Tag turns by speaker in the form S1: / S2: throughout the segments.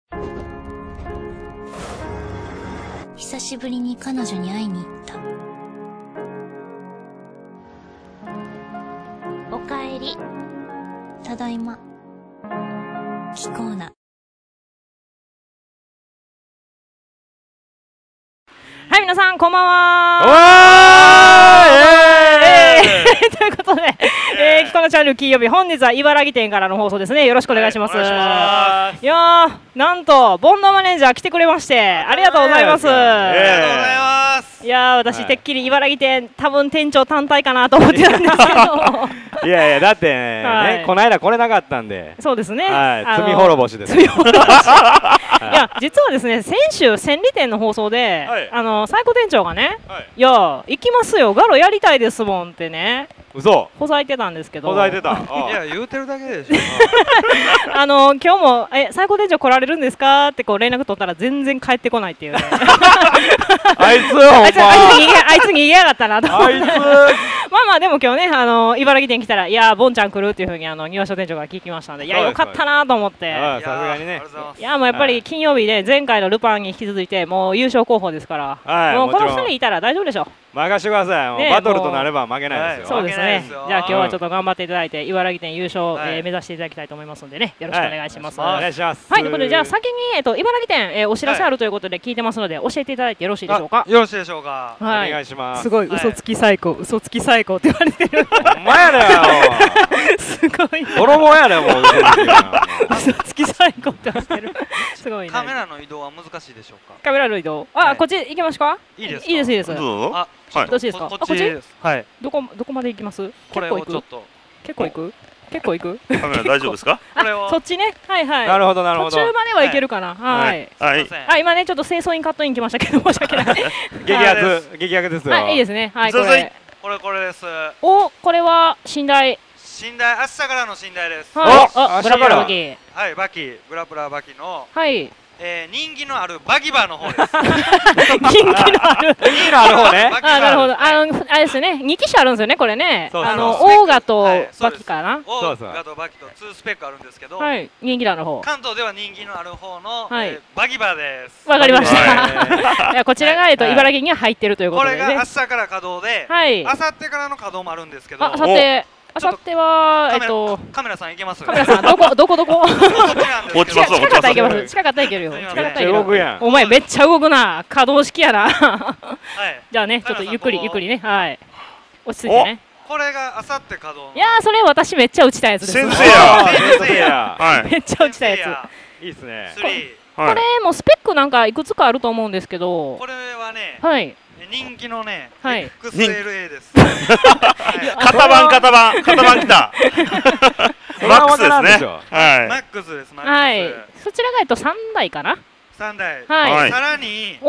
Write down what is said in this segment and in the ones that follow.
S1: 久しぶりに彼女に会いに行った。おかえり。ただいま。気候な。
S2: はい、皆さんこんばんは。ということで、気候のチャンネル金曜日、本日は茨城店からの放送ですね。よろしくお願いします。いやー、なんとボンドマネージャー来てくれまして、ありがとうございます。ありがとうございます。いやー、私てっきり茨城店、多分店長単体かなと思ってたんですけど。
S3: いやいや、だってね、この間来れなかったんで。
S2: そうですね。
S3: 罪滅ぼしです。
S2: いや、実はですね、先週千里店の放送で、最高店長がね、いや、行きますよ、ガロやりたいですもんってね。
S3: 嘘。
S2: ほざいてたんですけど。
S3: ほざいてた。い
S4: や、言うてるだけでしょ。
S2: 今日も最高店長来られるんですかってこう連絡取ったら全然帰ってこないっていうね。
S3: あいつ
S2: 逃げやがったなと思って。まあまあでも今日ね茨城店来たらいやボンちゃん来るっていうふうに庭所店長が聞きましたのでいやよかったなと思って。
S3: さすがにね。
S2: いやもうやっぱり金曜日で前回のルパンに引き続いてもう優勝候補ですから。もうこの2人いたら大丈夫でしょ。
S3: 任してください。バトルとなれば負けないですよ。
S2: そうですね。じゃあ今日はちょっと頑張っていただいて茨城店優勝目指していただきたいと思いますのでねよろしくお願いします。
S3: お願いします。
S2: はいということでじゃあ先に茨城店お知らせあるということで聞いてますので教えていただいてよろしいでしょうか。
S4: よろしいでしょうか。
S3: お願いします。
S2: すごい嘘つき最高嘘つき最高って言われてる。
S3: お前やだよ。
S2: すごい。
S3: 衣やだもう。
S2: 嘘つき最高って言われてる。すごいね。
S4: カメラの移動は難しいでしょうか。
S2: カメラの移動。あこっち行きますか。
S4: いいです。
S2: いいですいいです。
S4: あ
S2: どっちですか。
S4: こっちです。はい。
S2: どこまで行きます。
S4: これをちょっと。
S2: 結構行く。結構行く。
S5: カメラ大丈夫ですか。
S2: そっちね。はいはい。
S3: なるほどなるほど。
S2: 途中までは行けるかな。はい。あ今ねちょっと清掃員カットイン来ましたけど申し訳ない。
S3: 激アツですよ。
S2: はいいいですね。はいこれ
S4: です。
S2: おこれは寝台。
S4: 寝台明日からの寝台です。
S2: あグラプラバキ。
S4: はいバキグラプラバキの。
S2: はい。
S4: 人気のあるバギバーの方です。
S2: 人気のある
S3: 方ね。
S2: あなるほどあれですね2機種あるんですよねこれね。オーガとバキかな。
S4: オーガとバキと2スペックあるんですけど。
S2: はい人気のある方。
S4: 関東では人気のある方のバギバーです。
S2: わかりました。こちらが茨城には入ってるということでね。
S4: これが明日から稼働で、明後日からの稼働もあるんですけど。
S2: あさっては
S4: カメラさん行けます。
S2: カメラさんどこ近かったら行けます。近かったら行けるよ。近かったら行ける。お前めっちゃ動くな。可動式やな。じゃあねちょっとゆっくりねはい落ち着いてね。
S4: これがあさって稼働。
S2: いやそれ私めっちゃ打ちたやつです。
S5: 先生や。
S2: めっちゃ打ちたや
S3: つ。いいですね。
S2: これもスペックなんかいくつかあると思うんですけど。
S4: これはね。
S2: はい。
S4: 人気のね、XLA です。
S5: 型番来た。マックスですね。
S4: マックスです。
S2: はい。そちらが3台かな。
S4: 3台。
S2: はい。
S4: さらに。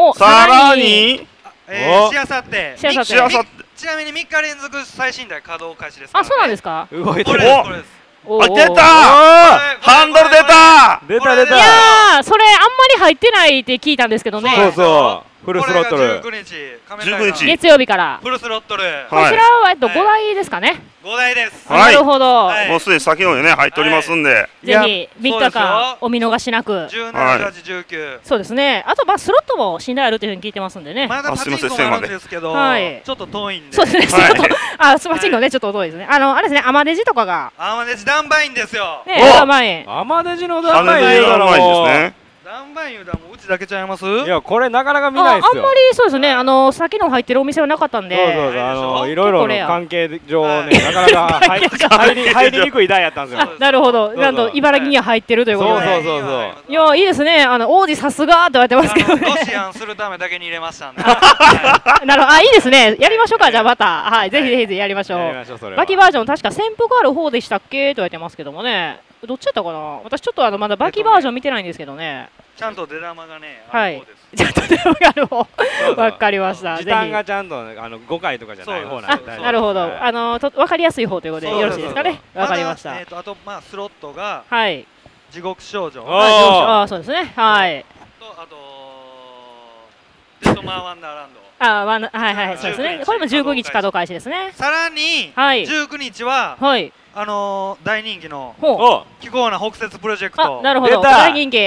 S4: しあさって。ちなみに3日連続最新台稼働開始です。
S2: あ、そうなんですか。
S3: 動いてる。
S5: 出た。ハンドル出た。
S2: いやそれあんまり入ってないって聞いたんですけどね。
S3: そうそう。フルスロットル。
S5: 19日
S2: 月曜日から
S4: フルスロットル。
S2: こちらは5台ですかね。
S4: 5台です。
S2: なるほど。
S5: もうすでに先のでね入っておりますんで、
S2: ぜひ3日間お見逃しなく。
S4: 17、18、19。
S2: そうですね。あとスロットも信頼あるというふうに聞いてますんでね。
S4: まだパチンコもあるんですけど、ちょっと遠いんで。
S2: そうですね。パチンコねちょっと遠いですね。あれですね。アマデジとかが。
S4: アマデジダンバインですよ。
S2: ねダンバイン。
S3: アマデジのダンバイン
S5: ですね。
S4: ダンバインだもううちだけちゃいます。
S3: いやこれなかなか見ないですよ。
S2: あんまりそうですね。先の入ってるお店はなかったんで。
S3: そういろいろの関係上ねなかなか入りにくい台やったんですよ。
S2: なるほど。なんと茨城には入ってるということで。
S3: そう。
S2: いやいいですね。王子さすがって言われてますけどね。
S4: ロシアンするためだけに入れましたんで。
S2: いいですね。やりましょうかじゃあまたはいぜひやりましょう。バキバージョン確か潜伏ある方でしたっけと言われてますけどもね。どっちだったかな。私ちょっとまだバキバージョン見てないんですけどね。
S4: ちゃんと出玉がね、
S2: はい。ちゃんと出玉がある方。わかりました。
S3: 時間がちゃんと5回とかじゃない方なんで。
S2: なるほど。わかりやすい方ということでよろしいですかね。わかりました。
S4: あとスロットが
S2: はい
S4: 地獄少女。
S2: ああそうですね。はい。
S4: あとデッドマーワンダーランド。
S2: はいそうですね。これも15日稼働開始ですね。
S4: さらに19日は
S2: はい
S4: 大人気の
S2: ほう
S4: 気候な北雪プロジェクト。
S2: なるほど大人気。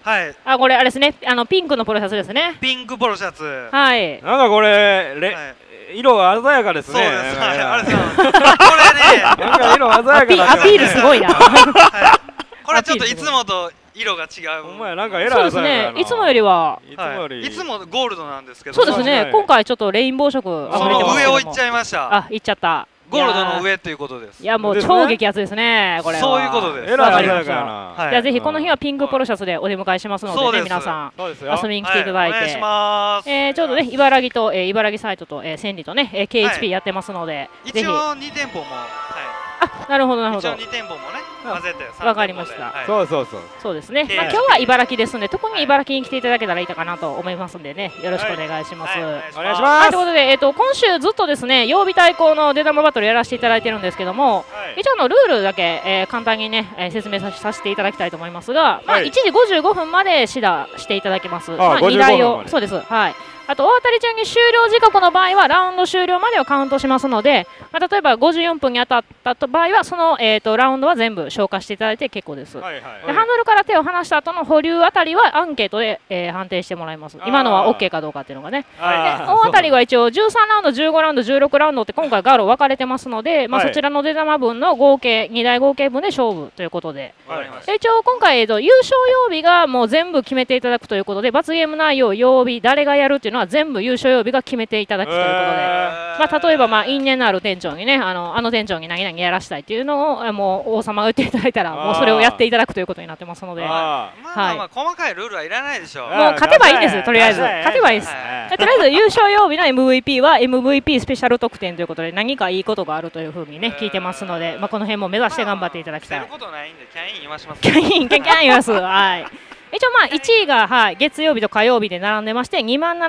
S4: はい。
S2: あ、これあれですね。ピンクのポロシャツですね。
S4: ピンクポロシャツ。
S2: はい。
S3: なんかこれ色が鮮やかですね。
S4: そうです。はい。あれさん。これね。
S3: なんか色鮮やか。
S2: アピールすごいな。
S4: これちょっといつもと色が違う。
S3: お前なんかエラー
S2: そうですね。いつもよりは。
S4: いつもゴールドなんですけど。
S2: そうですね。今回ちょっとレインボー色
S4: 上を行っちゃいました。
S2: あ、行っちゃった。
S4: ゴールドの上ということです。
S2: いやもう超激アツですね。これ。
S4: そういうことです。
S3: エラー鮮やかな。
S2: じゃあぜひこの日はピンクポロシャツでお出迎えしますのでね、皆さん遊びに来ていただいて。ちょうどね茨城と茨城サイトと千里とね KHP やってますので。
S4: 一応2店舗も。
S2: あ、なるほどなるほど。
S4: 一応2店舗もね混ぜて。
S2: わかりました。そうですね。まあ今日は茨城ですので、特に茨城に来ていただけたらいいかなと思いますんでね、よろしくお願いします。
S3: お願いします。
S2: ということで今週ずっとですね曜日対抗の出玉バトルやらせていただいてるんですけども、一応ルールだけ簡単にね説明させていただきたいと思いますが、まあ1時55分まで指導していただきます。まあ2台をそうです。はい。あと大当たり中に終了時刻の場合はラウンド終了までをカウントしますので、まあ、例えば54分に当たった場合はその、ラウンドは全部消化していただいて結構です。でハンドルから手を離した後の保留あたりはアンケートで、判定してもらいます。今のは OK かどうかっていうのがね。で大当たりは一応13ラウンド15ラウンド16ラウンドって今回ガロ分かれてますので、まあ、そちらの出玉分の合計2台合計分で勝負ということで、一応今回、優勝曜日がもう全部決めていただくということで、罰ゲーム内容曜日誰がやるっていうのは全部優勝曜日が決めていただくということで、まあ、例えばまあ因縁のある店長にねあの店長に何々やらしたいっていうのをもう王様が言っていただいたらもうそれをやっていただくということになってますので、
S4: まあ細かいルールはいらないでしょう。
S2: もう勝てばいいんですとりあえず勝てばいいです。とりあえず優勝曜日の MVP は MVP スペシャル特典ということで何かいいことがあるというふうにね聞いてますので、まあ、この辺も目指して頑張っていただきたい。
S4: キャイン言わします。
S2: キャイン言います。はい。一応まあ1位が、はい、月曜日と火曜日で並んでまして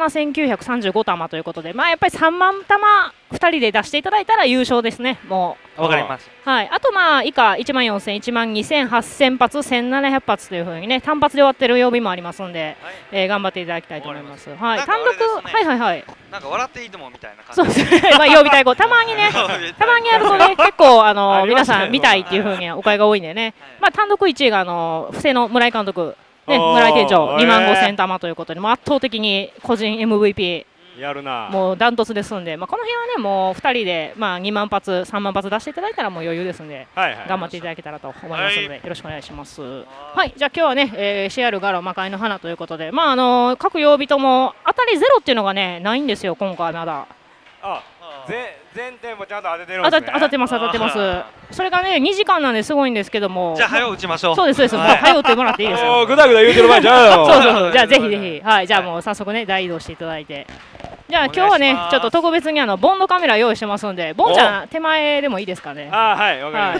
S2: 27,935玉ということで、まあ、やっぱり3万玉2人で出していただいたら優勝ですね。もう
S4: わかります。
S2: はい、あとまあ以下14,000、12,000、8,000発、1,700発というふうにね単発で終わってる曜日もありますので、頑張っていただきたいと思います。はい、単独はいはいはい。
S4: なんか笑っていいともみたいな感
S2: じ。そうですね。まあ曜日対抗たまにねたまにやるとね結構皆さん見たいっていうふうにお声が多いんでね。まあ単独1位が布施の村井監督。ね、村井店長25,000玉ということで、もう圧倒的に個人 MVP
S3: やるな、
S2: もうダントツですんで、まあ、この辺はねもう2人で、まあ、2万発3万発出していただいたらもう余裕ですんで、頑張っていただけたらと思いますので、よろしくお願いします。はい、じゃあ今日はね、CR ガロ魔界の花ということで、まあ各曜日とも当たりゼロっていうのがねないんですよ今回まだ。
S3: 全点もちゃんと当ててるんですね。
S2: 当たってます。それがね2時間なんですごいんですけども。
S4: じゃあ早う打ちましょう。
S2: そうです。早う打ってもらっていいですか。
S3: ぐだぐだ言うてる場合じゃよ。
S2: そう。じゃあぜひはい。じゃあもう早速ね大移動していただいて。じゃあ今日はねちょっと特別にボンドカメラ用意してますんで、ボンちゃん手前でもいいですかね。
S3: はいわかりました。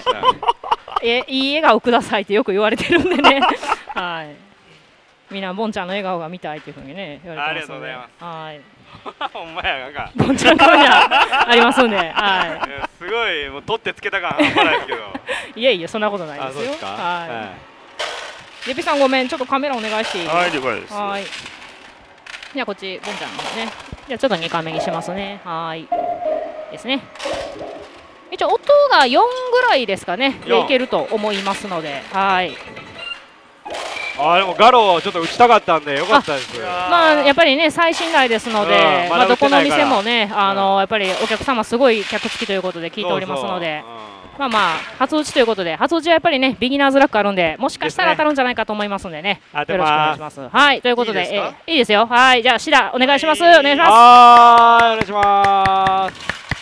S2: いい笑顔くださいってよく言われてるんでね。はい。みんなボンちゃんの笑顔が見たいというふうにね言われてますので。はい。
S3: ほんまやなんか
S2: ボンちゃんカメラありますんで、はい。
S3: すごいもう取ってつけた感半端ないですけど。
S2: いえそんなことないですよ。はい。ゆぴさんごめんちょっとカメラお願いしていい？
S5: はい了解です。
S2: はい。じゃあこっちボンちゃんの方ね。じゃあちょっと2回目にしますね。はい。ですね。一応音が4ぐらいですかね。でいけると思いますので、はい。
S3: でもガロをちょっと打ちたかったんでよかったです。
S2: まあやっぱりね最新台ですので、まあどこの店もねやっぱりお客様すごい客付きということで聞いておりますので、まあ初打ちということで初打ちはやっぱりねビギナーズラックあるんでもしかしたら当たるんじゃないかと思いますんでね、よろしくお願いします。はいということでいいですよ。はいじゃあシダお願いします。お願いします。
S3: お願いします。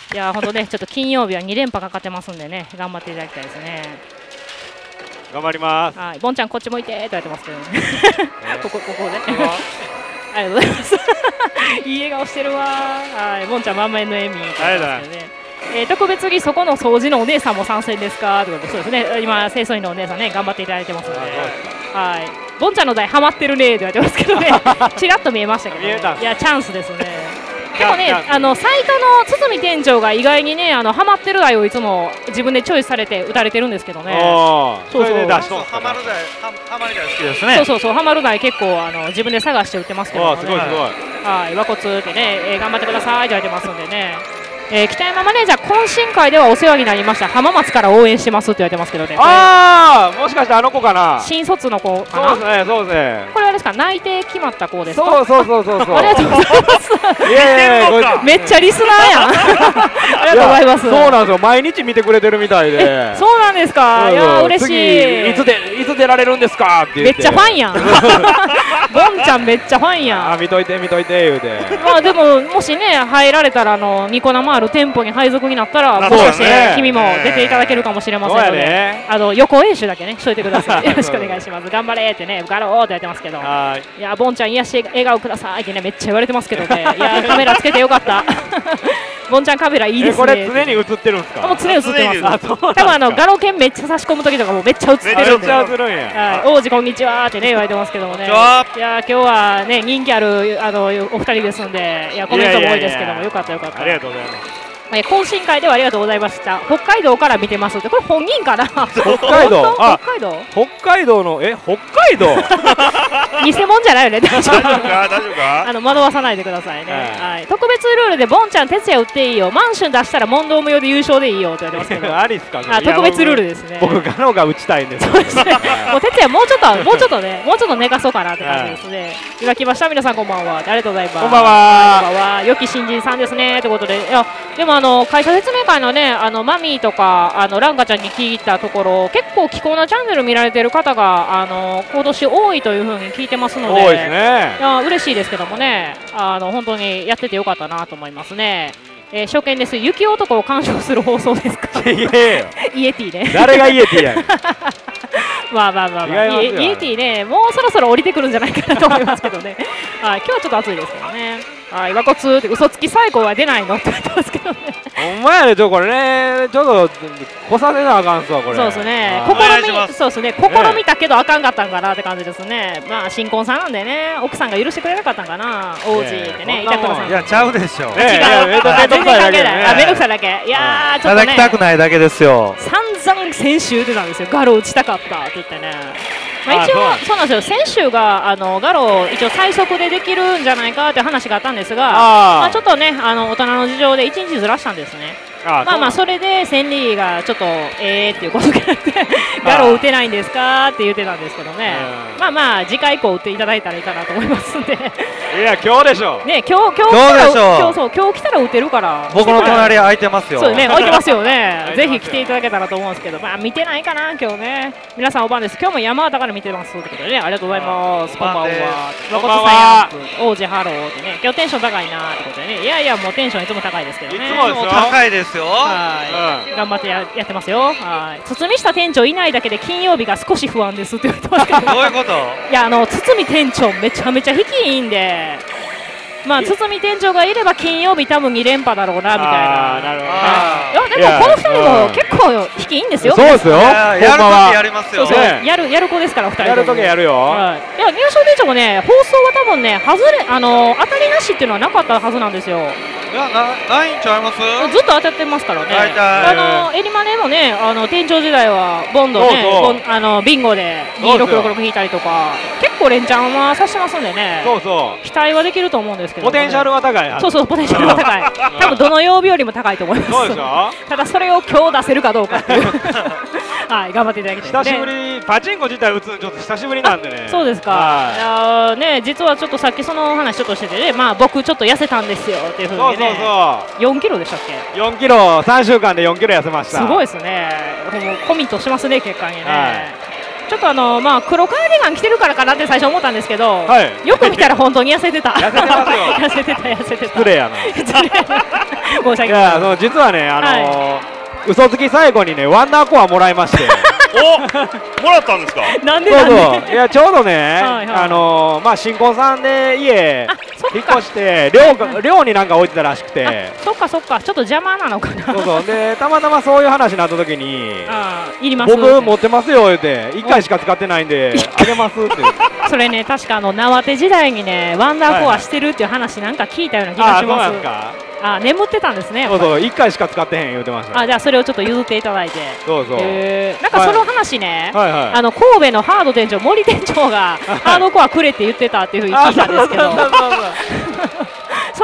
S2: いや本当ねちょっと金曜日は2連覇かかってますんでね頑張っていただきたいですね。
S3: 頑張ります。
S2: はい、ボンちゃんこっち向いてって言われてますけどね。ここで。ありがとうございます。いい笑顔してるわ。はい、ボンちゃん満面の笑みって言ってますけどね。特別にそこの掃除のお姉さんも参戦ですかということで、そうですね。今清掃員のお姉さんね頑張っていただいてますので、はい。ボンちゃんの台ハマってるねって言われてますけどね。ちらっと見えましたけど、ね。いやチャンスですね。でもね、サイトの堤店長が意外にね、ハマってる台をいつも自分でチョイスされて打たれてるんですけどね。
S4: ハマる台好きですね。
S2: そうハマる台結構自分で探して打ってますけどね。
S3: すごい。
S2: はい、和骨ってね、頑張ってくださいって言われてますんでね。 北山マネージャー懇親会ではお世話になりました。浜松から応援してますって言われてますけどね。
S3: ああ、もしかしてあの子かな。
S2: 新卒の子かな。
S3: そうですね、そうですね。
S2: これあれですか、内定決まった子ですか。
S3: そうそうそうそうそう。
S2: ありがとうございます。
S3: いやいや、
S2: めっちゃリスナーやん。ありがとうございます。
S3: そうなんですよ、毎日見てくれてるみたいで。
S2: そうなんですか。いや嬉しい。
S3: いつ出られるんですかって言って。
S2: めっちゃファンやん。ボンちゃんめっちゃファンやん。
S3: あ、見といて見といて言うて。
S2: まあでももしね入られたらニコ生ある店舗に配属になったらもしかして君も出ていただけるかもしれませんので、予行演習だけねしといてください。よろしくお願いします。頑張れってね、ガローってやってますけど、いやボンちゃん癒し笑顔くださいってねめっちゃ言われてますけどね。いやカメラつけてよかった。ボンちゃんカメラいいですね。
S3: これ常に映ってるんですか。
S2: もう常に映ってます。多分ガロケンめっちゃ差し込む時とかもめっちゃ映ってるんで。王子こんにちはってね言われてますけどもね。いや今日はね人気あるお二人ですんで、いやコメントも多いですけどもよかったよかった。
S3: ありがとうございます。
S2: 懇親会ではありがとうございました。北海道から見てますって、これ本人かな。
S3: 北海道。
S2: 北海道。
S3: 北海道の北海道。
S2: 偽物じゃないよね。大丈夫
S5: か大丈夫か。
S2: 惑わさないでくださいね。はい。特別ルールでボンちゃん徹夜打っていいよ。マンション出したら問答無用で優勝でいいよって言われてますけど。
S3: ありっすか。
S2: 特別ルールですね。
S3: 僕ガノが打ちたいんです。
S2: そうですね。もう徹夜もうちょっとね、もうちょっと寝かそうかなって感じですね。今来ました皆さんこんばんは。ありがとうございます。
S3: こんばんは。
S2: こんばんは。良き新人さんですねということで、いやでも会社説明会のねマミーとかランカちゃんに聞いたところ結構気候なチャンネル見られてる方が今年多いというふうに聞いてますので、
S3: 多いですね。
S2: いや嬉しいですけどもね本当にやっててよかったなと思いますね。初見です。雪男を鑑賞する放送ですか。
S3: いや
S2: イエティね。
S3: 誰がイエティや。
S2: まあイエティねもうそろそろ降りてくるんじゃないかなと思いますけどね。今日はちょっと暑いですけどね。岩骨って嘘つき最高は出ないのって言ってますけどね。
S3: ほんまやね、これね、ちょっとこさせなあかんすわこれ。
S2: そうですね。試みたけどあかんかったんかなって感じですね。まあ新婚さんなんでね、奥さんが許してくれなかったんかな。王子ってね、板倉さん。
S6: いやちゃうでしょ。
S2: 違う。全然関係ない。めんどくさいだけ。いやちょっとね。
S6: 叩きたくないだけですよ。
S2: 散々先週出たんですよ。ガロ打ちたかったって言ってね。一応そうなんですよ。先週がガロ一応最速でできるんじゃないかって話があったんですが、ちょっとね大人の事情で1日ずらしたんですね。それで千里がちょっとっていうことがあってガロ打てないんですかって言ってたんですけどね。次回以降打っていただいたらいいかなと思いますんで。
S3: いや今日でしょ。
S2: ね今日来たら打てるから。
S6: 僕の隣空いてますよ。
S2: そうね空いてますよね。ぜひ来ていただけたらと思うんですけど、見てないかな今日ね。皆さんお晩です。今日も山形から見てますということでね、ありがとうございます。こんばんは。
S3: こんばんは。
S2: 王子ハローってね、今日テンション高いなってことでね。いやもうテンションいつも高いですけどね。
S3: いつもですよ。
S6: 高いですよ。
S2: 頑張ってやってますよ。堤下店長いないだけで金曜日が少し不安ですって言ってますけど。
S6: どういうこと？
S2: いや堤店長めちゃめちゃ引きいいんで。堤店長がいれば金曜日多分2連覇だろうなみたいな。
S3: なるほ
S2: ど。でもこの2人も結構引きいいんですよ。
S3: そうですよ。
S6: やるときやりますよ。
S2: やる子ですから2人。
S3: やるときやるよ。
S2: いや入賞店長もね放送は多分ね当たりなしっていうのはなかったはずなんですよ。
S6: ないんちゃいます？
S2: ずっと当たってますからね。エリマネもね店長時代はボンドねビンゴで2666引いたりとか結構連チャンはさしてますんでね。期待はできると思うんですけど。
S3: ポテンシャルは高い。
S2: そうポテンシャルは高い。多分どの曜日よりも高いと思います。
S3: そうでしょ。
S2: ただそれを今日出せるかどうかっていう。頑張っていただきたい。
S3: 久しぶりパチンコ自体打つのちょっと久しぶりなんでね。
S2: そうですか。いやね実はちょっとさっきその話ちょっとしててね、僕ちょっと痩せたんですよっていうふうにね。4キロでしたっけ
S3: ？4キロ3週間で4キロ痩せました。
S2: すごいですね。もうコミットしますね結果にね。ちょっと黒カーディガン着てるからかなって最初思ったんですけど、よく見たら本当に痩せてた。
S3: 痩せてますよ。
S2: 痩せてた。
S3: 失礼やな。
S2: 申し訳ない。
S3: 実はね嘘つき最後にねワンダーコアもらいまして。
S5: もらったんですか？
S2: なんで？
S3: いやちょうどね新婚さんで家引っ越して寮になんか置いてたらしくて。
S2: そっかちょっと邪魔なのかな。
S3: でたまたまそういう話になった時に
S2: 僕
S3: 持ってますよ言って1回しか使ってないんであげますって。
S2: それね確か縄手時代にねワンダーコアしてるっていう話なんか聞いたような気がします。眠ってたんですね。
S3: 1回しか使ってへん言うてました。
S2: じゃあそれをちょっと譲っていただいて。なんかその話ね神戸のハード店長森店長がハードコアくれって言ってたっていうふうに聞いたんですけどそ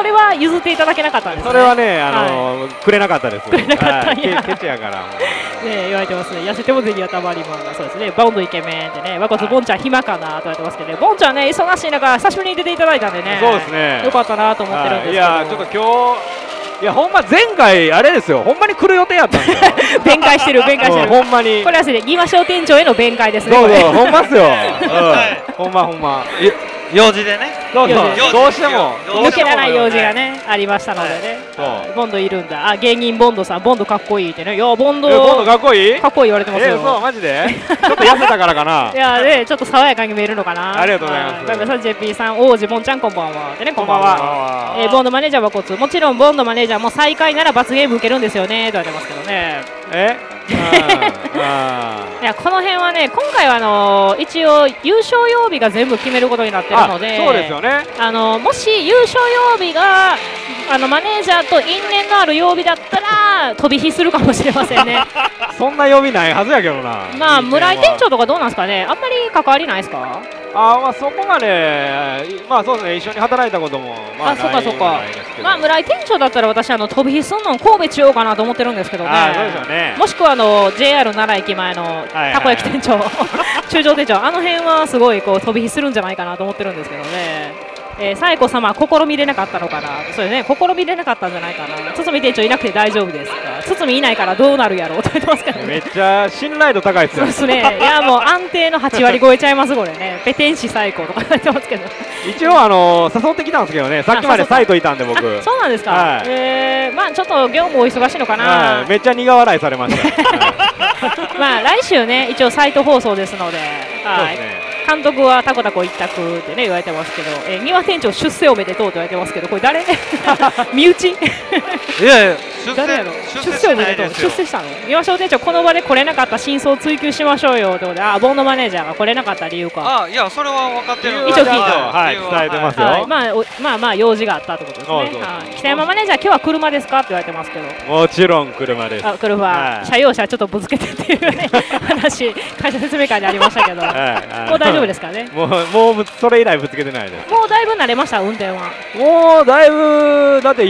S2: それは譲っていただけなかったんですね。
S3: それはねくれなかったです。
S2: くれなかったんや。
S3: ケチやから
S2: ね言われてますね。痩せても銭はたまりもんだそうですね。ボンドイケメンってね、和骨ボンちゃん暇かなと言われてますけどね。ボンちゃんね忙しい中久しぶりに出ていただいたんでね。
S3: そうですね。
S2: よかったなと思ってるんですけど。
S3: いやちょっと今日いやほんま前回あれですよ。ほんまに来る予定やったんですよ。
S2: 弁解してる弁解してる。
S3: ほんまに。
S2: これはですね、義和商店長への弁解ですね。
S3: どうぞほんまっすよ。ほんまほんま。
S6: 用事でね。
S3: どうしても
S2: 抜けない用事がねありましたのでね。ボンドいるんだ。あ芸人ボンドさんボンドかっこいいってね。いやボンド
S3: かっこいい？
S2: かっこいい言われてますよ。
S3: そうマジで？ちょっと痩せたからかな。
S2: いやでちょっと爽やかに見えるのかな。
S3: ありがとうございます。
S2: バイバイさん JP さん王子ボンちゃんこんばんは。でねこんばんは。ボンドマネージャーはコツ。もちろんボンドマネージャーも最下位なら罰ゲーム受けるんですよねと言われてますけどね。いやこの辺はね今回は一応優勝曜日が全部決めることになってるので、
S3: そうですよね。
S2: もし優勝曜日がマネージャーと因縁のある曜日だったら飛び火するかもしれませんね。
S3: そんな曜日ないはずやけどな。
S2: まあ村井店長とかどうなんですかね。あんまり関わりないですか。
S3: まあそこまでまあそうですね一緒に働いたこともまあ
S2: そうかそうか。まあ村井店長だったら私飛び火すんの神戸中央かなと思ってるんですけどね。
S3: そうですよね。
S2: もしくはJR 奈良駅前のたこ焼き店長中条店長あの辺はすごいこう飛び火するんじゃないかなと思ってるんですけどね。紗栄子様試みれなかったのかな。そうね試みれなかったんじゃないかな。堤店長いなくて大丈夫ですか。堤いないからどうなるやろうと言ってますからね。
S3: めっちゃ信頼度高いですよ。
S2: そうですね。いやもう安定の8割超えちゃいますこれね。ペテン師最高とか言ってますけど。
S3: 一応誘ってきたんですけどね。さっきまでサイトいたんで僕。
S2: そうなんですか。まあちょっと業務お忙しいのかな。
S3: めっちゃ苦笑いされました。
S2: まあ来週ね一応サイト放送ですので。はい。監督はタコタコ一択ってね言われてますけど、三輪店長出世おめでとうと言われてますけどこれ誰？身内？い
S6: やいや
S2: 誰やろ？出世おめでとう。出世したの？三輪商店長この場で来れなかった真相を追求しましょうよってことで、ボンドマネージャーが来れなかった理由か。
S6: いやそれは分かってる。
S2: 一応聞いた。
S3: はい伝えてますよ。
S2: まあ用事があったってことですね。北山マネージャー今日は車ですかって言われてますけど。
S3: もちろん車です。
S2: 車。車用車ちょっとぶつけてっていうね話会社説明会でありましたけど。もう大丈夫ですかね。
S3: もうそれ以来ぶつけてないです。
S2: もうだいぶ慣れました運転は。
S3: もうだいぶだって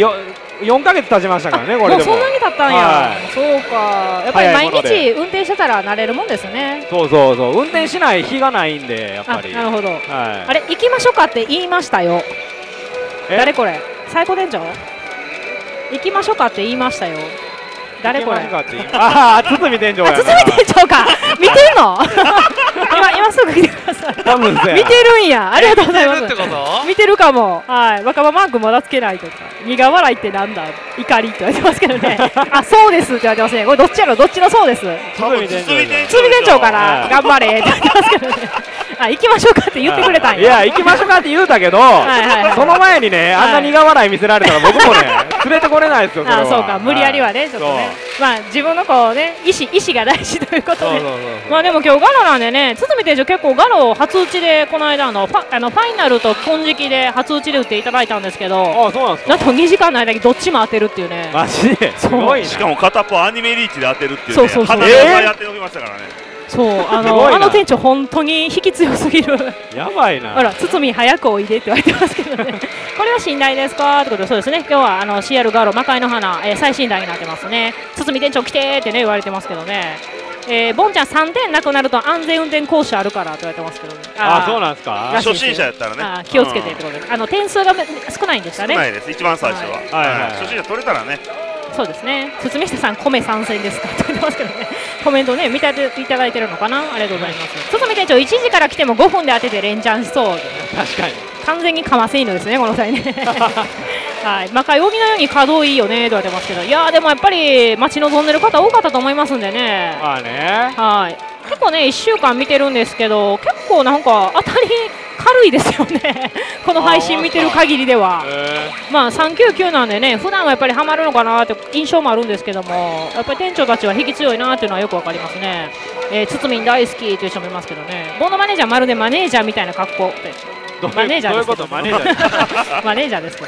S3: 4ヶ月経ちましたからねこれでも。
S2: もうそんなに経ったんや。そうか。やっぱり毎日運転してたら慣れるもんですね。
S3: そう運転しない日がないんでやっぱり。
S2: なるほど。あれ行きましょうかって言いましたよ。誰これ？最高店長？行きましょうかって言いましたよ。誰これ？
S3: 堤店長や。
S2: 堤店長か。見てんの？今すぐ来てください。見てるんや。ありがとうございます。見てるかも。はい。若葉マークまだつけないとか。苦笑いってなんだ。怒りって言われてますけどね。そうですって言われてますね。これどっちやろ？どっちのそうです。
S5: 堤
S2: 店長から頑張れって言ってますけどね。行きましょうかって言ってくれたんや。
S3: いや行きましょうかって言うたけど、その前にねあんな苦笑い見せられたら僕もね連れてこれないですよ。
S2: そうか無理やりはねちょっとね。まあ自分のこうね意思が大事ということで。まあでも今日ガロなんでね堤店長結構ガロ初打ちでこの間ファイナルと金色で初打ちで打っていただいたんですけど。
S3: そうなんですか。
S2: なんと2時間の間にどっちも当てるっていうね。
S3: マジですごい。
S5: しかも片っぽアニメリーチで当てるっていうね。
S2: そう
S5: 鼻でやっておきましたからね。
S2: そう店長本当に引き強すぎる。
S3: やばいな。
S2: ほら堤早くおいでって言われてますけどね。これは信頼ですかってことでそうですね。今日はCR ガロ魔界の花、最新台になってますね。堤店長来てってね言われてますけどね。ボンちゃん3点なくなると安全運転講習あるからって言われてますけどね。
S5: そうなんですか。初心者やったらね。
S2: 気をつけてってことで。点数が少ないんでしたね。
S5: 少ないです。一番最初は。初心者取れたらね。
S2: そうですね。堤下さん米参戦ですかって言ってますけどね。コメントね見ていただいてるのかな。ありがとうございます。堤店長1時から来ても5分で当てて連チャンしそう。
S3: 確かに。
S2: 完全にかませ犬ですねこの際ね。はい。魔界扇のように稼働いいよねと言われてますけど、いやでもやっぱり待ち望んでる方多かったと思いますんでね。はい。結構ね1週間見てるんですけど結構なんか当たり軽いですよね。この配信見てる限りでは。まあ399なんでね普段はやっぱりハマるのかなって印象もあるんですけども、やっぱり店長たちは引き強いなっていうのはよくわかりますね。堤大好きという人もいますけどね。ボンドマネージャーまるでマネージャーみたいな格好って。マネージャーですけどマネージャーですけどね。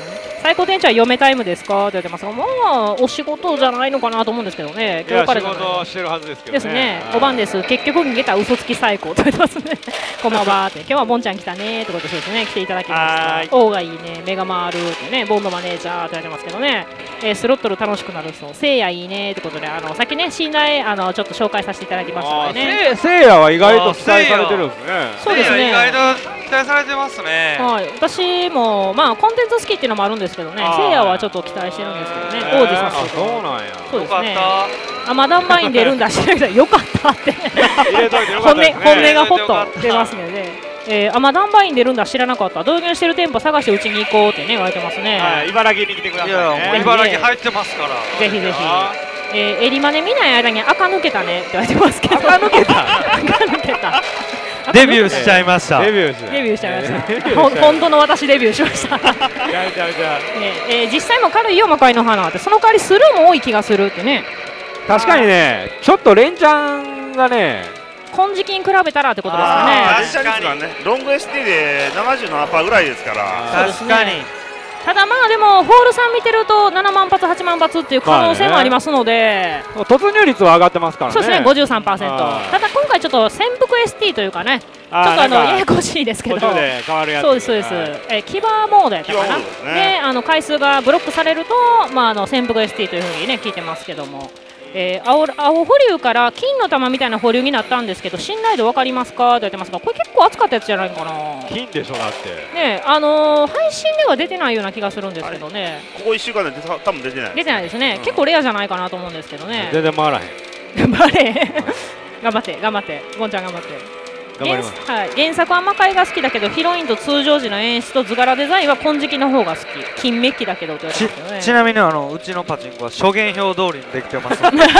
S2: 最高店長は嫁タイムですかって言ってますが、まあお仕事じゃないのかなと思うんですけどね。
S3: 今日から仕事してるはずですけどね。
S2: ですね。お晩です。結局逃げた嘘つき最高と言ってますね。こんばんはって。今日はボンちゃん来たねってことですね。来ていただきました。おがいいね。目が回るってね。ボンドマネージャーって言われてますけどね。スロットル楽しくなるそう。せいやいいねってことで、さっきね信頼ちょっと紹介させていただきましたのでね。
S3: せいやは意外と期待されてるんですね。
S2: そうですね。
S6: 意外と期待されてますね。
S2: はい。私もまあコンテンツ好きっていうのもあるんですけどね。せいやはちょっと期待してるんですけどね。王子さんと。
S3: そうなんや。
S2: そうですね。マダンバイン出るんだしらよかったって。本音がほっと出ますので。マダンバイン出るんだ知らなかった。導入してる店舗探してうちに行こうってね言われてますね。
S3: 茨城に来てくださいね。
S6: 茨城入ってますから。
S2: ぜひぜひ。エリマネ見ない間に赤抜けたねって言われてますけど。
S3: 赤抜けた。
S2: 赤抜けた。
S6: デビューしちゃいました。
S3: デビュー
S2: しちゃいました。本当の私デビューしました。実際も軽いよ魔界の花ってその代わりスルーも多い気がするってね。
S3: 確かにね、ちょっとレンチャンがね。
S2: 金色に比べたらってことですかね。
S5: 確かにね。ロング ST で77%ぐらいですから。
S6: 確かに。
S2: ただまあでもホールさん見てると7万発8万発っていう可能性もありますので、
S3: 突入率は上がってますからね。
S2: そうですね 53%。ただ今回ちょっと潜伏 ST というかね、ちょっとややこしいですけど、そうですそうです。キバーモードやったかな。で回数がブロックされると潜伏 ST というふうにね聞いてますけども。青保留から金の玉みたいな保留になったんですけど、信頼度分かりますかと言ってますが、これ結構熱かったやつじゃないかな。
S3: 金でしょだって
S2: ね、配信では出てないような気がするんですけどね。
S5: ここ1週間で多分出てない。
S2: 出てないですね。結構レアじゃないかなと思うんですけどね。
S3: 全然回らへん。
S2: 回れへん。頑張って頑張って、ゴンちゃん頑張って。原作は魔界が好きだけどヒロインと通常時の演出と図柄デザインは金色の方が好き。金メッキだけどって言われてますよね。
S6: ちなみにうちのパチンコは諸言表通りにできてます。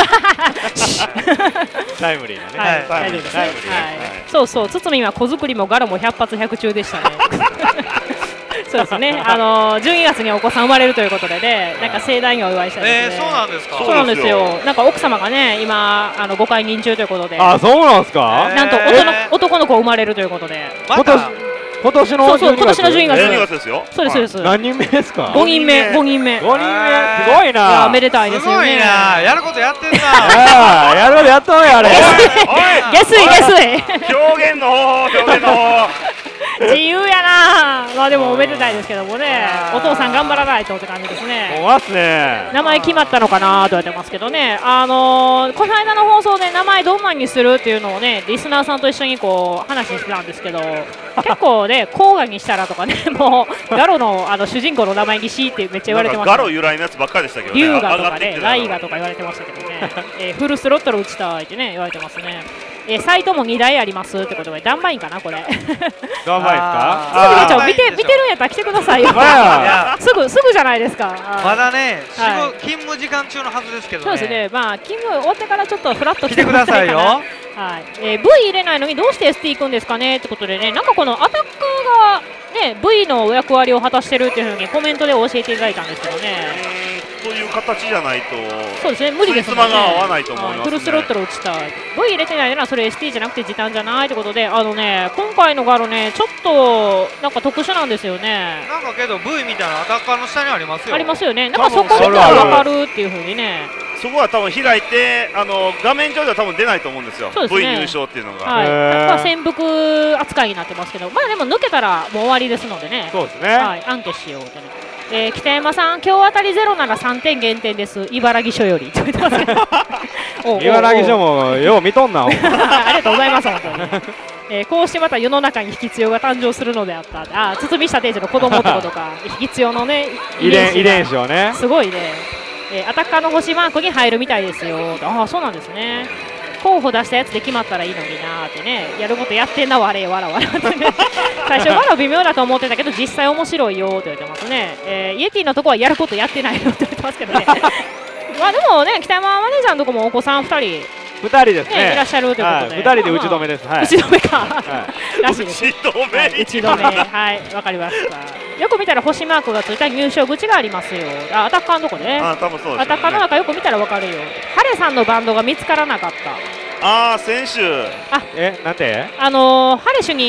S3: タイムリーなね。
S2: 大丈夫ですね。そうそう、堤は子作りもガロも100発100中でしたね。そうですね。12月にお子さん生まれるということでね、なんか盛大にお祝いしたいですね。
S6: そうなんですか。
S2: そうなんですよ。なんか奥様がね、今ご解任中ということで。
S3: あ、そうなんですか。
S2: なんと男の子生まれるということで。
S3: 今年の
S2: 12月
S5: ですよ。
S2: そうですそうです。
S3: 何人目ですか。
S2: 5人目。5人目。
S3: すごいな。
S2: めでたいですよね。
S6: すごいな。やることやってんな。
S3: やることやっとんやあれ。
S2: 下水。
S5: 表現の方。
S2: 自由やな。まあでもおめでたいですけどもね、お父さん頑張らないとって感じですね。名前決まったのかなと言われてますけどね、この間の放送で名前どんなにするっていうのをねリスナーさんと一緒にこう話してたんですけど、結構ね甲賀にしたらとかね、もうガロの主人公の名前にしってめっちゃ言われてました。
S5: ガロ由来のやつばっかりでしたけどね。
S2: 龍河とかねライガとか言われてましたけどね。フルスロットル打ちたいってね言われてますね。サイトも2台ありますってことで、ダンバインかなこれ。
S3: ダンバインか。
S2: 見てるんやったら来てくださいよ。すぐじゃないですか。
S6: まだね、勤務時間中のはずですけどね。
S2: そうですね。まあ勤務終わってからちょっとフラッと
S6: 来てくださいよ。はい。
S2: V 入れないのにどうして ST 行くんですかねってことでね、なんかこのアタッカーがね V の役割を果たしてるっていうふうにコメントで教えていただいたんですけどね。
S5: という形じゃないと、
S2: そうですね、無理ですもんね。
S5: が合わないと思いますね。
S2: フルスロットル打ちたい。V 入れてないならそれ ST じゃなくて時短じゃないってことで、今回のガロねちょっとなんか特殊なんですよね。
S6: なんかけど V みたいなアタッカーの下にありますよ。
S2: ありますよね。なんかそこ見たら分かるっていうふうにね。
S5: そこは多分開いて画面上では多分出ないと思うんですよ。
S2: そうですね。
S5: V 入賞っていうのが。
S2: はい。潜伏扱いになってますけど、まあでも抜けたらもう終わりですのでね。
S3: そうですね。
S2: はい。アンケしようってね。北山さん、今日あたりゼロなら3点減点です。茨城署より。って言ってますけど。
S3: 茨城署もよう見とんな。
S2: ありがとうございます本当に。こうしてまた世の中に引き強が誕生するのであった。堤下定時の子供ってことか。引き強のね
S3: 遺伝子をね。
S2: すごいね。アタッカーの星マークに入るみたいですよ。ああそうなんですね。候補出したやつで決まったらいいのになーってね、やることやってんなわれわらわらってね。最初わら微妙だと思ってたけど実際面白いよって言ってますね。イエティのとこはやることやってないのって言ってますけどね。まあでもね、北山マネージャーのとこもお子さん2人
S3: ですね。
S2: いらっしゃるということで、
S3: 2人で打ち止めです。
S2: 打ち止めか。らしいです。
S5: 打ち止め。
S2: はい、わかりました。よく見たら星マークがついた入賞口がありますよ。アタッカーのとこね。
S5: 多分そうですね。
S2: アタッカーの中よく見たらわかるよ。ハレさんのバンドが見つからなかった。
S5: 選手。
S3: なんて？
S2: ハレ主任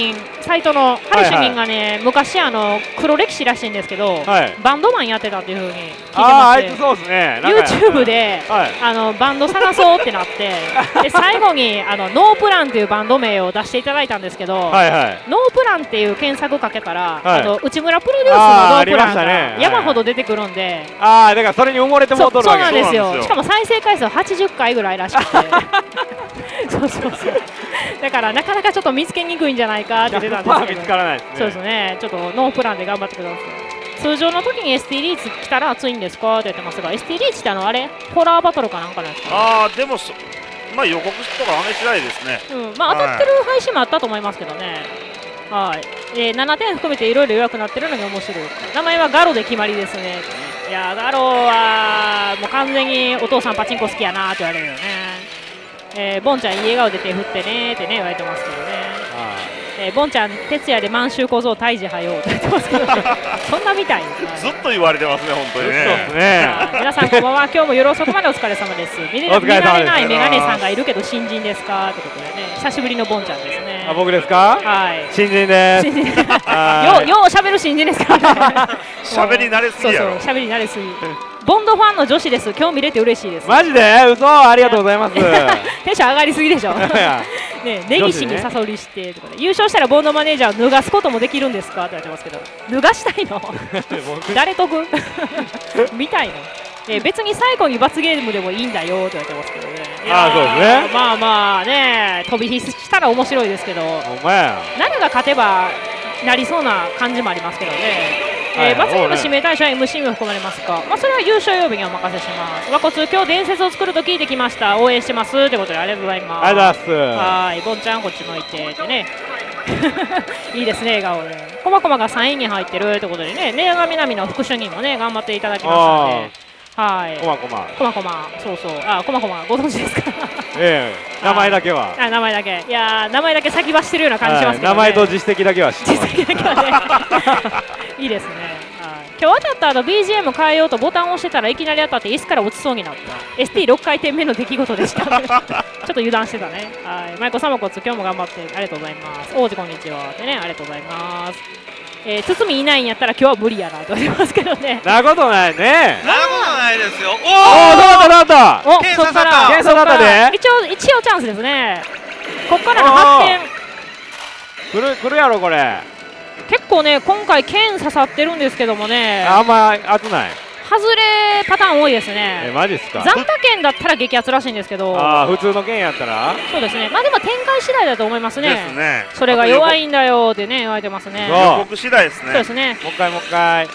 S2: サイトのハリ主任がね、昔黒歴史らしいんですけど、バンドマンやってたっていう風に聞いてまして、
S3: そうですね。
S2: YouTube でバンド探そうってなって、で最後にノープランっていうバンド名を出していただいたんですけど、ノープランっていう検索かけたら、内村プロデュースのノープランが山ほど出てくるんで、
S3: だからそれに埋もれてもうとるわけ。
S2: そうなんですよ。しかも再生回数80回ぐらいらしくて、そうだからなかなかちょっと見つけにくいんじゃないかって出たんですけど、
S3: 見つからないですね。
S2: そうですね。ちょっとノープランで頑張ってください。通常の時に ST リーチ来たら熱いんですかって言ってますが、 ST リーチってあれホラーバトルかなんかなんですか？
S5: でもまあ予告とかはめ次第ですね。
S2: まあ当たってる配信もあったと思いますけどね。はい。7点含めていろいろ弱くなってるのが面白い。名前はガロで決まりですね。いやガロはもう完全にお父さんパチンコ好きやなって言われるよね。ボンちゃんいい笑顔で手振ってねってね言われてますけどね。ボンちゃん徹夜で満州小僧退治はようって言ってますけどね。そんなみたい
S5: ずっと言われてますね本当にね。
S2: 皆さんこんばんは。今日も夜遅くまでお疲れ様です。見られないメガネさんがいるけど新人ですかってことでね、久しぶりのボンちゃんですね。
S3: 僕ですか？はい。新人です。よ
S2: う喋る新人ですからね。
S5: 喋り慣れすぎやろ。
S2: 喋り慣れすぎ。ボンドファンの女子です。今日見れて嬉しいです。
S3: マジで？嘘？ありがとうございます。
S2: テンション上がりすぎでしょ。ね、根岸に誘いしてとかで優勝したらボンドマネージャーを脱がすこともできるんですかって言われてますけど、脱がしたいの？誰得？見たいの？別に最後に罰ゲームでもいいんだよって言われてますけどね。
S3: そうですね。
S2: まあまあね、飛び火したら面白いですけど、誰が勝てばなりそうな感じもありますけどね。罰ゲーム指名対象は MC も含まれますか？それは優勝曜日にお任せします。和骨今日伝説を作ると聞いてきました。応援してますってことでありがとうございます。
S3: ありがとうございます。
S2: はい、ボンちゃんこっち向いてってね。いいですね、笑顔で。こまこまが3位に入ってるってことでね、根上みなみの副主任もね頑張っていただきましたので。はい。こまこま、そうそう、こまこまご存知ですか？
S3: 名前だけは。
S2: 名前だけ。いや名前だけ先走ってるような感じしますけどね。
S3: 名前と実績だけは知ってます。実績だけは
S2: ね。いいですね。今日当たった後 BGM 変えようとボタンを押してたらいきなり当たって椅子から落ちそうになった。ST6 回転目の出来事でした。ちょっと油断してたね。はい。マイコサマコツ今日も頑張ってありがとうございます。王子こんにちはってねありがとうございます。堤いないんやったら今日は無理やなと思いますけどね。
S3: なことないね。
S4: なことないですよ。
S3: どうだ
S4: 検査だ
S3: ったで。
S2: 一応チャンスですね。ここからの発展。
S3: 来るやろこれ。
S2: 結構ね今回剣刺さってるんですけどもね。
S3: あんま熱ない。
S2: 外れパターン多いですね。
S3: マジっすか？
S2: 残多剣だったら激アツらしいんですけど。
S3: 普通の剣やったら？
S2: そうですね。まあでも展開次第だと思いますね。
S5: ですね。
S2: それが弱いんだよってね言われてますね。
S5: 予告次第ですね。
S2: そうですね。
S3: もう一回。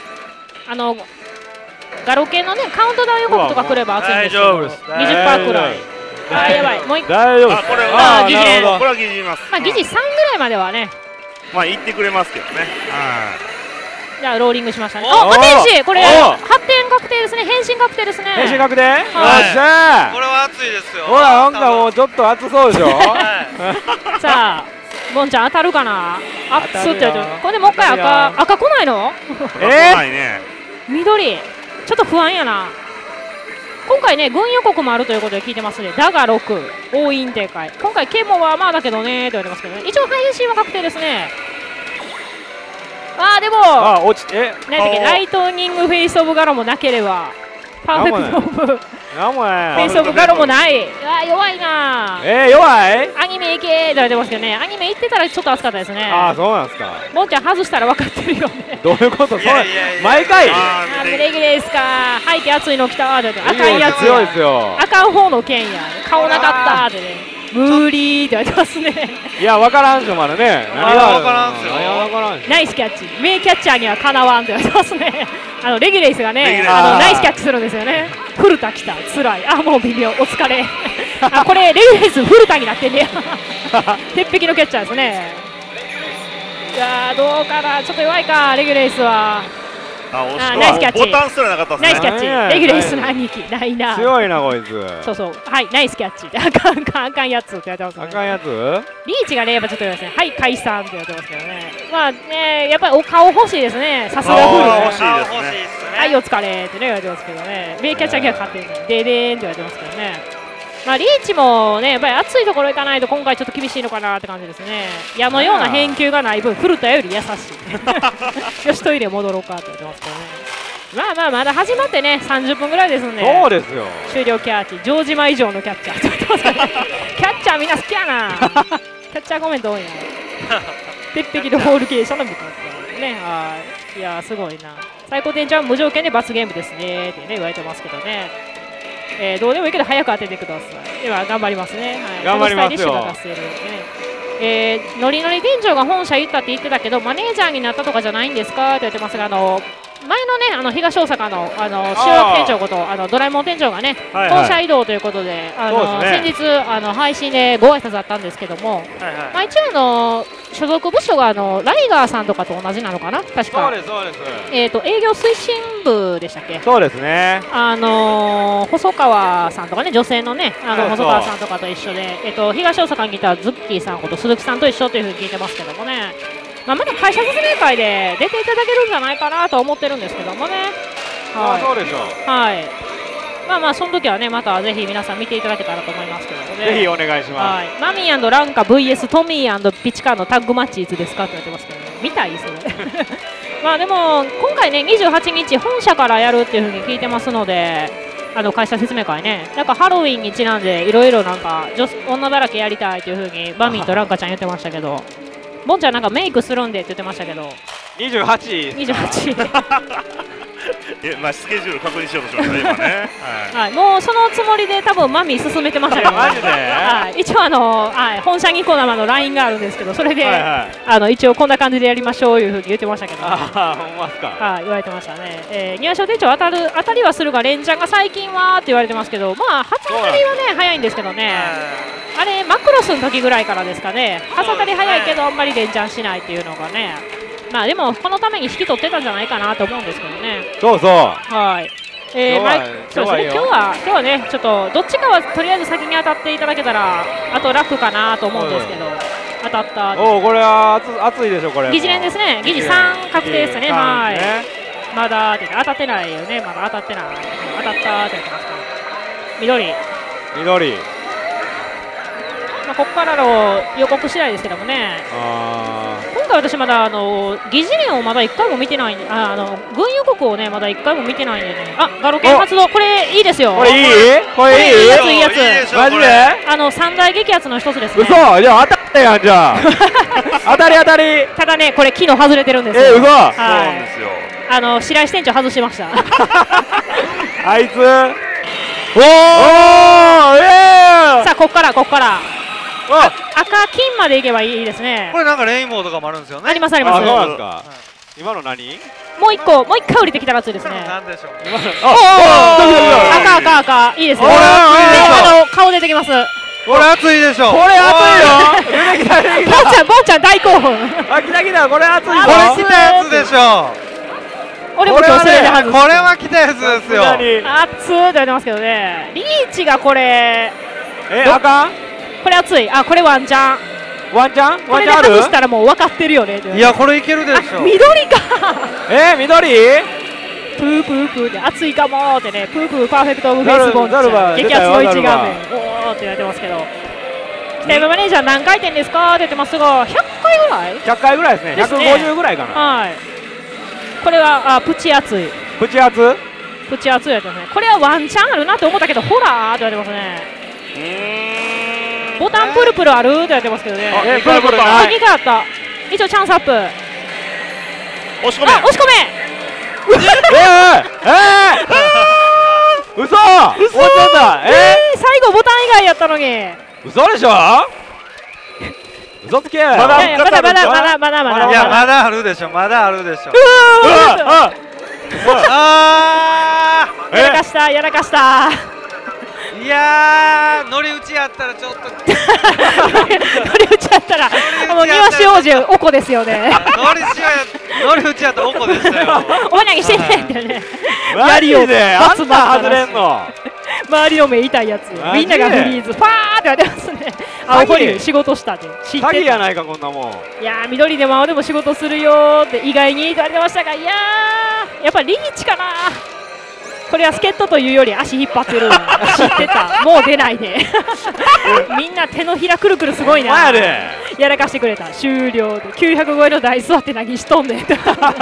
S2: ガロ系のねカウントダウン予告とか来れば熱いんですけど。20%くらい。やばい。もう一回。
S3: 大丈夫です。
S5: これは疑似ます。
S2: まあ疑似3ぐらいまではね。
S5: まあ言ってくれますけどね。
S2: じゃあローリングしましたね。天使これ発展確定ですね。変身確定ですね。
S3: 変身確定？よっし
S4: ゃー。これは熱いですよ。
S3: ほらなんかもうちょっと熱そうでしょ。
S2: さあボンちゃん当たるかな。熱ってこれでもう一回赤来ないの？
S5: 来ないね。
S2: 緑ちょっと不安やな。今回ね軍予告もあるということで聞いてますね。だが6応印展開。今回ケモはまあだけどねって言われてますけどね。一応配信は確定ですね。でも
S3: 落ちて
S2: ライトニングフェイスオブガロもなければパーフェクトオブフェイスオブガロもない。弱いな。
S3: 弱い？
S2: アニメいけって言われてますけどね。アニメ行ってたらちょっと熱かったですね。
S3: そうなんですか。
S2: ボンちゃん外したら分かってるよね。
S3: どういうこと？毎回
S2: レギュレースか。背景熱いの来たって赤いやつ
S3: 強いですよ。
S2: 赤ん方の剣や顔なかったってね。無理って言われてますね。
S3: いや分からんすよまだね。
S4: 何が分からんすよ。
S2: ナイスキャッチ。名キャッチャーにはかなわんって言われてますね。レギュレースがねナイスキャッチするんですよね。古田来たつらい。もう微妙お疲れ。これレギュレース古田になってんねや。鉄壁のキャッチャーですね。いやどうかな。ちょっと弱いかレギュレースは。ナイスキャッチ。
S5: ボタンすらなかったですね。
S2: ナイスキャッチ。レギュレースの兄貴ないな。
S3: 強いなこいつ。
S2: そうはいナイスキャッチ。あかんやつって言われてますね。
S3: あかんやつ？
S2: リーチがねやっぱちょっと言われますね。はい解散って言われてますけどね。まあねやっぱりお顔欲しいですね。さすがフル。
S5: 欲しいですね。
S2: はいお疲れってね言われてますけどね。名キャッチャーが勝ってるんででーんって言われてますけどね。 まあリーチもねやっぱり熱いところ行かないと今回ちょっと厳しいのかなって感じですね。矢のような返球がない分古田より優しい。よしトイレ戻ろうかって言ってますけどね。まあまあまだ始まってね30分ぐらいですんで。
S3: そうですよ。
S2: 終了キャッチ城島以上のキャッチャー。キャッチャーみんな好きやな。キャッチャーコメント多いな。鉄壁のホールケーションの見方ね。はい。いやすごいな。最高点じゃん無条件で罰ゲームですねってね言われてますけどね。どうでもいいけど早く当ててください。では頑張りますね。はい、
S3: 頑張りますよ。
S2: ノリノリ店長が本社行ったって言ってたけどマネージャーになったとかじゃないんですかって言ってますが前のね東大阪の修学店長ことドラえもん店長がね本社移動ということで先日配信でご挨拶だったんですけども、まあ一応所属部署がライガーさんとかと同じなのかな確か。そうですそうです。営業推進部でしたっけ。
S3: そうですね。
S2: 細川さんとかね女性のね細川さんとかと一緒で東大阪にいたズッキーさんこと鈴木さんと一緒というふうに聞いてますけどもね。まだ会社説明会で出ていただけるんじゃないかなと思ってるんですけどもね。
S3: はい、そうでしょう。
S2: はい。まあまあその時はねまたぜひ皆さん見ていただけたらと思いますけどね。
S3: ぜひお願いします。
S2: はい。マミー&ランカ VS トミー&ピチカーのタッグマッチいつですかって言ってますけどね。見たいそれ。まあでも今回ね28日本社からやるっていうふうに聞いてますので。会社説明会ねなんかハロウィンにちなんでいろいろなんか女だらけやりたいというふうにマミーとランカちゃん言ってましたけどボンちゃんなんかメイクするんでって言ってましたけど28
S5: まあスケジュール確認しようとしましたね今ね
S2: はいもうそのつもりで多分マミー進めてましたけど
S3: マジで
S2: 一応本社ニコ生の LINE があるんですけどそれで一応こんな感じでやりましょういうふうに言ってましたけど
S3: ほんまっすか
S2: 言われてましたね入賞店長当たりはするがレンチャンが最近はって言われてますけどまあ初当たりはね早いんですけどねあれマクロスの時ぐらいからですかね初当たり早いけどあんまりレンチャンしないっていうのがねまあでもこのために引き取ってたんじゃないかなと思うんですけどね
S3: そうそう
S2: はい今日はねちょっとどっちかはとりあえず先に当たっていただけたらあと楽かなと思うんですけど当たった
S3: これは熱いでしょこれ
S2: 疑似連ですね疑似3確定ですねはいまだ当たってないよねまだ当たってない当たったって言ってますけど緑ここからの予告次第ですけどもね今回私まだ疑似連をまだ1回も見てないんで軍予告をねまだ1回も見てないんでねガロケン発動これいいですよ
S3: これいい
S2: やつ
S3: マジで
S2: 三大激アツの一つですね
S3: 嘘じゃあ当たったやんじゃあ当たり
S2: ただねこれ機能外れてるんです
S3: よ
S5: そうなんですよ
S2: 白石店長外しました
S3: あいつ
S2: さあこっから赤金までいけばいいですね
S6: これなんかレインボーとかもあるんですよね
S2: ありますそうなん
S3: ですか今の何
S2: もう一回降りてきたら熱いですね
S6: なんでしょう
S2: 赤いいですね顔出てきます
S6: これ熱いでしょ
S3: これ熱いよ
S2: ボンちゃん大興奮
S3: 来たこれ熱いよ
S6: これ来たやつでしょ
S2: 俺も女性で外す
S6: これは来たやつですよ
S2: 熱って言われてますけどねリーチがこれ
S3: あかん
S2: これ熱いこれワンチャンこれで外したらもう分かってるよね
S6: いやこれいけるでしょ
S2: 緑か
S3: 緑
S2: プープープーって熱いかもーってねプープーパーフェクトオブフェイスボンちゃん激アツの1画面おーって言われてますけど北山マネージャー何回転ですかって言ってますが100回ぐらい
S3: 100回ぐらいですね150ぐらいかな
S2: はいこれはプチ熱い
S3: プチ熱
S2: 言われてますねこれはワンチャンあるなと思ったけどホラーって言われてますねボタンプルプルあるって言われてますけどね
S3: プルプルない
S2: 2回あった一応チャンスアップ
S5: 押し込め
S3: 嘘だ
S2: 最後ボタン以外やったのに
S3: 嘘でしょ嘘つけ
S2: まだ
S6: いやまだあるでしょ
S2: やらかした
S6: いやー乗り打ちやったらちょっと
S2: 乗り打ちやったらもう庭師王子おこですよね
S6: 乗り打ちやったらおこですよ
S2: おはにゃぎしてねってね
S3: マジであんな外れんの
S2: 周りの目痛いやつみんながフリーズファーって言われてますね青堀仕事したって
S3: 詐欺やないかこんなもん
S2: いやー緑でも青でも仕事するよーって意外に言われてましたがいやーやっぱリーチかなこれは助っ人というより足引っ張ってる。知ってた。もう出ないで。みんな手のひらくるくるすごいな。やらかしてくれた。終了で900超えの台座って何しとんねん。い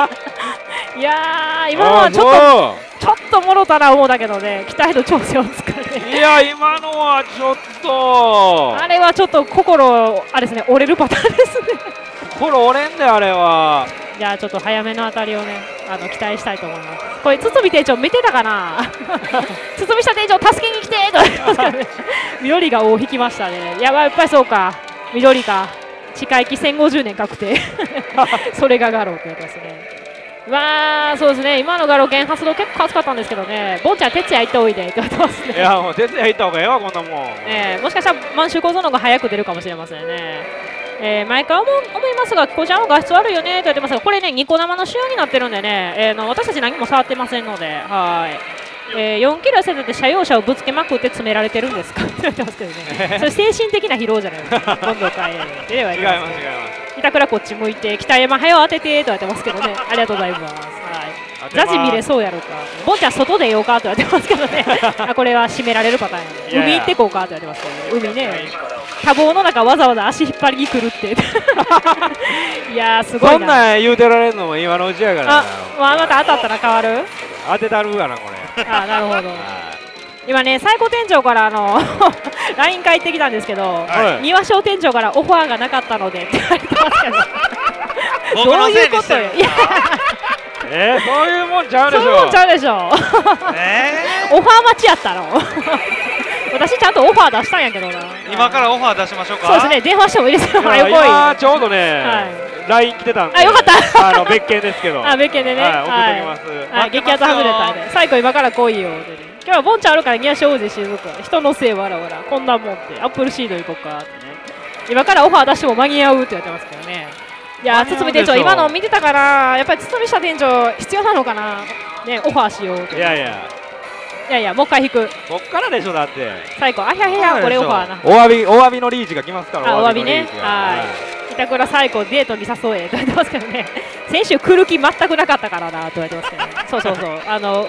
S2: やー、今のはちょっともろたな思うだけどね、期待度調整を使って。
S3: いや、今のはちょっと
S2: あれはちょっと心、あれですね、折れるパターンですね。
S3: 心折れんで、あれは。
S2: じゃあちょっと早めの当たりをね、期待したいと思います。これ堤店長見てたかな。堤下店長助けに来てと言いますからね。緑が大引きましたね。やっぱりそうか、緑か。近い期1050年確定。それがガローって言われますね。まあそうですね、今のガロケン発動結構熱かったんですけどね、ボンちゃん、哲也行っておいでって言われてますね。
S3: いや、もう哲也行った方がええわ、こんなもん。
S2: もしかしたら満州小僧の方が早く出るかもしれませんね。毎回思いますが、キコちゃんは画質悪いよねと言ってますが、これね、ニコ生の仕様になってるんでね、私たち何も触ってませんので、4キロ痩せてて車用車をぶつけまくって詰められてるんですかって言ってますけどね、それ精神的な疲労じゃないですか、今度か違います、違います。板倉こっち向いて、北山早当ててと言われてますけどね、ありがとうございます。ザジ見れそうやろか、ボンちゃん外出ようかと言われてますけどね、これは締められるパターンやね、海行ってこうかと言われてますけどね、海ね、多忙の中わざわざ足引っ張りに来るっていやーすごいな、
S3: そんなん言うてられるのも今のうちやからな。
S2: また当たったら変わる、
S3: 当てたるかな、これ。
S2: なるほど。今ね、最高店長からLINE 返ってきたんですけど、庭商店長からオファーがなかったのでって言われてますけど、どういうことよ。
S3: そういうもんちゃうでしょ。
S2: そういうもんちゃうでしょ。オファー待ちやったの。私ちゃんとオファー出したんやけどな。
S6: 今からオファー出しましょうか。
S2: そうですね、電話してもいいですよ。
S3: 今ちょうどね、LINE 来てたんで。
S2: よかった。
S3: 別件ですけど。
S2: 別件でね。
S3: 送ってきます。
S2: 激アツ外れたんで、最後今から来いよ。今日はボンちゃんあるから、ニアシ王子静か。人のせいわらわら。こんなもんって、アップルシード行こうかってね。今からオファー出しても間に合うって言ってますけどね。いや、堤店長、今の見てたから、やっぱり堤下店長、必要なのかな。ね、オファーしようって。いや、もう一回引く。
S3: こっからでしょ、だって。
S2: 最高、あひゃひゃ、これオファーな。
S3: お詫びのリーチが来ますから。
S2: お詫びね。板倉最高、デートに誘えと言ってますけどね。先週来る気全くなかったからなと言われてますけどね。そう、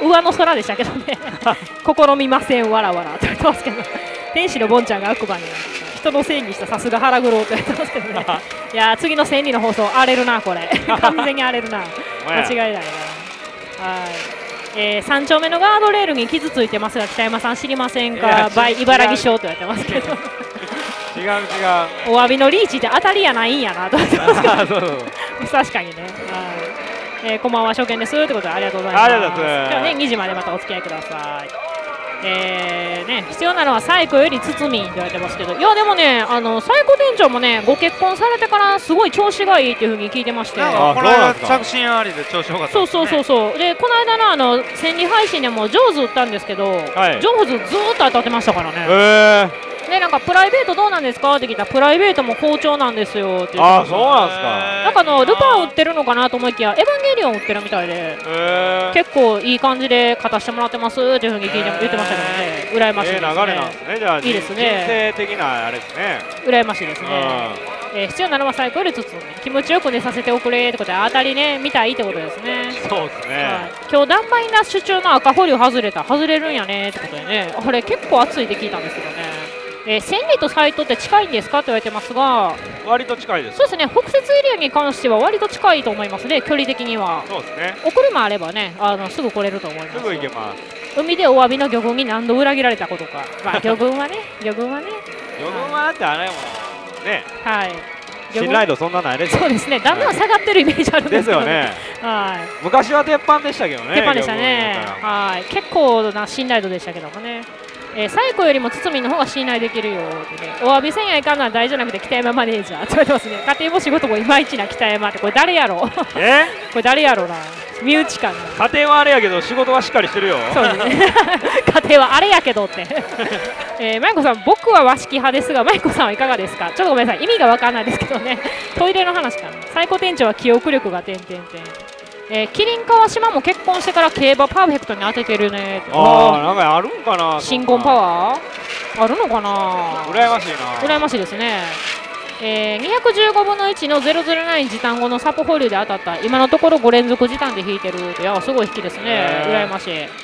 S2: 上の空でしたけどね。試みません、わらわらと言ってますけど。天使のボンちゃんが悪魔に人のせいにしたさすが腹黒と言ってますけどね。いや、次の千里の放送荒れるな、これ。完全に荒れるな。間違いないな。3丁目のガードレールに傷ついてますが、北山さん知りませんか、バイ茨城賞と言ってますけど。
S3: 違う。
S2: お詫びのリーチって当たりやないんやなと思ってますけど。確かにね。こんばんは、初見ですってことでありがとうございます。
S3: ありがとうございます。
S2: 今日ね、2時までまたお付き合いください。必要なのはサイコより堤って言われてますけど、いやでもね、サイコ店長もね、ご結婚されてからすごい調子がいいっていうふうに聞いてまして、
S6: この間着信ありで調子よかったですね。
S2: そうで、この間の千里配信でも上手打ったんですけど、上手ずーっと当たってましたからね。で、なんかプライベートどうなんですかって聞いたら、プライベートも好調なんですよって言ってました。
S3: そうなんですか。
S2: なんかルパン売ってるのかなと思いきや、エヴァンゲリオン売ってるみたいで、結構いい感じで勝たしてもらってますっていうふうに言ってましたけどね、羨ましいですね。
S3: 流れなんですね。じゃあいいですね。人生的なあれですね。
S2: 羨ましいですね。必要なのは最高より包む、気持ちよく寝させておくれってことで、当たりね、見たいってことですね。
S3: そうですね。
S2: 今日ダンバインラッシュ中の赤保留外れるんやねってことでね、あれ結構熱いって聞いたんですけどね。千里と斎藤って近いんですかって言われてますが、
S3: 割と近いです。
S2: そうですね、北摂エリアに関しては割と近いと思いますね、距離的には。
S3: そうですね。
S2: お車あればね、すぐ来れると思います。
S3: すぐ行けます。
S2: 海でお詫びの漁軍に何度裏切られたことか。まあ漁軍はね。
S3: 漁軍はだってあれもね。
S2: はい。
S3: 信頼度そんなないですよ。
S2: そうですね、だんだん下がってるイメージあるんですけど。
S3: ですよね。
S2: はい。
S3: 昔は鉄板でしたけどね。
S2: 鉄板でしたね。はい。結構な信頼度でしたけどもね。サイコよりも堤の方が信頼できるよってね、お詫びせんやいかんのは大事じゃなくて北山マネージャーって言われてますね。家庭も仕事もいまいちな北山って、これ誰やろ。これ誰やろな、身内感が。
S3: 家庭はあれやけど仕事はしっかりしてるよ。
S2: そうですね。家庭はあれやけどってマイコさん、僕は和式派ですがマイコさんはいかがですか。ちょっとごめんなさい、意味が分からないですけどね。トイレの話かな。サイコ店長は記憶力が点。キリン川島も結婚してから競馬パーフェクトに当ててるね。
S3: なんかあるんかな。
S2: 新婚パワーあるのかな。
S3: 羨ましいな。
S2: 羨ましいですね。215分の1の009時短後のサポ保留で当たった。今のところ5連続時短で引いてる。いや、すごい引きですね。羨ましい。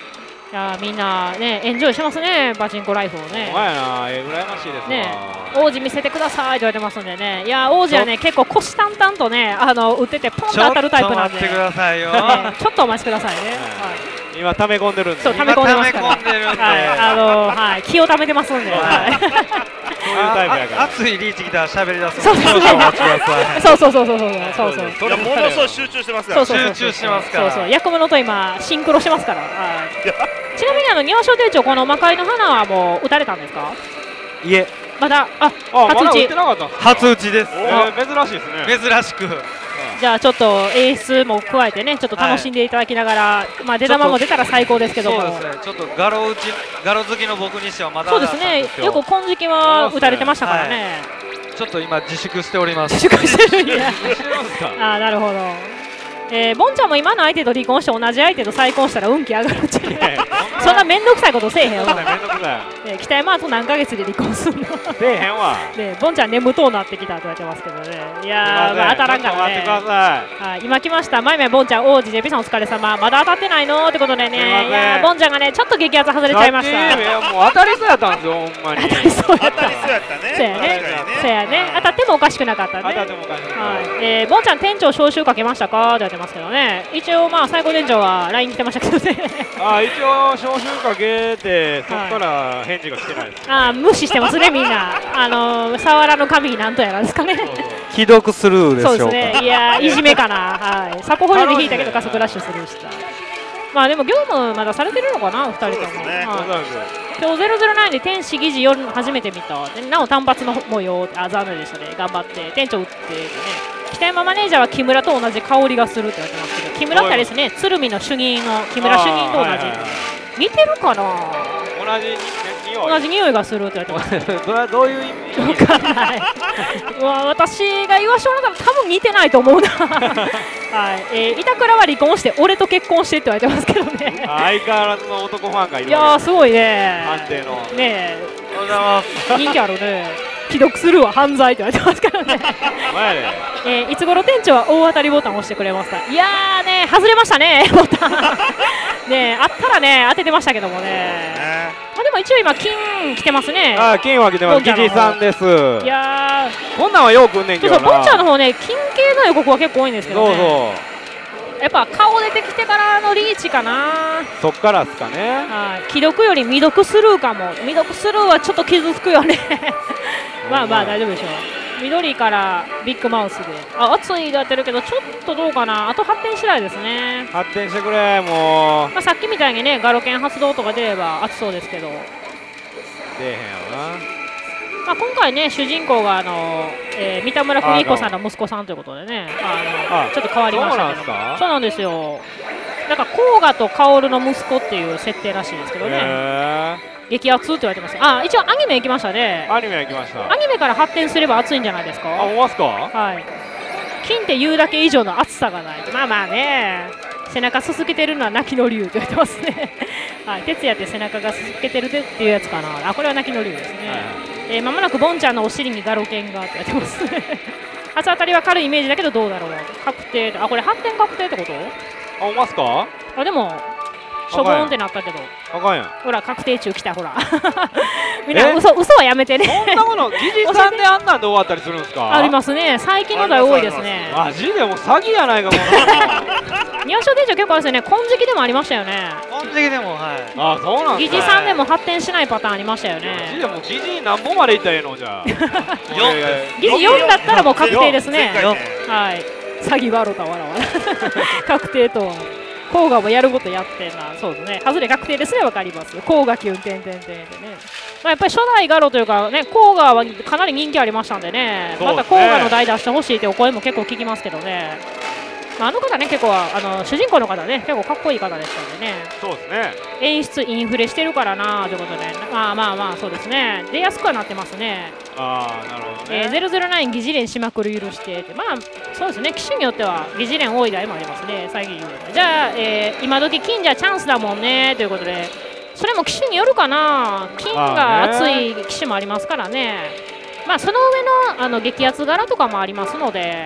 S2: いやみんなねエンジョイしますねパチンコライフをね。
S3: お前やな、羨ましいです
S2: ね。王子見せてくださいと言われてますんでね。いや王子はね結構虎視眈々とね打っててポンと当たるタイプなんで。
S6: ちょっと待ってくださいよ。
S2: ちょっとお待ちくださいね。
S3: 今溜め込んでるんで。
S2: そう溜め込んでますから。はい気を溜めてますんで。
S3: そういうタイプやから。
S6: 熱いリーチ来たら喋り出す。
S2: そうそうそうそう。
S5: いやものすごい集中してますから。
S6: 集中してますから。
S2: そう役務と今シンクロしてますから。ちなみに庭商店長この魔界の花はもう打たれたんですか？
S6: いえ
S2: まだ
S3: 初打ち。
S6: 初打ちです。
S3: 珍しいですね。
S6: 珍しく。
S2: じゃあちょっと演出も加えてねちょっと楽しんでいただきながら、まあ出玉も出たら最高ですけども。
S6: そうですね。ちょっとガロ好きの僕にしてはまだ。
S2: そうですね。よく今時期は打たれてましたからね。
S6: ちょっと今自粛しております。
S2: 自粛してるんや。あなるほど。ボンちゃんも今の相手と離婚して同じ相手と再婚したら運気上がるんじゃないそんな面倒くさいことせえへんわ。北山あと何ヶ月で離婚すんの
S3: せえへんわ。
S2: ボンちゃん眠とうなってきたと言われてますけどね。いやー当たらんからね。今来ましたまいまいボンちゃん王子 JP さんお疲れ様。まだ当たってないのってことでね。いやボンちゃんがねちょっと激アツ外れちゃいました。
S3: もう当たりそうやったんですよほんまに。
S5: 当たりそうやったね。
S2: そうやね。当たってもおかしくなかったね。
S3: 当たってもおかしくなかった。
S2: ボンちゃん店長招集かけましたかって言われてますけどね。一応まあ最高店長は LINE 来てましたけどね。
S3: 一応招集かけてそっから返事が来てないです。
S2: 無視してますねみんな。サワラの神なんとやらですかね。
S6: 既読スルーでしょうか。
S2: そうですね。いやいじめかな。はい。サポホイールで引いたけど加速ラッシュするした。まあでも業務まだされてるのかな2人とも。今日009で天使議事夜初めて見た。なお単発の模様残念でしたね。頑張って店長打ってね。北山マネージャーは木村と同じ香りがするって言われてますけど、木村ってあれですね、鶴見の主任の木村主任と同じ。似てるかな？同じ匂いがするって言われてます。
S3: どういう意味？
S2: わかんない。私が言わしてもらったら多分似てないと思うな。はい。板倉は離婚して俺と結婚してって言われてますけどね。
S3: 相変わらずの男ファンがいる。
S2: いやーすごいね。
S3: 安定の。
S2: ねえ。人気あるね。既読するは犯罪って言われてますからね。いつ頃店長は大当たりボタンを押してくれますか。いやーね外れましたねボタン。ねあったらね当ててましたけどもね。でも一応今金来てますね。
S3: 金は来てます。キジさんです。
S2: いや
S3: ーこんなんはよくんねんけどな。
S2: ボンちゃんの方ね金系の予告は結構多いんですけどね。やっぱ顔出てきてからのリーチかな。
S3: そっからっすかね。
S2: 既読より未読スルーかも。未読スルーはちょっと傷つくよね。まあまあ大丈夫でしょう。緑からビッグマウスで熱いでやってるけどちょっとどうかな。あと発展次第ですね。
S3: 発展してくれもう。
S2: さっきみたいにねガロケン発動とか出れば熱そうですけど出
S3: えへんよな。
S2: 今回ね主人公が三田村邦彦さんの息子さんということでねちょっと変わりましたけど。そうなんですよ。なんか甲賀と薫の息子っていう設定らしいですけどね。激アツって言われてます。一応アニメ行きましたね。
S3: アニメ行きました。
S2: アニメから発展すれば熱いんじゃないですか。
S3: 思いますか。
S2: はい。金って言うだけ以上の熱さがない。まあまあね。背中すすけてるのは泣きの竜って言われてますね。はい。哲也って背中がすすけてるっていうやつかな。これは泣きの竜ですね。まもなくボンちゃんのお尻にガロケンがって言われてます。初当たりは軽いイメージだけどどうだろう。確定。これ発展確定ってこと？
S3: 思いますか。で
S2: も。しょぼんってなったけど。
S3: あかんやん。
S2: ほら確定中来たほら。みんな嘘はやめてね。
S3: そんなもの技術さんであんなんで終わったりするんですか。
S2: ありますね。最近のが多いですね。
S3: マジでもう詐欺やないかも。
S2: 庭師店長結構あれですよね。金色でもありましたよね。
S6: 金色でもはい。
S3: そうなんです
S2: ね。疑似さんでも発展しないパターンありましたよね。
S3: 疑似でも疑似何本までいったらええのじゃあ。
S2: 疑似4だったらもう確定ですね。はい。詐欺わろたわらわら。確定と。甲賀もやることやってんな。そうですね。外れ確定ですね。わかります。甲賀キュンてんてんてんでね。やっぱり初代ガロというかね、甲賀はかなり人気ありましたんでね。また甲賀の代出してほしいというお声も結構聞きますけどね。あの方ね結構主人公の方ね結構かっこいい方でしたんでね。
S3: そうですね。
S2: 演出インフレしてるからなということで、まあそうですね。出やすくはなってますね。
S3: なるほどね。
S2: 009疑似連しまくる許してってそうですね。機種によっては疑似連多い台もありますね。最近じゃあ、今時金じゃチャンスだもんねということで、それも機種によるかな。金が熱い機種もありますからね。その上の激アツ柄とかもありますので。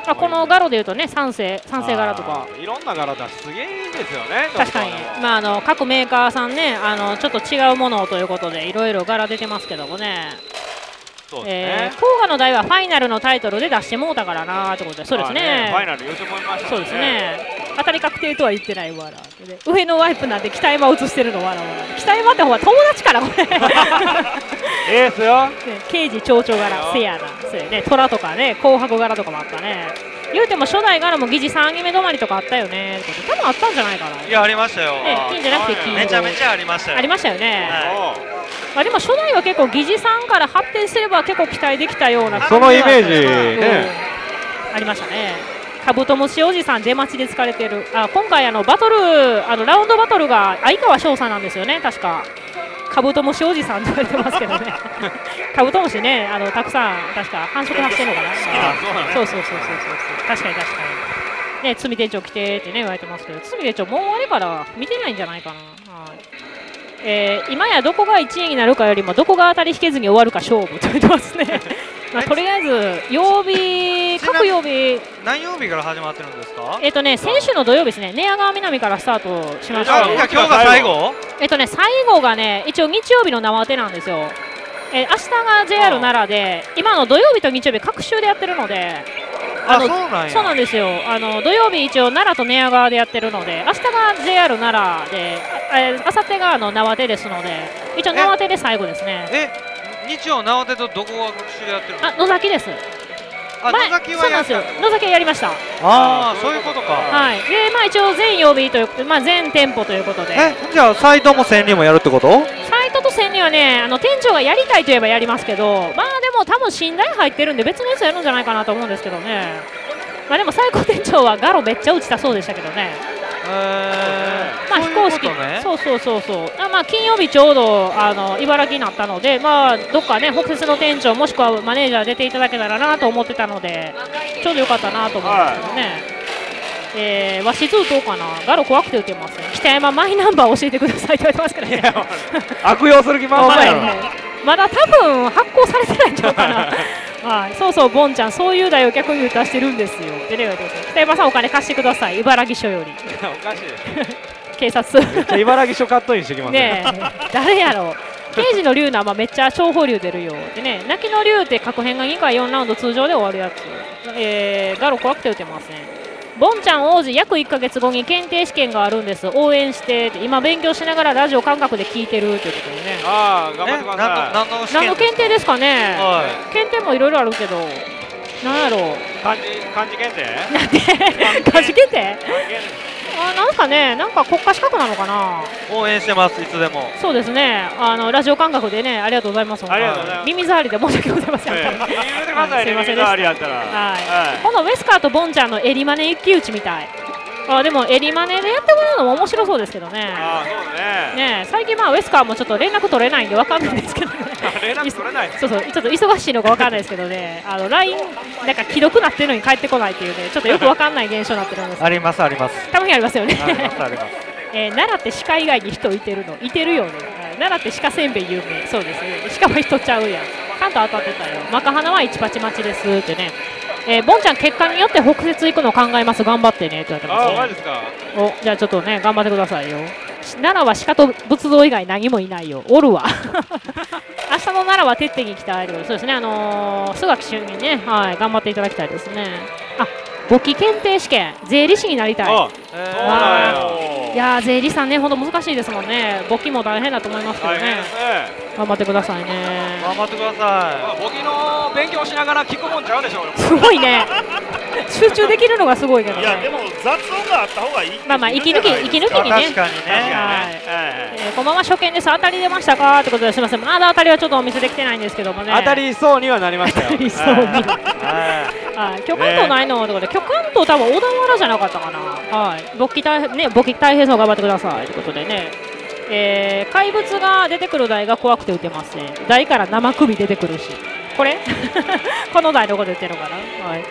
S2: この柄でいうとね、三世柄とか
S3: いろんな柄だしすげえいいですよね。
S2: 確かに、各メーカーさんね、ちょっと違うものということでいろいろ柄出てますけどもね。甲賀の台はファイナルのタイトルで出してもうたからなーってことで、そうですね。
S3: ファイナル優勝もいましたね。
S2: そうですね。当たり確定とは言ってないわら。上のワイプなんで北山映してるのわらわら。北山ってほら友達からこれ。
S3: ええですよ。
S2: 刑事町長柄せやな。そうやね。虎とかね、紅白柄とかもあったね。言うても初代柄も疑似3アニメ止まりとかあったよね。多分あったんじゃないかな。
S6: いやありましたよ。
S2: 金じゃなくて金。
S6: めちゃめちゃありましたよ。
S2: ありましたよね。でも初代は結構疑似さんから発展すれば結構期待できたような
S3: そのイメージね、
S2: ありましたね。カブトムシおじさん出待ちで疲れてる。今回バトルラウンドバトルが相川翔さんなんですよね、確か。カブトムシおじさんって言われてますけどね。カブトムシね、たくさん確か繁殖させてるのかな。そう確かにね、つみ店長来てってね言われてますけど、つみ店長もうあれから見てないんじゃないかな。今やどこが1位になるかよりもどこが当たり引けずに終わるか勝負と言ってますね。とりあえず各曜日
S6: 何曜日から始まってるんですか？
S2: 先週の土曜日ですね。寝屋川南からスタートしました。
S6: 今日が最後？
S2: 最後がね一応日曜日の生手なんですよ。明日が JR 奈良で、今の土曜日と日曜日各週でやってるので。そうなんですよ。土曜日一応奈良と寝屋川でやってるので、明日が JR 奈良で、明後日が縄手ですので、一応縄手で最後ですね。
S6: 日曜縄手とどこが各週でやってるの？
S2: 野崎です。
S6: 野崎は
S2: そうなんですよ。野崎やりました。
S6: そういうことか。
S2: はい。で一応全曜日という全店舗ということで。
S6: じゃあサイトも千里もやるってこと？
S2: サイトと千里はね店長がやりたいといえばやりますけど、でも多分信頼入ってるんで別のやつやるんじゃないかなと思うんですけどね。でも最高店長はガロめっちゃ打ちたそうでしたけどね。非公式、そう金曜日ちょうど茨城になったので、どっかね北節の店長もしくはマネージャー出ていただけたらなと思ってたので、ちょうどよかったなと思うんですけどね。和紙打とうかな。ガロ怖くて打てますね。北山マイナンバー教えてくださいって言われてますからね。
S3: 悪用する気満々やろ。
S2: まだ多分発行されてないんちゃうかな。そうボンちゃんそういう題を逆に出してるんですよってね。北山さんお金貸してください、茨城署より。
S3: おかしい。
S2: 警察。
S3: 茨城署カットインしてきますね。
S2: 誰やろ。刑事の竜なめっちゃ長保竜出るよでね。泣きの竜って確変が2回4ラウンド通常で終わるやつ。ガロ怖くて打てません。ボンちゃん王子約1ヶ月後に検定試験があるんです。応援してって今勉強しながらラジオ感覚で聞いてるということでね。
S3: 頑張ってください。
S2: 何の検定ですかね。検定もいろいろあるけど、なんやろう。
S3: 漢字検定？
S2: 漢字検定？なんかね、なんか国家資格なのかな。
S6: 応援してます、いつでも。
S2: そうですね。ラジオ感覚でね、ありがとうございます。
S3: ありがとうございます。
S2: 耳障りで申し訳ございません。
S3: すいません。耳障りやったら。
S2: このウェスカーとボンちゃんの襟真似一騎打ちみたい。でも襟真似でやってもらうのも面白そうですけどね。
S3: そうね。
S2: 最近ウェスカーもちょっと連絡取れないんでわかんないですけどね。
S3: 連絡取れない。
S2: ちょっと忙しいのかわかんないですけどね。LINE なんか既読なってるのに帰ってこないっていうね、ちょっとよくわかんない現象になってるんです。
S6: ありますあります。
S2: たまにありますよね。
S6: あります。
S2: 奈良って鹿以外に人いてるよね。奈良って鹿せんべい有名。そうです。鹿も人ちゃうやん。関東当たってたよ。マカハナは一パチ待ちですってね。ボンちゃん結果によって北節行くの考えます。頑張ってねって言われてますね。
S3: マジですか。
S2: じゃあちょっとね頑張ってくださいよ。奈良は鹿と仏像以外何もいないよ。おるわ。明日の奈良は徹底に行きたいということで、そうですね。須垣主任ね、頑張っていただきたいですね。簿記検定試験、税理士になりたい。いや税理士さんね、ほんと難しいですもんね。簿記も大変だと思いますけどね。頑張ってくださいね。
S6: 頑張ってくださ
S3: い。簿記の勉強しながら聞くもんちゃうでしょうよ。
S2: すごいね。集中できるのがすごいけどね。
S5: いやでも雑音があった方がいい。
S2: 息抜きにね。
S6: 確かにね。
S2: こんばんは、初見です。当たり出ましたかってことですみません。まだ当たりはちょっとお見せできてないんですけどもね。
S3: 当たりそうにはなりましたよ。
S2: 当たりそうに。今日関東ないのってことで、今日関東多分小田原じゃなかったかな。簿記大変そう頑張ってくださいということでね。怪物が出てくる台が怖くて打てますね。台から生首出てくるし。これこの台どこで打ってるのかな。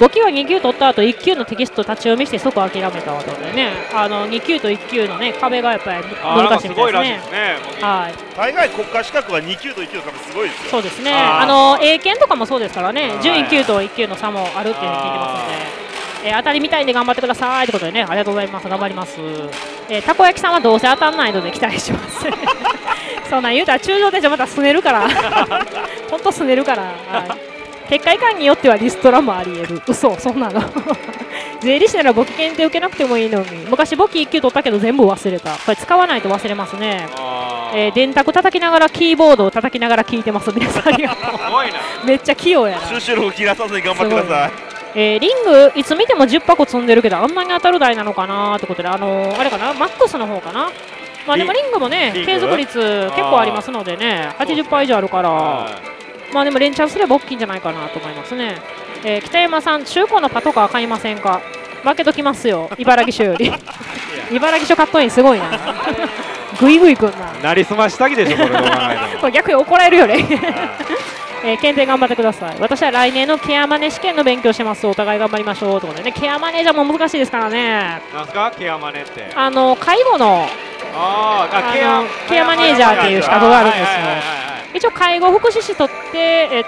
S2: 簿記は2級取った後1級のテキスト立ち読みして即諦めたわけでね、2級と1級のね壁がやっぱり難しいみたいですね。はい。
S5: 大概国家資格は2級と1級の壁すごいですよ。
S2: そうですね。英検とかもそうですからね、準1級と1級の差もあるっていうふうに聞いてますので、当たりみたいんで頑張ってくださいということでね、ありがとうございます。頑張ります。たこ焼きさんはどうせ当たんないので期待します。そんなん言うたら中上でじゃまたすねるから、本当すねるから。結果いかんによってはリストラもありえる。嘘、そんなの。税理士なら簿記検定受けなくてもいいのに、昔簿記1級取ったけど全部忘れた。これ使わないと忘れますね。電卓叩きながらキーボードを叩きながら聞いてます。皆さんありがとう。めっちゃ器用やな。
S5: 収集力切らさずに頑張ってください。
S2: リングいつ見ても10箱積んでるけどあんなに当たる台なのかなってことで、あれかな、マックスの方かな。まあでもリングもね継続率結構ありますのでね、80%以上あるから、まあでも連チャンすれば大きいんじゃないかなと思いますね。北山さん、中古のパトカー買いませんか。負けときますよ、茨城署より。茨城署カットインすごいな。ぐいぐいくんな。
S3: なりすましたぎでしょ、これどう考えても。
S2: これ逆に怒られるよね。検定頑張ってください。私は来年のケアマネ試験の勉強してます。お互い頑張りましょうということでね、ケアマネージャーも難しいですからね。
S3: なんすか、ケアマネって。
S2: 介護のケアマネージャーっていう資格があるんですよ。一応介護福祉士取って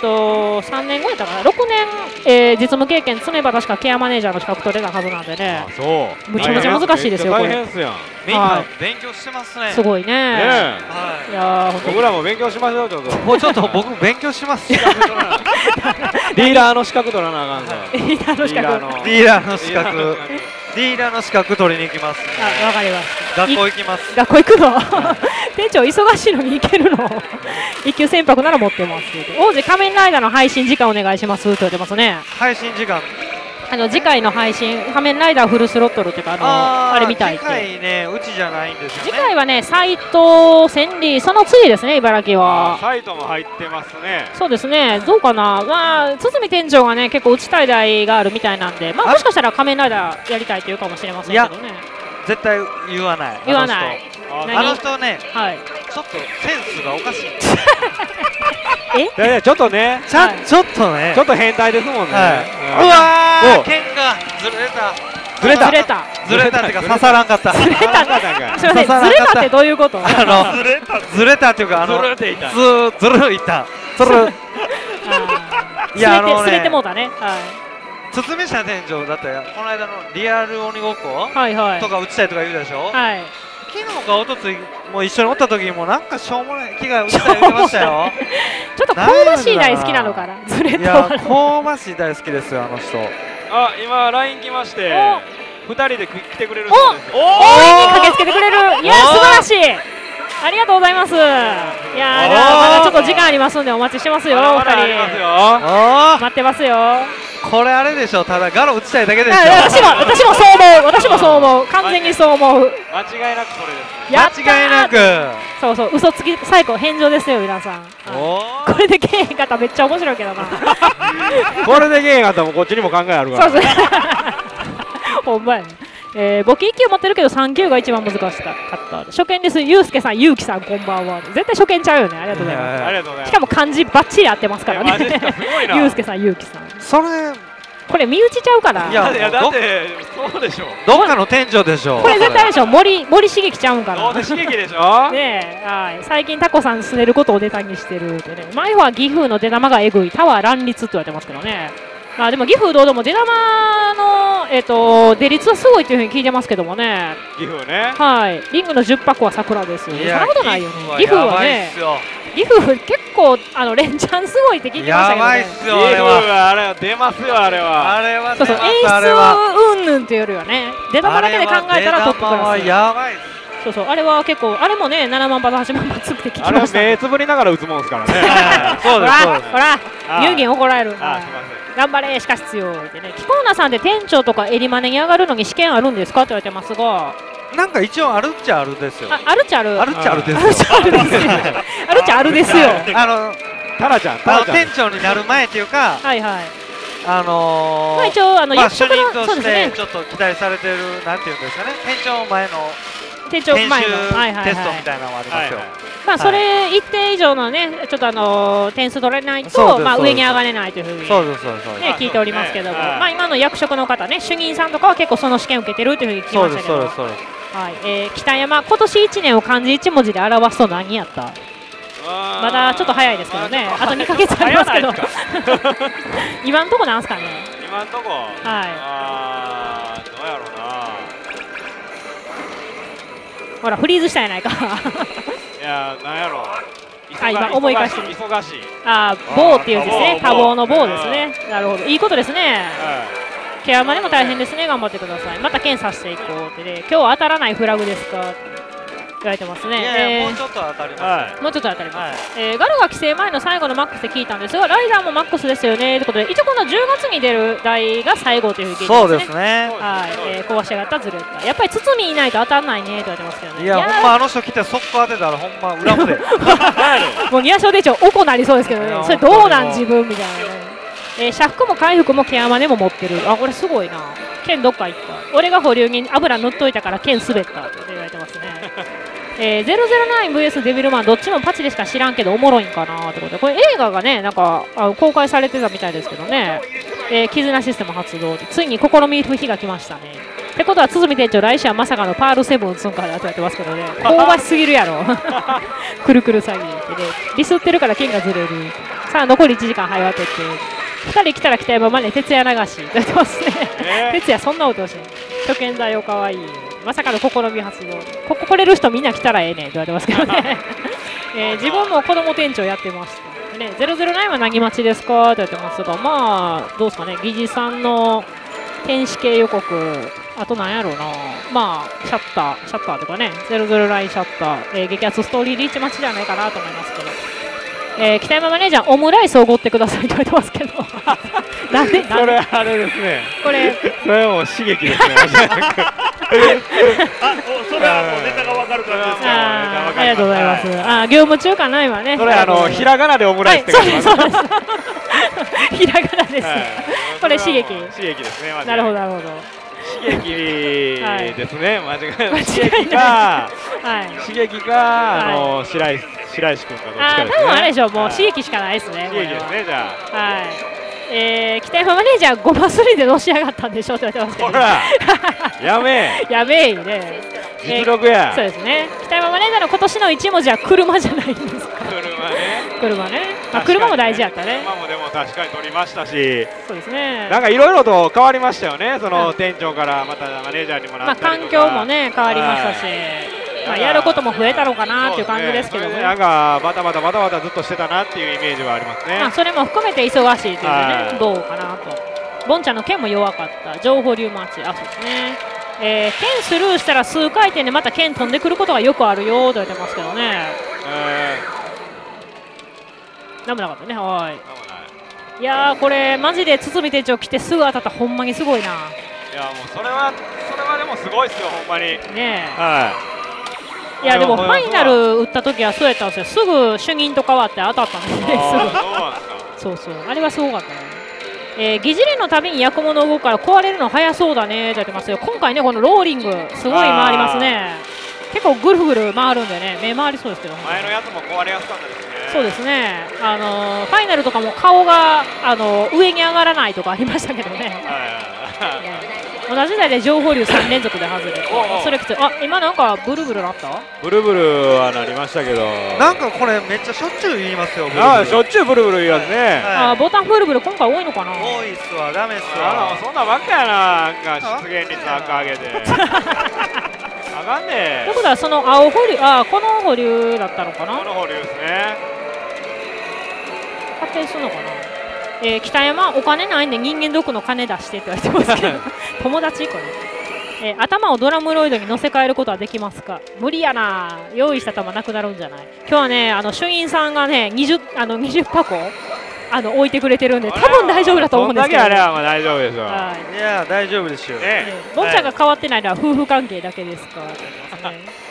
S2: 、3年後やったかな、6年、実務経験積めば確かケアマネージャーの資格取れたはずなんでね。むちゃむちゃ難しいですよ、これ。
S6: みんな勉強してますね。
S2: すごいね。いや
S3: 僕らも勉強しましょう。ちょっと
S6: もうちょっと僕勉強します。
S3: リーダーの資格取らなあかんぞ。
S2: リーダーの資格。
S6: リーダーの資格。リーダーの資格取りに行きます。
S2: わかります。
S6: 学校行きます。
S2: 学校行くの。店長忙しいのに行けるの。一級船舶なら持ってます。王子仮面ライダーの配信時間お願いしますと言ってますね。
S6: 配信時間。
S2: 次回の配信仮面ライダーフルスロットルっていうかあれみたいって。
S6: 次回ねうちじゃないんですよね。
S2: 次回はね斉藤千里その次ですね、茨城は。
S3: 斉藤も入ってますね。
S2: そうですね、どうかな、まあ堤店長がね結構打ちたい台があるみたいなんで、まあもしかしたら仮面ライダーやりたいっていうかもしれませんけどね。
S6: 絶対言わない。
S2: 言わない。
S6: あの人ね、ちょっとセンスがおかしい。
S3: ちょっとね、
S6: ちょっとね、
S3: ちょっと変態ですもんね。
S6: うわー、剣がずれた。ずれたっていうか刺さらんかった。ずれた。
S2: すみません、ずれたってどういうこと？
S6: ずれたっていうかずるいた。
S2: いやすれてもうたね。
S6: 堤下店長だってこの間のリアル鬼ごっことか打ちたいとか言うでしょ。昨日かおとついも一緒におった時もなんかしょうもない気が打ちたい言ってましたよ。
S2: ちょっと香ばしい大好きなのかな。ずれた。
S6: いや香ばしい大好きですよあの人。
S3: 今 LINE 来まして。2人で来てくれる
S2: そうです。応援に駆けつけてくれる。いや素晴らしい。ありがとうございます。いやまだちょっと時間ありますんでお待ちしてますよお二人。待ってますよ。
S6: これあれでしょ、ただガロ打ちたいだけでしょ。
S2: 私もそう思う。完全にそう思う。
S3: 間違いなくそれです。
S6: 間違いなく。
S2: そう嘘つき最高返上ですよ皆さん。これでけえへんかったらめっちゃ面白いけどな。
S3: これでけえへんかったらもうこっちにも考えあるから。
S2: ほんまやね。簿記1級持ってるけど3級が一番難しかった。初見です。ゆうすけさん、ゆうきさん、こんばんは。絶対初見ちゃうよね。ありがとうございます。しかも漢字バッチリ合ってますからね。ゆうすけさん、ゆうきさん。
S6: それ
S2: これ身内ちゃうから。
S3: いやだってそうでしょ。
S6: どっかの店長でしょ。
S2: これ絶対でしょ。森刺激ちゃうんから。
S3: 森刺激でしょ。
S2: ねえ、最近タコさんすねることをネタにしてるってね。前は岐阜の出玉がえぐい、タワー乱立って言われてますけどね。まあでも岐阜堂々も出玉の出率はすごいというふうに聞いてますけどもね。
S3: 岐阜ね。
S2: はい。リングの10箱は桜ですよ。そんなことないよね。岐阜はね。岐阜結構連チャンすごいって聞いてましたけどね。
S6: やばいっすよあれは。
S3: あれは出ますよあれは。
S6: あれは
S2: そうそう、演出うんぬんっていうよりはね、出玉だけで考えたらトップクラス。
S6: やばいっす。
S2: そうそう、あれは結構あれもね7万発8万発って聞きました。
S3: あれは目つぶりながら打つもんですからね。
S6: そうですそうです。
S2: ほら有言怒られる。頑張れしか必要ってね。キコーナさんで店長とか襟真似に上がるのに試験あるんですかって言われてますが。
S6: なんか一応あるっちゃあるですよ。
S2: あるっちゃある。
S6: あるっちゃあるですよ。
S2: あるっちゃあるですよ。あるっちゃあるですよ。
S3: タラちゃん。
S6: 店長になる前っていうか。
S2: はいはい。
S6: ま
S2: あ一応
S6: 主任としてちょっと期待されてるなんていうんですかね。店長前の
S2: 店長前の
S6: テストみたいなのもありますよ。
S2: まあそれ一定以上のねちょっと点数取れないとまあ上に上がれないというふうにね聞いておりますけども、まあ今の役職の方ね主任さんとかは結構その試験を受けてるというふうに聞きましたけど、はい、北山今年1年を漢字1文字で表すと何やった？まだちょっと早いですけどね、あと2ヶ月ありますけど今んとこなんすかね。
S3: 今んとこはい、どうやろうな。
S2: ほらフリーズしたやないか
S3: いやなんやろう。
S2: 今思い返してる。
S3: 忙しい。
S2: 棒っていうんですね。多忙の棒ですね。なるほど、いいことですね。ケアマでも大変ですね。頑張ってください。また検査していこうってね。今日は当たらないフラグですか言われてますね。
S6: もうちょっと当たります。
S2: もうちょっと当たります。ガルが規制前の最後のマックスで聞いたんですが、ライダーもマックスですよねということで、一応この10月に出る台が最後というふうに聞いてますね。
S6: そうですね。
S2: はい、壊しやがったずれた。やっぱり堤いないと当たらないねと言われてますけどね。
S6: いやほんまあの人来て速攻当てたらほんま裏まで。
S2: もうニアショーで一応おこなりそうですけどね。それどうなん自分みたいなね。シャフクも回復もケアマネも持ってる。これすごいな。剣どっか行った。俺が保留に油塗っといたから剣滑ったって言われてますね。009vs デビルマンどっちもパチでしか知らんけどおもろいんかなってことで、これ映画がねなんか公開されてたみたいですけどね、絆システム発動でついに試みる日が来ましたね。ってことは堤店長来週はまさかのパール7打つんかなとやってますけどね、香ばしすぎるやろくるくる詐欺ってね、リスってるから剣がずれる。さあ残り1時間早当てて2人来たら来たままね徹夜流しとやってますね徹夜そんな音しない。初見だよかわいい。まさかの試み発動。ここ来れる人みんな来たらええねんって言われてますけどね自分も子供店長やってましたね。009は何待ちですかって言ってますが、まあどうですかね、疑似さんの天使系予告、あとなんやろうな、まあシャッターとかね、009シャッター、激アツストーリーリーチ待ちじゃないかなと思いますけど、北山マネージャーオムライスをおごってくださいって言われてますけどなんで
S3: それあれですね、
S2: これ
S3: それはもう刺激ですね
S5: それはもうネタが分かるからですね。
S2: ありがとうございます。業務中かな今ね。
S3: それひらがなでオムライスって書いてます。
S2: ひらがなです。これ刺激。
S3: 刺激ですね。
S2: なるほどなるほど。
S3: 刺激ですね。間違いない。刺激か白石君かどっちかですね。
S2: 多分あれでしょ、もう刺激しかないですね。
S3: 刺激ですねじゃあ。
S2: はい。北山マネージャー5マスリーでのし上がったんでしょって言われてますけど。ほら
S3: やめ
S2: え。やめえね。
S3: 実力や。
S2: そうですね。北山マネージャーの今年の1文字は車じゃないんですか。車ね。車も大事やったね。
S3: 車もでも確かに取りましたし。
S2: そうですね。
S3: なんかいろいろと変わりましたよね。その店長からまたマネージャーにもなったりとか。
S2: 環境もね変わりましたし。やることも増えたのかなっていう感じですけどね。
S3: なんかバタバタずっとしてたなっていうイメージはありますね。
S2: それも含めて忙しいというね、どうかなと。ボンちゃんの剣も弱かった。情報流マッチ、そうですね。剣スルーしたら数回転でまた剣飛んでくることがよくあるよと言ってますけどね。なんもなかったね。はい。いやーこれマジで堤店長来てすぐ当たったらほんまにすごいな。い
S3: やもうそれはでもすごいですよほんまに。
S2: ねえ。いやでもファイナル打った時はそうやったんですよ。すぐ主任と変わって当たったんですね。そうそう、あれはすごかったね。疑似連のたびに役物動くから壊れるの早そうだねって言ってますよ。今回ねこのローリングすごい回りますね。結構ぐるぐる回るんでね、目回りそうですけど。
S3: 前のやつも壊れやすかったですね。
S2: そうですね。ファイナルとかも顔が上に上がらないとかありましたけどね。同じ台で情報流3連続で外れて、それきつい。今なんかブルブルなった？
S3: ブルブルはなりましたけど、
S6: なんかこれめっちゃしょっちゅう言いますよ。
S3: しょっちゅうブルブル言いますね。
S2: ボタンブルブル今回多いのかな？
S6: 多いっすわ、ダメっすわ。
S3: そんなばっかやな、なんか出現率赤上げて。あかんね。
S2: ということはその青保留、この保留だったのかな？
S3: この保留ですね。
S2: 発展するのかな？北山お金ないんで人間ドックの金出してって言われてますけど友達これ、頭をドラムロイドに乗せ替えることはできますか？無理やな。用意した球なくなるんじゃない？今日はね主任さんがね20箱置いてくれてるんで多分大丈夫だと思うんですけど、
S3: そんだけあれは大丈夫でしょう。
S6: いや大丈夫ですよね。
S2: ボンちゃんが変わってないのは夫婦関係だけですか？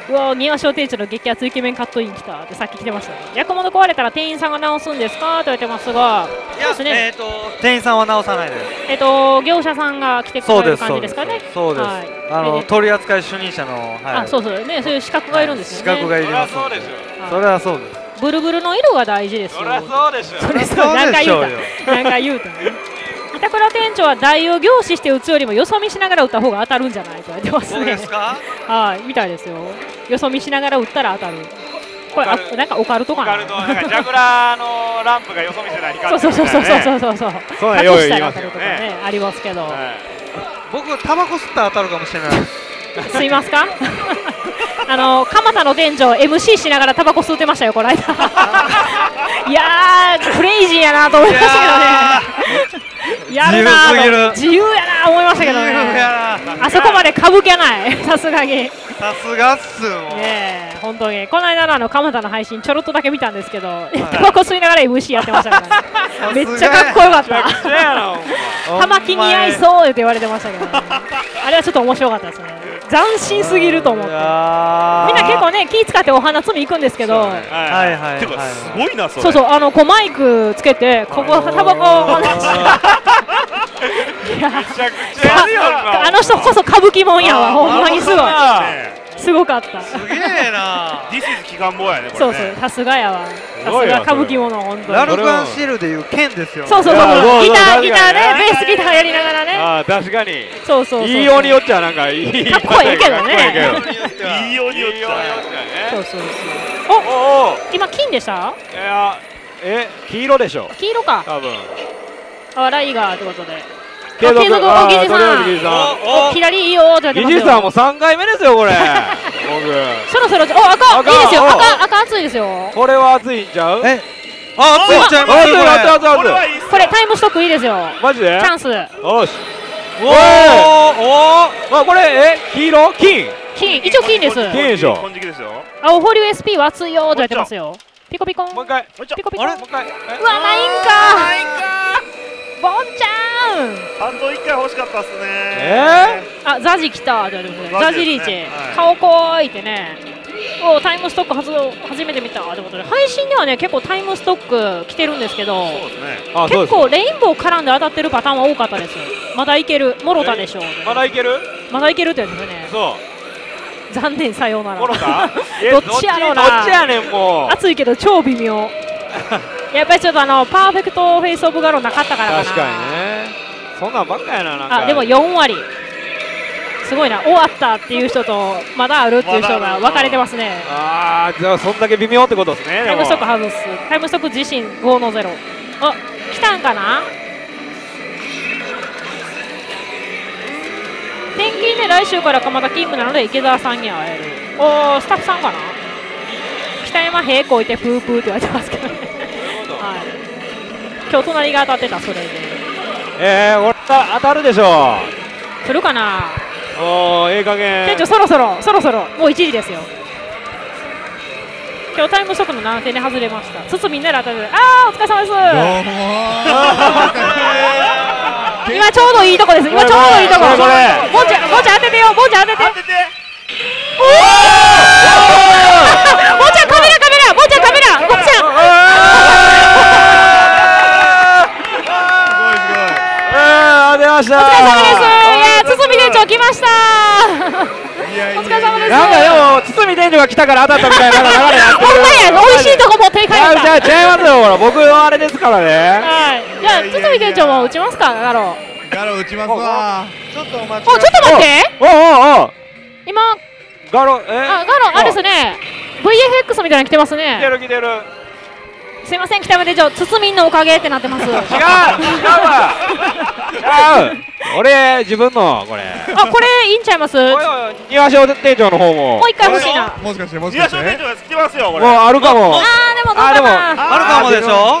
S2: うわ新橋店長の激アツイケメンカットイン来たってさっき来てましたね。焼く物壊れたら店員さんが直すんですかと言われてますが、
S6: いや、店員さんは直さないです。
S2: 業者さんが来てくれる感じですかね。
S6: そうです。取扱主任者の、
S2: あ、そうそうね、そういう資格がいるんですよね。
S6: 資格がいります。それはそうです。
S2: ブルブルの色が大事ですよ。
S3: そりゃそうでしょ。
S2: それそう何回言うた。何回言うたね。板倉店長は台を凝視して打つよりもよそ見しながら打った方が当たるんじゃないと言われてますね。
S6: そうですか？
S2: はい、みたいですよ。よそ見しながら打ったら当たる。これなんかオカルトかな。
S3: オカルトなんかジャグラーのランプがよそ見せない光ってるみたいなね。
S2: そう。
S3: そうね、よく言いますよね。
S2: ありますけど。
S6: 僕タバコ吸ったら当たるかもしれない。
S2: 吸いますか？蒲田の店長 MC しながらタバコ吸ってましたよこの間。いやークレイジーやなと思いましたけどね。やるなー自由やなー思いましたけどね。あそこまで歌舞伎はない。さすがに。
S6: さすがっすもん。
S2: ねえ本当にこの間の蒲田の配信ちょろっとだけ見たんですけど、タバコ吸いながら MC やってましたからね。めっちゃかっこよかった。玉木似合いそうって言われてましたけどね。あれはちょっと面白かったですね。斬新すぎると思って。みんな結構ね気使ってお花摘み行くんですけど。
S5: てかすごいなそれ。
S2: そうこうマイクつけてここタバコを話して。いやあの人こそ歌舞伎もんやわほんまにすごい。すごかった。
S6: すげえな。
S5: This is 機関棒やねこれ。
S2: そうさすがやわ。さすが歌舞伎もの本当に。
S6: ラルクアンシールでいう剣ですよ。
S2: そうギターねベースギターやりながらね。
S3: あ確かに。
S2: そう
S3: いいようによっちゃなんかいい。
S2: かっこいいけどね。
S5: いいようによっちゃね。
S2: そう。お今金でした？
S3: いや黄色でしょ。
S2: 黄色か。
S3: 多分。
S2: ライガーってことで。
S3: 継続。
S2: ギジさん。左いいよって言ってますよ。
S3: ギジさんも3回目ですよこれ。
S2: そろそろ赤いいですよ。赤熱いですよ。
S3: これは熱いんちゃう？
S6: 熱いんちゃいます？
S2: これタイムストックいいですよ。
S3: マジで？
S2: チャンス。
S3: よし。おこれ黄色？金
S2: 一応金です。
S3: 金でしょ。
S5: 金色ですよ。
S2: 青堀 SP は熱いよって言ってますよ。ピコピコン。
S3: もう一回。
S2: ピコピコン。うわ
S3: もう一回。
S2: ないんか。ボンちゃん。
S5: あと1回欲しかったっすね。
S2: あザジ来たって言われてますね。ザジリーチェ顔こいってね。おタイムストック初めて見たってことで配信ではね結構タイムストック来てるんですけど、結構レインボー絡んで当たってるパターンは多かったです。まだいけるもろたでしょう。
S3: まだいける
S2: って言うんですね。
S3: そう。
S2: 残念さようなら。
S3: もろた？
S2: どっちやろうな。
S3: どっちやねんもう。
S2: 熱いけど超微妙。やっぱりちょっとパーフェクトフェイスオブガロなかったからかな。
S3: 確かにね。そんなんばっかやな。なんか
S2: でも4割。すごいな終わったっていう人とまだあるっていう人が分かれてますね。
S3: じゃあそんだけ微妙ってことですね。
S2: タイムストック外す。タイムストック自身5の0。あ来たんかな。転勤で来週から蒲田勤務なので池澤さんに会える。スタッフさんかな。北山平こいてプープーって言われてますけどね。今日隣が当たってたそれで。
S3: 俺当たるでしょ。
S2: 来るかな。
S3: 加減。
S2: 店長そろそろもう1時ですよ。今日タイムストックの7点で外れました。つつみんなで当たる。お疲れ様です。どうも今ちょうどいいとこです。今ちょうどいいとこ。ボンちゃん当ててよ。ボンちゃん当てて。おお。ボンちゃんカメラ。ボンちゃん。
S3: 出ました。
S2: お疲れ様です。堤店長来ました。お疲れ様です。
S3: なんかでも堤店長が来たから当たったみたいな流れになってる。
S2: ほんまや美味しいとこ持っていかれた。
S3: じゃあ違いますよほら僕のあれですからね。
S2: はい。じゃあ堤店長も打ちますかガロ
S7: 打ちますわ。
S6: ちょっとお待ち。
S2: ちょっと待って。今
S3: ガロ
S2: あれですね。VFX みたいなの来てますね。
S3: 来てる。
S2: すいません北山店長堤のおかげってなってます。違うわ。
S3: 俺自分のこれ。
S2: これいいんちゃいます。
S3: 庭商店長の方も。
S2: もう一回欲しいな。
S7: もしかして。
S5: 庭商店長が来てますよこれ。
S3: もうあるかも。
S2: でもどうかな。
S6: あるかもでしょ。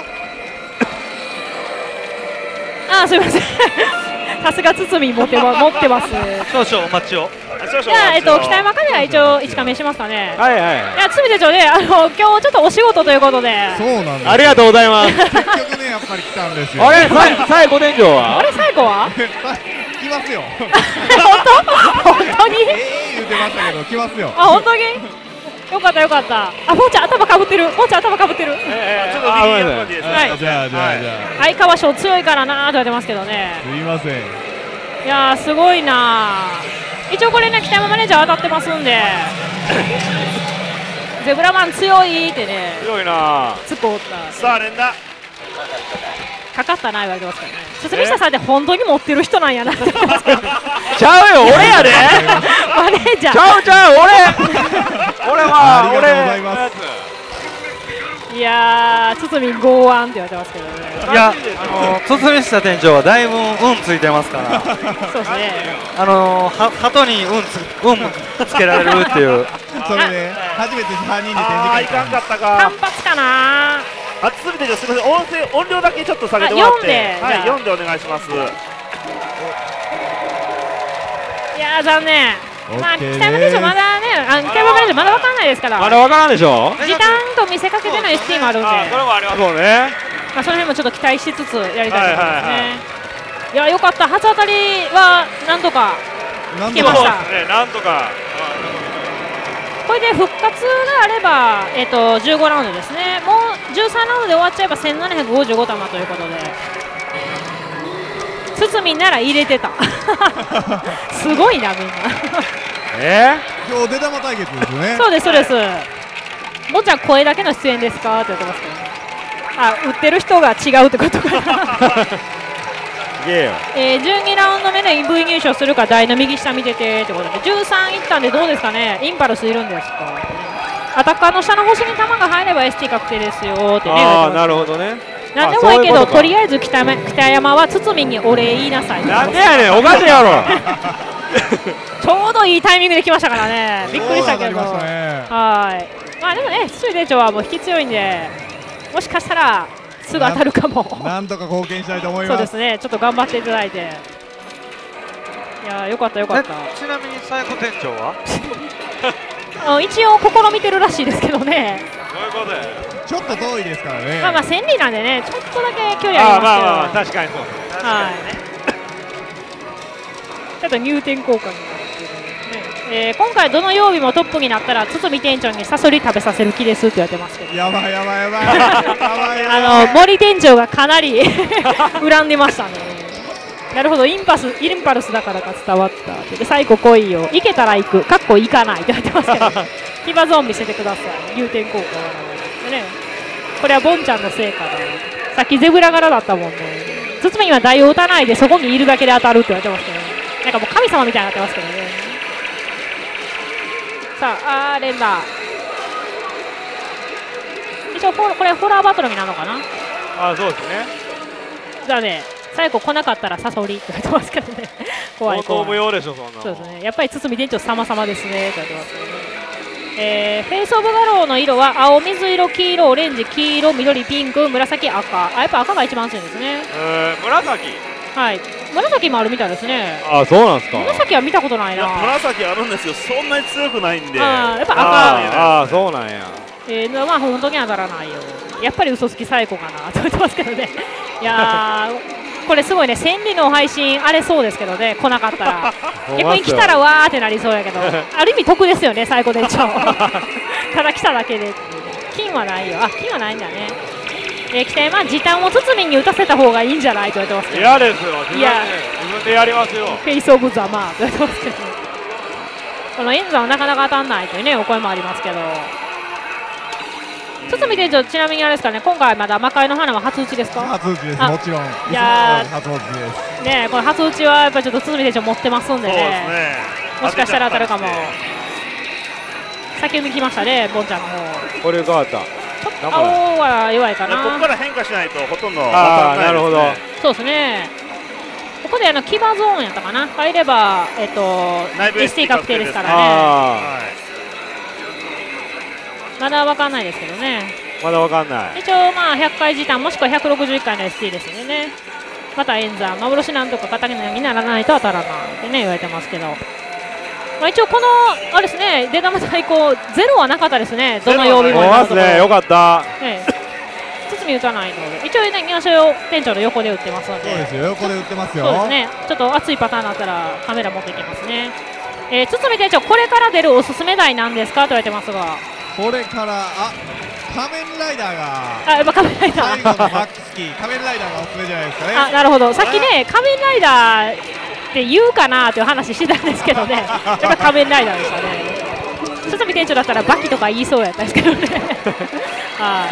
S2: すいません。さすが堤持ってます。
S6: 少々お待ちを。
S2: じゃあ北山カメラ一応1カメしますかね。
S3: はい。
S2: いや堤店長ね今日ちょっとお仕事ということで。
S7: そうなんです。
S3: ありがとうございます。
S7: 結局ねやっぱり来たんですよ。
S3: あれ最後店長は。
S2: 最後は？
S7: 来ますよ。
S2: 本当に？
S7: 言ってましたけど来ますよ。
S2: あ、本当によかったよかった。あ、ボンちゃん頭かぶってる。ボンちゃん頭かぶってる。
S5: ちょっと右やったんです。
S2: はい。
S7: じゃあ
S2: 相川翔強いからなーと言われてますけどね。
S7: すいません。
S2: いやーすごいなー。一応これね北山マネージャー当たってますんでゼブラマン強いってね
S3: 強いな
S2: 突っ込んだ。
S5: さあ連打
S2: かかったな言われてますからね。堤下さんって本当に持ってる人なんやなって思いますけど
S3: ちゃうよ俺やで
S2: マネージャー
S3: ちゃう俺は
S7: ありがとうございます。
S2: いやー堤剛腕って言われてますけどね。
S6: いや堤下店長はだいぶ運ついてますから
S2: そうですね。
S6: 鳩に運つけられるっていう
S7: それで初めて3人で展示会
S5: いかんかったか。
S2: 単発かな。
S5: あつみてすみません音量だけちょっと下げてもらって、はい4でお願いします。
S2: いやー残念。まあ北山店長まだね北山マネージャーまだわかんないですから。
S3: まだわからんでしょ。
S2: 時短と見せかけての ST もあるんで。
S3: それもありますもんね。
S2: まあその辺もちょっと期待しつつやりたいと思いますね。いやよかった初当たりはなんとかいけました。
S3: なんとか。
S2: これで復活があれば15ラウンドですね。もう13ラウンドで終わっちゃえば1755玉ということで。堤なら入れてたすごいなみんな
S7: 今日出玉対決ですよね。
S2: そうですそうです。もんちゃん声だけの出演ですかって言ってますけど、ね、あ売ってる人が違うってことかな12ラウンド目で EV 入賞するか台の右下見ててってことで13いったんでどうですかね。インパルスいるんですか。アタッカーの下の星に球が入れば ST 確定ですよってね。
S3: ああなるほどね。
S2: なんでもいいけどとりあえず北山は堤にお礼言いなさい。
S3: なんでやねんおかしいやろ
S2: ちょうどいいタイミングで来ましたからね。びっくりしたけど。はい。まあでもね堤店長はもう引き強いんでもしかしたらすぐ当たるかも。
S7: なんとか貢献したいと思います。
S2: そうですね。ちょっと頑張っていただいて。いやよかったよかった。
S6: ちなみに佐伯店長は
S2: 一応試みてるらしいですけどね。
S3: どういうことや。
S7: ちょっと遠いですからね。
S2: まあ千里なんでねちょっとだけ距離ありますけど。
S3: まあ確かにそうです。
S2: はい。ちょっと入店交換になってるね。今回どの曜日もトップになったら堤店長にサソリ食べさせる気ですって言われてますけど。
S7: やばいやばいやばい。
S2: 森店長がかなり恨んでましたね。なるほどインパルスだからか伝わったってで最後来いよ行けたら行くかっこ行かないって言われてますけど騎馬ゾーン見せてください入店効果はね。これはボンちゃんの成果だ。さっきゼブラ柄だったもんね。堤には台を打たないでそこにいるだけで当たるって言われてますけど、ね、なんかもう神様みたいになってますけどね。さあ連打一応これホラーバトルになるのかな。
S3: あそうですね。
S2: じゃあね最後来なかったらサソリって言われてますけどね怖い怖い。
S3: 無用でしょそんな。
S2: そうですね。やっぱり堤店長様々ですねって言われてますけどね。フェイスオブガローの色は青、水色、黄色、オレンジ、黄色、緑、ピンク、紫、赤。やっぱ赤が一番強いんですね。
S3: 紫。
S2: はい。紫もあるみたいですね。
S3: あ、そうなんですか。
S2: 紫は見たことないな。
S5: 紫あるんですよ。そんなに強くないんで。
S2: やっぱ赤。
S3: ああ、そうなんや。
S2: まあ本当に当たらないよ。やっぱり嘘つき最高かなと言ってますけどね。いやーこれすごいね千里の配信荒れそうですけどね来なかったら逆に来たらわーってなりそうやけどある意味得ですよね最高店長ただ来ただけで金はないよ。あ金はないんだね。北山時短を堤に打たせた方がいいんじゃないと言われてますけど。
S3: 嫌ですよ。自分でやりますよ。
S2: フェイスオブザマーと言われてますけどこのエンザはなかなか当たんないというねお声もありますけど。堤店長ちなみにあれですかね今回まだ魔界の花は初打ちですか。
S7: 初打ちですもちろん。
S2: いや
S7: 初打ちです
S2: ね。これ初打ちはやっぱりちょっと堤店長持ってますんでねもしかしたら当たるかも。先読み来ましたねボンちゃんの方。
S3: これ変わった。
S2: 青は弱いかな。
S5: ここから変化しないとほとんど当
S3: たらないですね。なるほど。
S2: そうですね。ここで騎馬ゾーンやったかな入ればST 確定ですからね。まだ分かんないですけどね。
S3: まだ分かんない。
S2: 一応まあ100回時短もしくは161回の ST ですのでね。また演算幻なんとか肩にならないと当たらないってね言われてますけど、まあ、一応このあれですね出玉対抗ゼロはなかったですね。どの曜日も
S3: ますね。よかった。
S2: 堤打たないので一応ね東尾店長の横で打ってますので。
S7: そうですよ横で打ってますよ。
S2: そうですね。ちょっと熱いパターンだったらカメラ持っていきますね。 堤店長、これから出るおすすめ台なんですかと言われてますが、
S7: これから仮面ライダーが、
S2: やっぱ仮面ライダー、
S7: 最後のマックスキー、仮面ライダーがおすすめじゃないですかね。
S2: なるほど、さっきね、仮面ライダーって言うかなという話してたんですけどね、やっぱ仮面ライダーでしたね。堤店長だったらバキとか言いそうやったんですけどね。はい、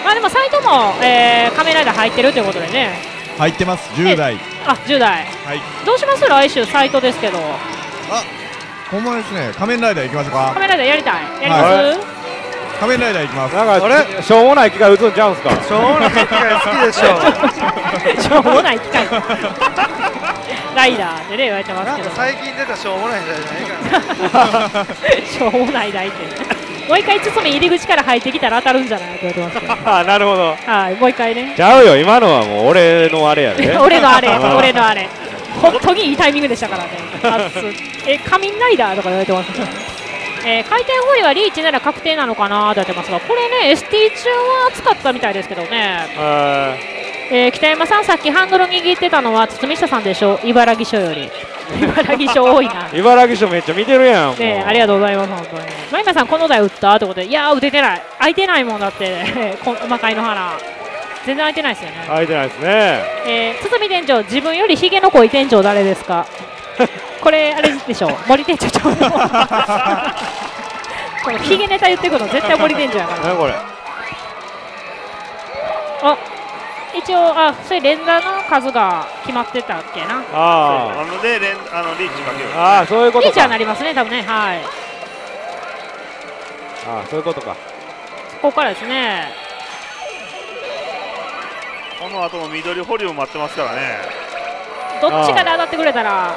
S2: まあでもサイトも、仮面ライダー入ってるということでね。
S7: 入ってます、10代。
S2: 10代。はい。どうします？来週サイトですけど。
S7: ほんまですね。仮面ライダー行きましょうか。
S2: 仮面ライダーやりたい。やります？
S7: 仮面ライダー行きます。
S3: なんかあれしょうもない機械打つんちゃうんすか。
S6: しょうもない機械好きでしょ。
S2: しょうもない機械。ライダーでね言われてますけど。
S6: 最近出たしょうもない台じゃないかな。
S2: しょうもない台って。もう一回堤入り口から入ってきたら当たるんじゃないと言われてますけど。
S3: あ、なるほど。
S2: はい、もう一回ね。
S3: ちゃうよ、今のはもう俺のあれやで。
S2: 俺のあれ、俺のあれ。本当にいいタイミングでしたからね。仮面ライダーとか言われてます。回転ホイはリーチなら確定なのかなと言ってますが、これね ST 中は熱かったみたいですけどね。北山さん、さっきハンドル握ってたのは堤下さんでしょ。茨城署より。茨城署多いな。
S3: 茨城署めっちゃ見てるやん。
S2: ね、ありがとうございます。本当に。マイマさん、この台打ったってことで、いやー、打ててない。開いてないもんだって、魔界の花。全然開いてないですよね。
S3: 開いてないですね。
S2: 堤店長、自分よりひげの濃い店長誰ですか。これあれでしょう。森店長。このひげネタ言ってくるの絶対森店長やから。
S3: 何これ。
S2: 一応それ連打の数が決まってたっけな。
S5: リーチかける。
S3: そういうことか。
S2: リーチはなりますね、多分ね。はい。
S3: そういうことか。
S2: ここからですね。
S5: この後も緑保留待ってますからね。
S2: どっちかで当たってくれたら。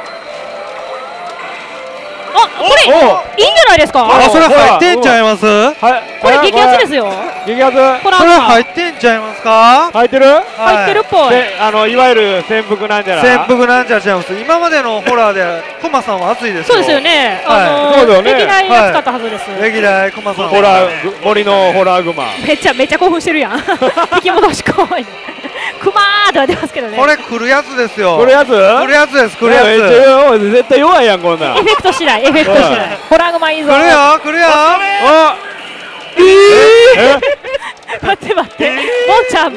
S2: これいいんじゃないですか。
S6: それ入ってんちゃいます？
S2: これ激アツですよ。
S3: 激アツ。
S6: それ入ってんちゃいますか？
S3: 入ってる？
S2: 入ってるっぽい。
S3: いわゆる潜伏なんじゃら。
S6: 潜伏なんじゃちゃいます。今までのホラーでクマさんは熱いですよ。
S2: そうですよね。歴代が使ったはずです。
S6: 歴代クマさん。
S3: ホラー森のホラーグマ。
S2: めちゃ興奮してるやん。引き戻し怖い。クマーって言われてますけどね。
S6: これ来るやつですよ。
S3: 来るやつ？
S6: 来るやつです。来るやつ。
S3: 絶対弱いやんこんなん。
S2: エフェクト次第。ホラーグマいいぞ。
S6: 来るよ来るよ。
S2: 待って待って。ボンちゃん。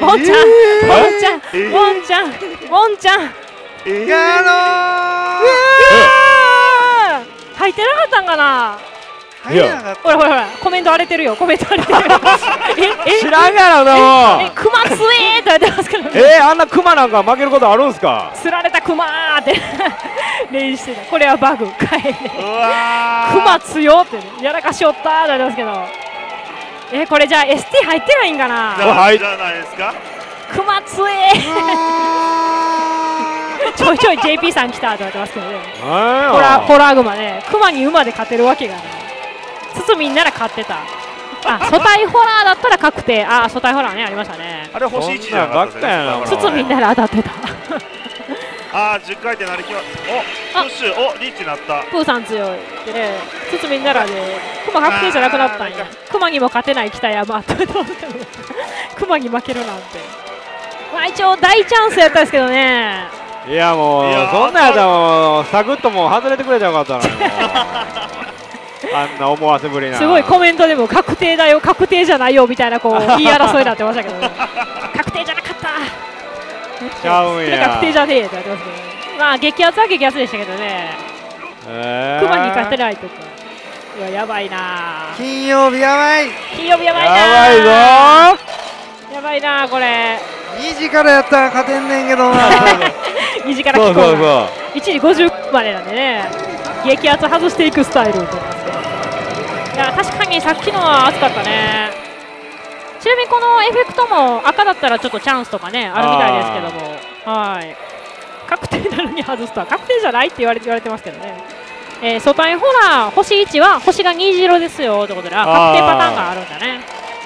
S2: 入ってなかったんかな。ほらコメント荒れてるよ。知
S3: らんやろな。
S2: クマ強えって言われてますけどね。
S3: あんなクマなんか負けることあるんすか。
S2: すられたクマーって練習してた。これはバグかえね。クマ強ってやらかしおったーって言われてますけど。これじゃあ ST 入ってないんかな。
S5: 入じゃないですか。
S2: クマ強え。ちょい JP さん来たって言われてますけどね。ホラーグマね。クマに馬で勝てるわけがない。堤なら勝ってた。素体ホラーだったら確定。素体ホラーね、ありましたね。
S5: あれ星1じゃなかったですね。
S2: 堤なら当たってた。
S5: 10回転なりきま。プッシュ、リーチになった。
S2: プーさん強いでね、堤ならでクマ確定じゃなくなったんや。クマにも勝てない北山って言ってますけど、クマに負けるなんて。一応大チャンスやったんですけどね。
S3: いやもうそんなんやったらもうサクッともう外れてくれたらよかったのに。あんな思わせぶりな。
S2: すごいコメントでも確定だよ確定じゃないよみたいな言い争いになってましたけどね。確定じゃなかった。
S3: ちゃうんや。
S2: 確定じゃねえって言ってますけど、激アツは激アツでしたけどね。クマに勝てないとか。いややばいな。
S6: 金曜日やばい。
S2: やばいな。
S3: やばいぞ。
S2: やばいなこれ。
S6: 2時からやったら勝てんねんけどな。
S2: 2時から聞こうな。1時50までなんでね。激アツ外していくスタイルとか。いや確かにさっきのは熱かったね。ちなみにこのエフェクトも赤だったらちょっとチャンスとかねあるみたいですけども、確定なのに外すとは確定じゃないって言われてますけどね。素体ホラー星1は星が虹色ですよってことで確定パターンがあるんだね。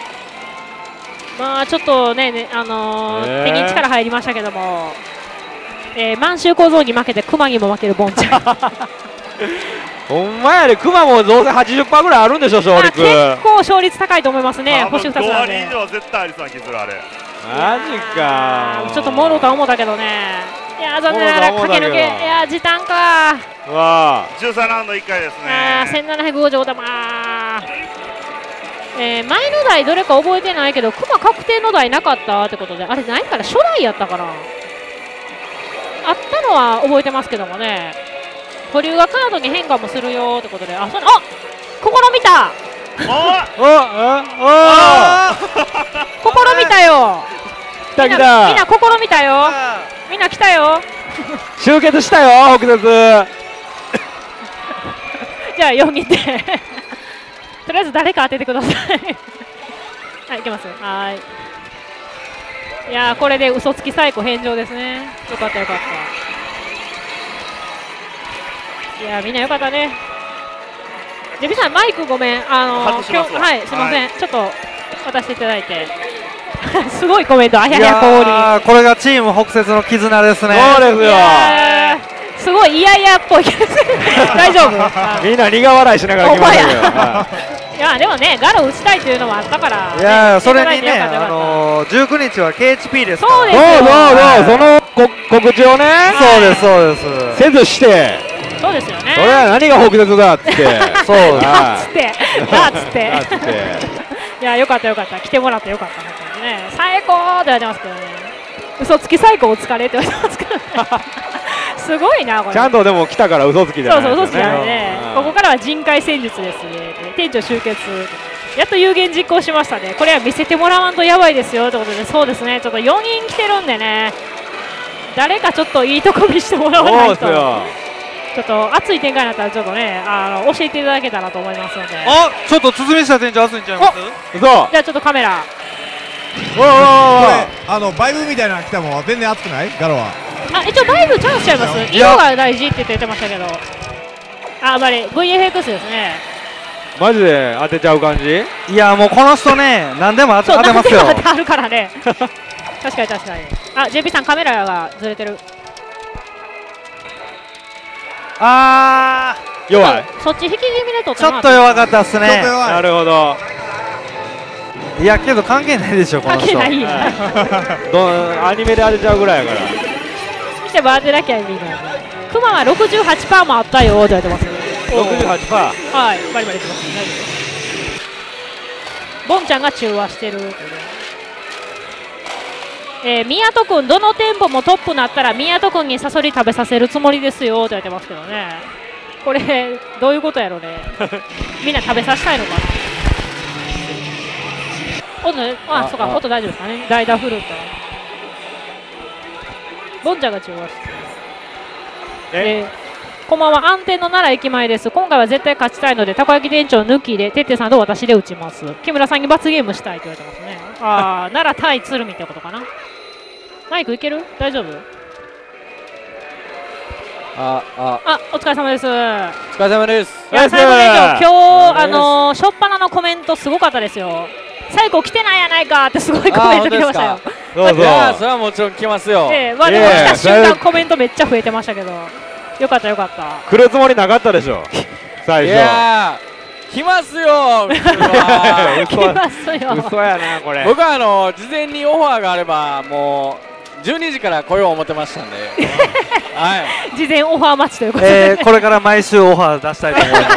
S2: ちょっとね手に力入りましたけども、満州小僧に負けて熊にも負けるボンちゃん。
S3: ほんまやで、クマもどうせ 80% ぐらいあるんでしょ、勝率。
S2: 結構勝率高いと思いますね、星2つなんで。
S5: 5割以上絶対ありそうな気する、あれ。
S3: マジか。
S2: ちょっともろか思ったけどね。 いや残念ながら駆け抜け、いや時短か。
S5: うわ13ラウンド1回ですね。
S2: 1750玉。前の台どれか覚えてないけど、熊確定の台なかったってことで、あれないから初代やったかな。あったのは覚えてますけどもね。保留がカードに変化もするよってことで、試みた。試みたよ。みんな試みたよ。みんな来たよ。
S3: 集結したよ北節。
S2: じゃあ4人でとりあえず誰か当ててください。はい、いきます。はい。いやこれで嘘つきサイコ返上ですね。よかったよかった。いやみんなよかったね。ジェビさんマイクごめん、今日はいすみません、ちょっと渡していただいて。すごいコメント、あやや氷。
S6: これがチーム北節の絆ですね。
S3: そうですよ。
S2: すごいいやいやっぽい。大丈夫？
S3: みんな苦笑いしながら来ましたけど。
S2: いやでもね、ガロ打ちたいというのもあったから。
S6: いやそれにね、19日は KHP ですから。
S2: そうですよ。
S3: その告知をね。
S6: そうですそうです。
S3: せずして。
S2: そうですよね。
S3: それは何が北節だっつって。
S2: そうだっつって。いやよかったよかった、来てもらってよかった本当にね。最高って言われてますけどね。嘘つき最高お疲れって言われてますけどね。すごいなこれ。
S3: ちゃんとでも来たから嘘つきじゃないですね。
S2: そう嘘つきじゃないね。ここからは人海戦術ですね。店長集結。やっと有言実行しましたね。これは見せてもらわんとやばいですよってことで、そうですね。ちょっと4人来てるんでね。誰かちょっといいとこ見してもらわないと。ちょっと熱い展開になったらちょっとね教えていただけたらと思いますので。
S6: ちょっと堤下店長熱いんちゃいます？
S3: 嘘。
S2: じゃあちょっとカメラ。
S7: これバイブみたいなの来たもん全然熱くない？ガロは。
S2: 一応バイブチャンスちゃいます。色が大事って言ってましたけど。あまり VFX ですね。
S3: マジで当てちゃう感じ？
S6: いやもうこの人ね何でも当てますよ。
S2: 何でも当てあるからね。確かに確かに。JP さんカメラがずれてる。
S3: 弱い。
S2: そっち引き気味で撮った。
S6: ちょっと弱かったっすね。
S3: なるほど。
S6: いやけど関係ないでしょこの人。
S2: 関係ない。
S3: アニメで当てちゃうぐらいやから。
S2: 見ても当てなきゃ意味ない。クマは 68% もあったよって言われてます。
S3: 68%。
S2: はい、バリバリいきます。大丈夫。ボンちゃんが中和してる。宮戸君、どの店舗もトップになったら宮戸君にサソリ食べさせるつもりですよって言われてますけどね。これどういうことやろうね。みんな食べさせたいのかな。そうか、音大丈夫ですかね。代打フルート。ボンちゃんが中和して。こんばんは、安定の奈良駅前です。今回は絶対勝ちたいので、たこ焼き店長抜きで、てってさんと私で打ちます。木村さんに罰ゲームしたいって言われてますね。奈良対鶴見ってことかな。マイクいける？大丈夫？お疲れ様です。お
S3: 疲れ様です。
S2: いや、最後店長、今日初っ端のコメントすごかったですよ。最後来てないやないかってすごいコメント来てましたよ。
S3: どうぞ。
S8: いやそれはもちろん来ますよ。
S2: でも来た瞬間コメントめっちゃ増えてましたけど、よかったよかった。
S3: 来るつもりなかったでしょ。最初。
S8: いや来ますよ。
S2: 来ますよ。
S3: 嘘やなこれ。
S8: 僕は事前にオファーがあればもう12時から来よう思ってましたんで。はい。
S2: 事前オファー待ちということで。
S6: これから毎週オファー出したいと思います。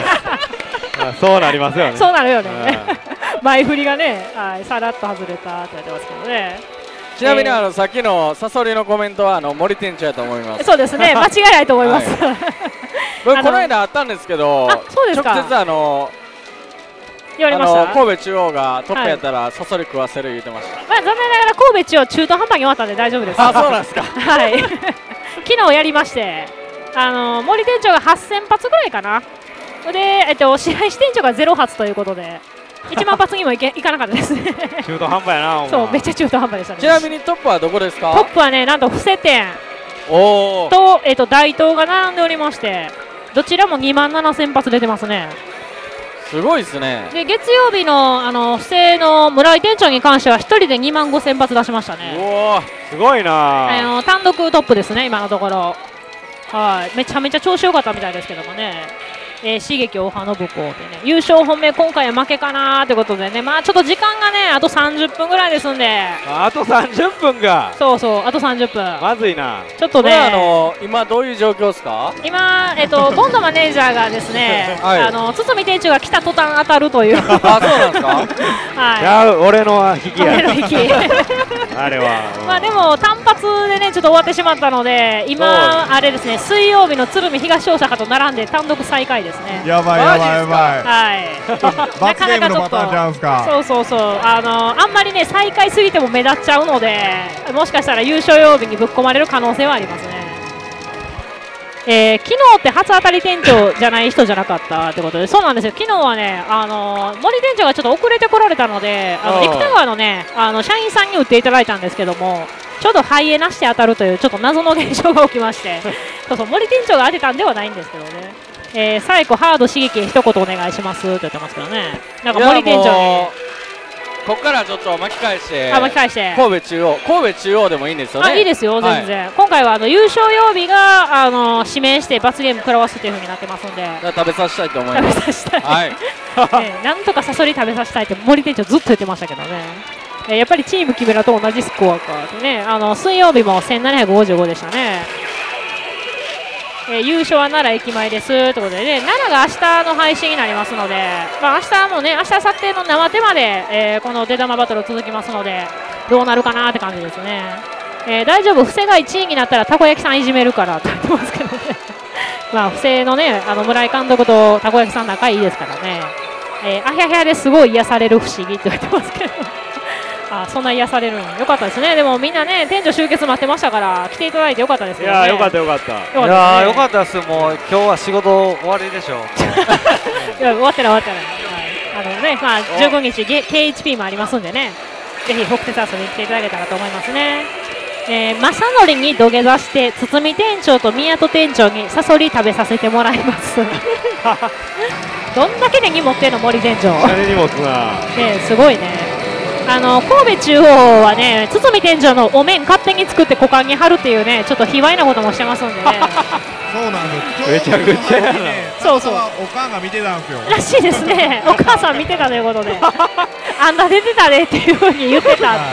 S3: そうなりますよね。
S2: そうなるよね。前振りがね、さらっと外れたって言ってますけどね。
S8: ちなみにさっきのサソリのコメントは森店長やと思います。
S2: そうですね、間違いないと思います。
S8: 僕この間あったんですけど、
S2: そうですか。
S8: 直接
S2: 言われました。
S8: 神戸中央がトップやったらサソリ食わせる言ってました。
S2: 残念ながら神戸中央中途半端に終わったんで大丈夫です。
S8: そうなんですか。
S2: はい。昨日やりまして、森店長が8000発ぐらいかな。で、試合支店長が0発ということで。1万発にもいかなかったですね。
S3: 中途半端やな。
S2: そう、めっちゃ中途半端でしたね。
S8: ちなみにトップはどこですか？
S2: トップはね、なんと布施店と大東が並んでおりまして、どちらも2万7000発出てますね。
S8: すごいですね。
S2: で、月曜日の布施の村井店長に関しては1人で2万5000発出しましたね。
S3: おお、すごいな。
S2: 単独トップですね、今のところ。はい、めちゃめちゃ調子良かったみたいですけどもね。 刺激大葉信子でね、優勝本命今回は負けかなーってことでね、まあちょっと時間がねあと30分ぐらいですんで。
S3: あと30分か。
S2: そうそう、あと30分。
S3: まずいな。
S2: ちょっとね、
S8: 今どういう状況ですか？
S2: 今ボンドマネージャーがですね、堤店長が来た途端当たるという。あ、
S8: そうなんですか？
S2: はい。
S3: いや、俺の引きや。
S2: 俺の引き。
S3: あれは。
S2: まあでも単発でねちょっと終わってしまったので、今あれですね、水曜日の鶴見東大阪と並んで単独最下位ですね。
S7: やばいやばいやばい。
S2: はい。
S7: 罰ゲームのパターンちゃうんすか。
S2: そうそうそう、あんまりね最下位すぎても目立っちゃうので、もしかしたら優勝曜日にぶっ込まれる可能性はありますね。昨日って初当たり店長じゃない人じゃなかったってことで、そうなんですよ。昨日はね、森店長がちょっと遅れてこられたので、生田川のね、社員さんに打っていただいたんですけども、ちょうどハイエナして当たるというちょっと謎の現象が起きまして、そうそう、森店長が当てたんではないんですけどね。最後ハード刺激一言お願いしますって言ってますけどね。なんか森店長に。
S8: ここからちょっと巻き返して、
S2: 巻き返して
S8: 神戸中央でもいいんですよね。
S2: いいですよ、全然。今回は優勝曜日が指名して罰ゲーム食らわすというふうになってますんで、
S8: 食べさせたいと思います。
S2: 食べさせたい、
S8: はい。
S2: なんとかサソリ食べさせたいって森店長ずっと言ってましたけどね。やっぱりチーム木村と同じスコアかってね、水曜日も1755でしたね。優勝は奈良駅前ですということでね、奈良が明日の配信になりますので、まあ、明日もね、明日明後日の生手まで、この出玉バトル続きますので、どうなるかなって感じですね。大丈夫、伏せが1位になったらたこ焼きさんいじめるからと言ってますけどね。まあ伏せのね、村井監督とたこ焼きさん仲いいですからね。あひゃひゃですごい癒される不思議って言ってますけど。あ、そんな癒されるのよかったですね。でもみんなね、店長集結待ってましたから来ていただいてよかったですよね。
S3: いや、よかったよかった。
S6: いや、よかったです。もう今日は仕事終わりでしょう。
S2: いや、終わってない終わってない。まあ15日KHP もありますんでね、ぜひ北鉄遊びに来ていただけたらと思いますね。正則に土下座して堤店長と宮戸店長にサソリ食べさせてもらいます。どんだけネギ持ってんの森店長。
S3: ネギ持つな。
S2: すごいね。神戸中央はね、堤店長のお面勝手に作って股間に貼るっていうね、ちょっと卑猥なこともしてますんでね。
S7: そうなんです。
S3: めちゃくちゃやな。
S7: そうそう。お母が見てたんですよ。
S2: らしいですね。お母さん見てたということで。あんた出てたねっていうふうに言ってたって。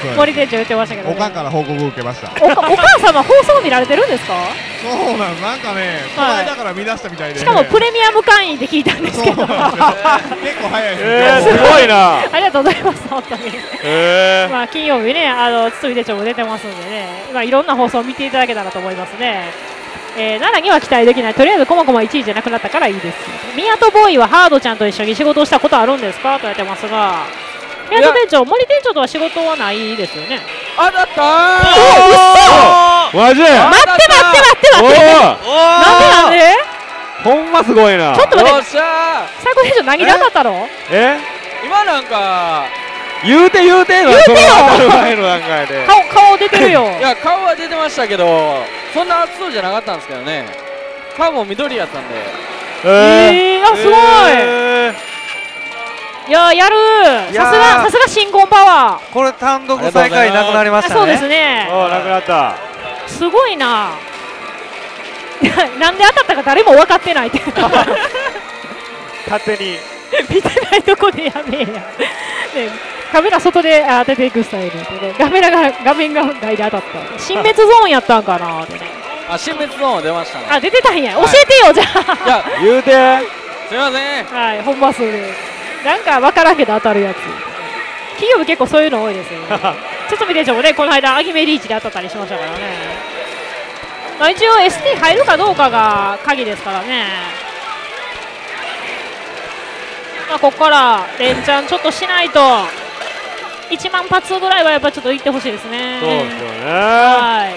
S2: 森店長言ってましたけど。
S7: お母から報告受けました。
S2: お母様放送見られてるんですか？
S7: そうなんです。なんかね、この間から見出したみたいで。
S2: しかもプレミアム会員って聞いたんですけど。結構
S7: 早いです。
S3: すごいな。
S2: ありがとうございます本当に。まあ金曜日ね、堤店長も出てますんでね、まあいろんな放送を見ていただけたらと思いますね。奈良には期待できない。とりあえずこまこま1位じゃなくなったからいいです。宮戸ボーイはハードちゃんと一緒に仕事をしたことあるんですかと言われてますが、宮戸店長、森店長とは仕事はないですよね。
S8: あだった
S3: ー。マジ？
S2: 待って待って待って待って。なんで？
S3: ほんますごいな。
S2: ちょっと待って。最高店長何で当たったの？
S8: 今なんか
S3: 言うて
S2: よ。
S3: 前の段階で。
S2: 顔出てるよ。
S8: いや顔は出てましたけど、そんな熱そうじゃなかったんですけどね。顔も緑やったんで。
S2: あ、すごい。いや、やる。さすが新婚パワー。
S6: これ単独最下位なくなりましたね。
S2: そうですね。
S3: なくなった。
S2: すごいな。なんで当たったか誰も分かってないって。
S3: 勝手に。
S2: 見てないとこでやめえや。カメラ外で当てていくスタイルでね、画面が外で当たった。新滅ゾーンやったんかなってね。
S8: あ、新滅ゾーン出ましたね。
S2: あ、出てたんや。教えてよ、じゃあ。
S8: いや、
S3: 言うて。
S8: すみません。
S2: はい、本場数で。なんか分からんけど当たるやつ。金曜日結構そういうの多いですよね。堤店長もね、この間、アギメリーチで当たったりしましたからね。まあ、一応 ST 入るかどうかが鍵ですからね。まあ、ここから連チャンちょっとしないと1万発ぐらいはやっぱちょっといってほしいですね。
S3: そうですよね。
S2: はい。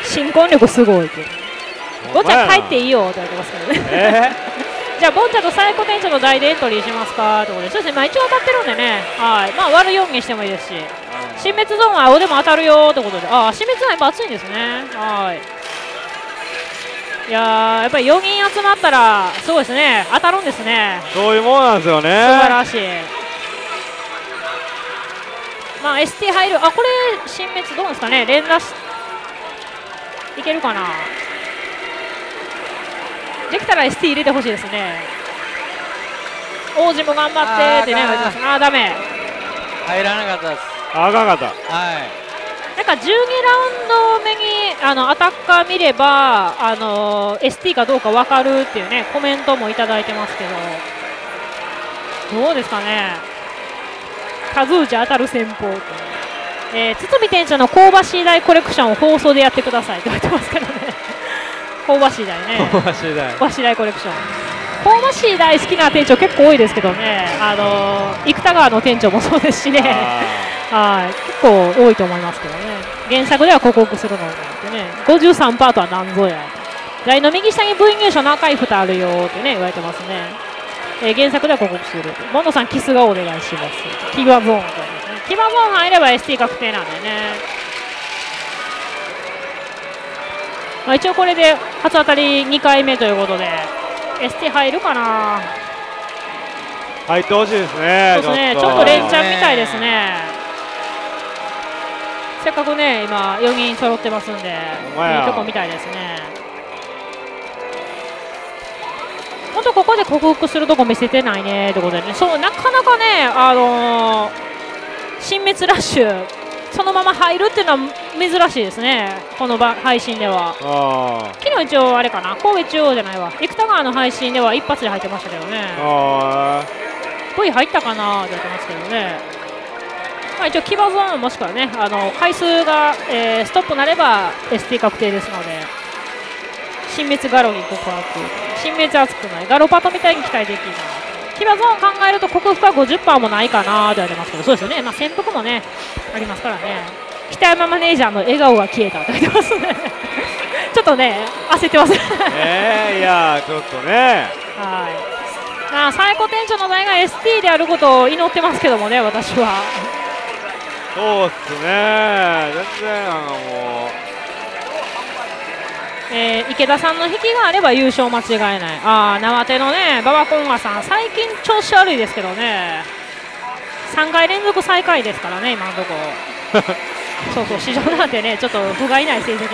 S2: 新婚力すごいって。ボンちゃん帰っていいよって言われてますけどね。じゃあボンちゃんと最高店長の代でエントリーしますかってことで、そうですね。まあ一応当たってるんでね。はい。まあ割る4にしてもいいですし、新滅ゾーンは青でも当たるよってことで、ああ新滅ゾーンやっぱ熱いんですね。はい。いやー、やっぱり4人集まったらすごいですね。当たるんですね。
S3: そういうもんなんですよね。
S2: 素晴らしい。まあ ST 入る。あ、これ新滅どうですかね。連打しいけるかな。 できたら ST 入れてほしいですね。王子も頑張ってってね、ああ、ダメ。
S8: 入らなかったです。
S3: あかんかった。
S8: はい。
S2: なんか12ラウンド目にアタッカー見ればST かどうか分かるっていうねコメントもいただいてますけど、どうですかね。数打ち当たる戦法、堤店長の香ばしい台コレクションを放送でやってくださいって言われてますけどね。香ばしい台ね。
S3: 香ばしい台。
S2: 香ばしい台コレクション。香ばしい台好きな店長結構多いですけどね。生田川の店長もそうですしね。はい、結構多いと思いますけどね。原作では克服するのってね、53パートは何ぞや。台の右下に V 入賞の赤い蓋あるよってね言われてますね。原作では克服する。ボンドさんキスがお願いします。キバゾーンとですね。キバゾーン入れば ST 確定なんでね。まあ、一応これで初当たり2回目ということで ST 入るかな。
S3: 入ってほしいですね。
S2: そうですね。ちょっと連チャンみたいですね。せっかくね今4人揃ってますんでいいとこみたいですね。本当ここで克服するとこ見せてないねってことでね。そうなかなかね新滅ラッシュそのまま入るっていうのは珍しいですね、この配信では。昨日一応あれかな、神戸中央じゃないわ、生田川の配信では一発で入ってましたけどね。V 入ったかなって言ってますけどね。まあ、一応騎馬ゾーンもしくはね回数が、ストップなれば ST 確定ですので、新滅ガロに告白、新滅熱くないガロパトみたいに期待できるな。騎馬ゾーン考えると克服は 50% もないかなと言われますけど、そうですよね、まあ、潜伏もねありますからね。北山マネージャーの笑顔が消えたと言ってますね。ちょっとね焦ってますね。
S3: いやちょっとね。
S2: はい。最高店長の代が ST であることを祈ってますけどもね、私は。
S3: そうっすね、全然も
S2: う、池田さんの引きがあれば優勝間違いない。縄手のね馬場コンガさん最近調子悪いですけどね、3回連続最下位ですからね今のところ。そうそう、市場なんてねちょっと不甲斐ない成績なんでね。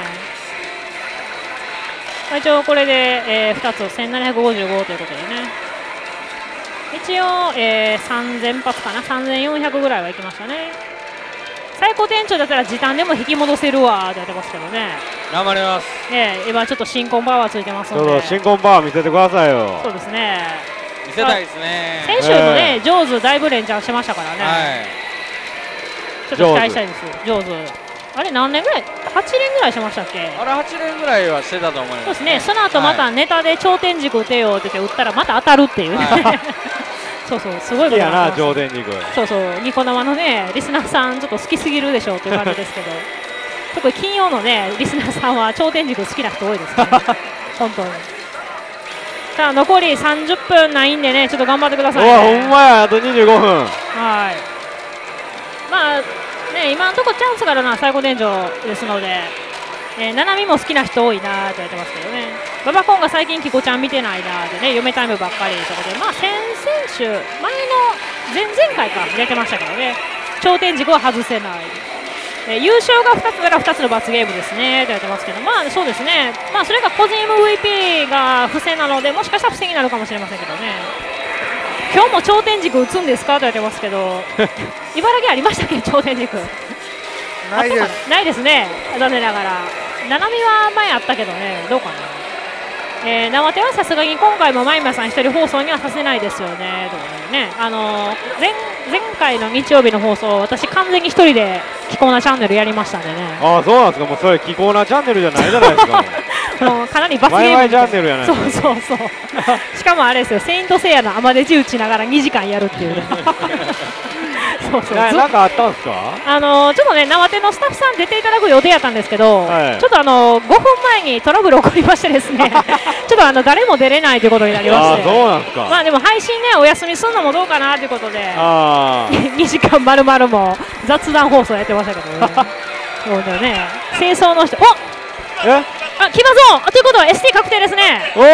S2: 一応これで、2つ1755ということでね、一応、3000発かな、3400ぐらいはいきましたね。最高店長だったら時短でも引き戻せるわってやってますけどね。
S8: 頑張ります。
S2: 今ちょっと新婚パワーついてますので、
S3: ちょっと新婚パワー見せてくださいよ。
S2: そうですね、
S8: 見せたいですね。
S2: 先週もね、ジョーズだいぶ連チャンしてましたからね、ちょっと期待したいです。ジョーズあれ何年ぐらい、8年ぐらいしましたっけ。
S8: あれ8年ぐらいはしてたと思います。
S2: そうですね、その後またネタで頂点軸打てよって言って打ったらまた当たるっていうね。そうそう、すごいこと
S3: やな、頂点軸。
S2: そうそう、ニコ生のねリスナーさんちょっと好きすぎるでしょうっていう感じですけど、特に金曜のねリスナーさんは頂点軸好きな人多いですね。本当に。さあ残り30分ないんでね、ちょっと頑張ってくださいね。
S3: ほんまや、あと25分。
S2: はい。まあね、今のところチャンスがあるのは最高店長ですので、ナナミも好きな人多いなーって言ってますけどね。ババコンが最近キコちゃん見てないなーってね、嫁タイムばっかりということで、まあ先々週前の前々回か出てましたけどね、頂点軸は外せない。優勝が2つなら2つの罰ゲームですねって言ってますけど、まあそうですね、まあそれが個人 MVP が不正なので、もしかしたら不正になるかもしれませんけどね。今日も頂点軸打つんですかと言われてますけど、茨城ありましたっけ、頂点軸。
S5: ないです。
S2: ないですね、残念ながら。七海は前あったけどね、どうかな。生手はさすがに今回もマイマさん一人放送にはさせないですよねとかね。前回の日曜日の放送、私完全に一人でキコーナチャンネルやりましたんでね。
S3: ああ、そうなんですか。もうそれキコーナチャンネルじゃないじゃないですか。
S2: もうかなり罰ゲーム。
S3: マイチャンネルやない。
S2: そうそうそう。しかもあれですよ、セイントセイヤのアマデジ打ちながら2時間やるっていう。そうそう。
S3: なんかあったんですか。
S2: ちょっとね、生手のスタッフさん出ていただく予定やったんですけど、
S3: はい、
S2: ちょっと5分前にトラブル起こりましてですね。ちょっと誰も出れないということになりまして。
S3: そうなんですか。
S2: まあでも配信ね、お休みするのもどうかなということで、2時間まるまるも雑談放送やってましたけどね。そうだね、清掃の人、キバゾーンということは ST 確定ですね。
S3: お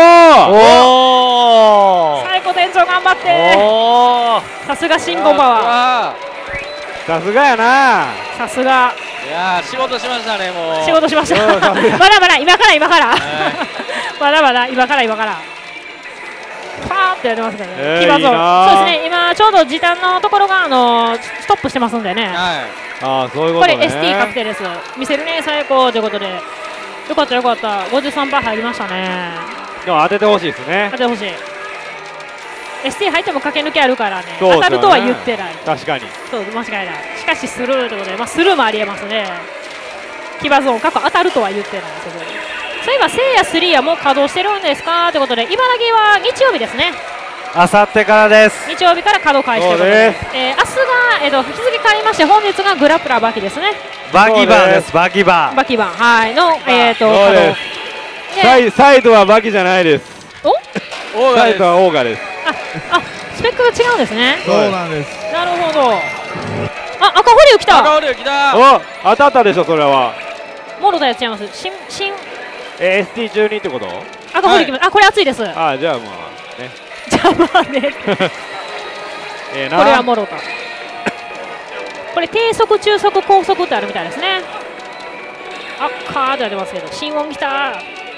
S2: お、最高店長頑張って。さすが新コパワー。
S3: さすがやな。
S2: さすが。
S8: いやー、仕事しましたね、もう。
S2: 仕事しました。まだまだ、今から今から。まだまだ、今から今から。パーってやりますからね。騎馬像。そうですね、今ちょうど時短のところがストップしてますんでね。はい。
S3: ああ、そういうことね。
S2: これ ST 確定です。見せるね、最高ということで。よかったよかった。53%入りましたね。
S3: でも当ててほしいですね。
S2: 当ててほしい。ST 入っても駆け抜けあるからね。当たるとは言ってない。
S3: 確かに。そう、
S2: 間違いない。しかしスルーということで、まあスルーもありえますね。騎馬ゾーン過去当たるとは言ってない。そういえばせいや3はもう稼働してるんですかということで、茨城は日曜日ですね。
S6: あさってからです。
S2: 日曜日から稼働開始ということで、明日が日付変わりまして、本日がグラップラーバキですね。
S6: バキバンです。バキバン。
S2: バキバン、はいの稼働。
S3: サイドはバキじゃないです。
S2: お？
S3: サイドはオーガです。
S2: あ、スペックが違うんですね。
S7: そうなんです。
S2: なるほど。あ、赤保留来た。
S8: 赤保留来た。
S3: お、当たったでしょそれは。
S2: モロタやっちゃいます。
S3: ST12 ってこと？
S2: 赤保留来ます。あ、これ熱いです。
S3: あ、じゃあまあね。
S2: じゃあまあね。これはモロタ。これ低速、中速、高速ってあるみたいですね。赤ーって出ますけど、心音来た。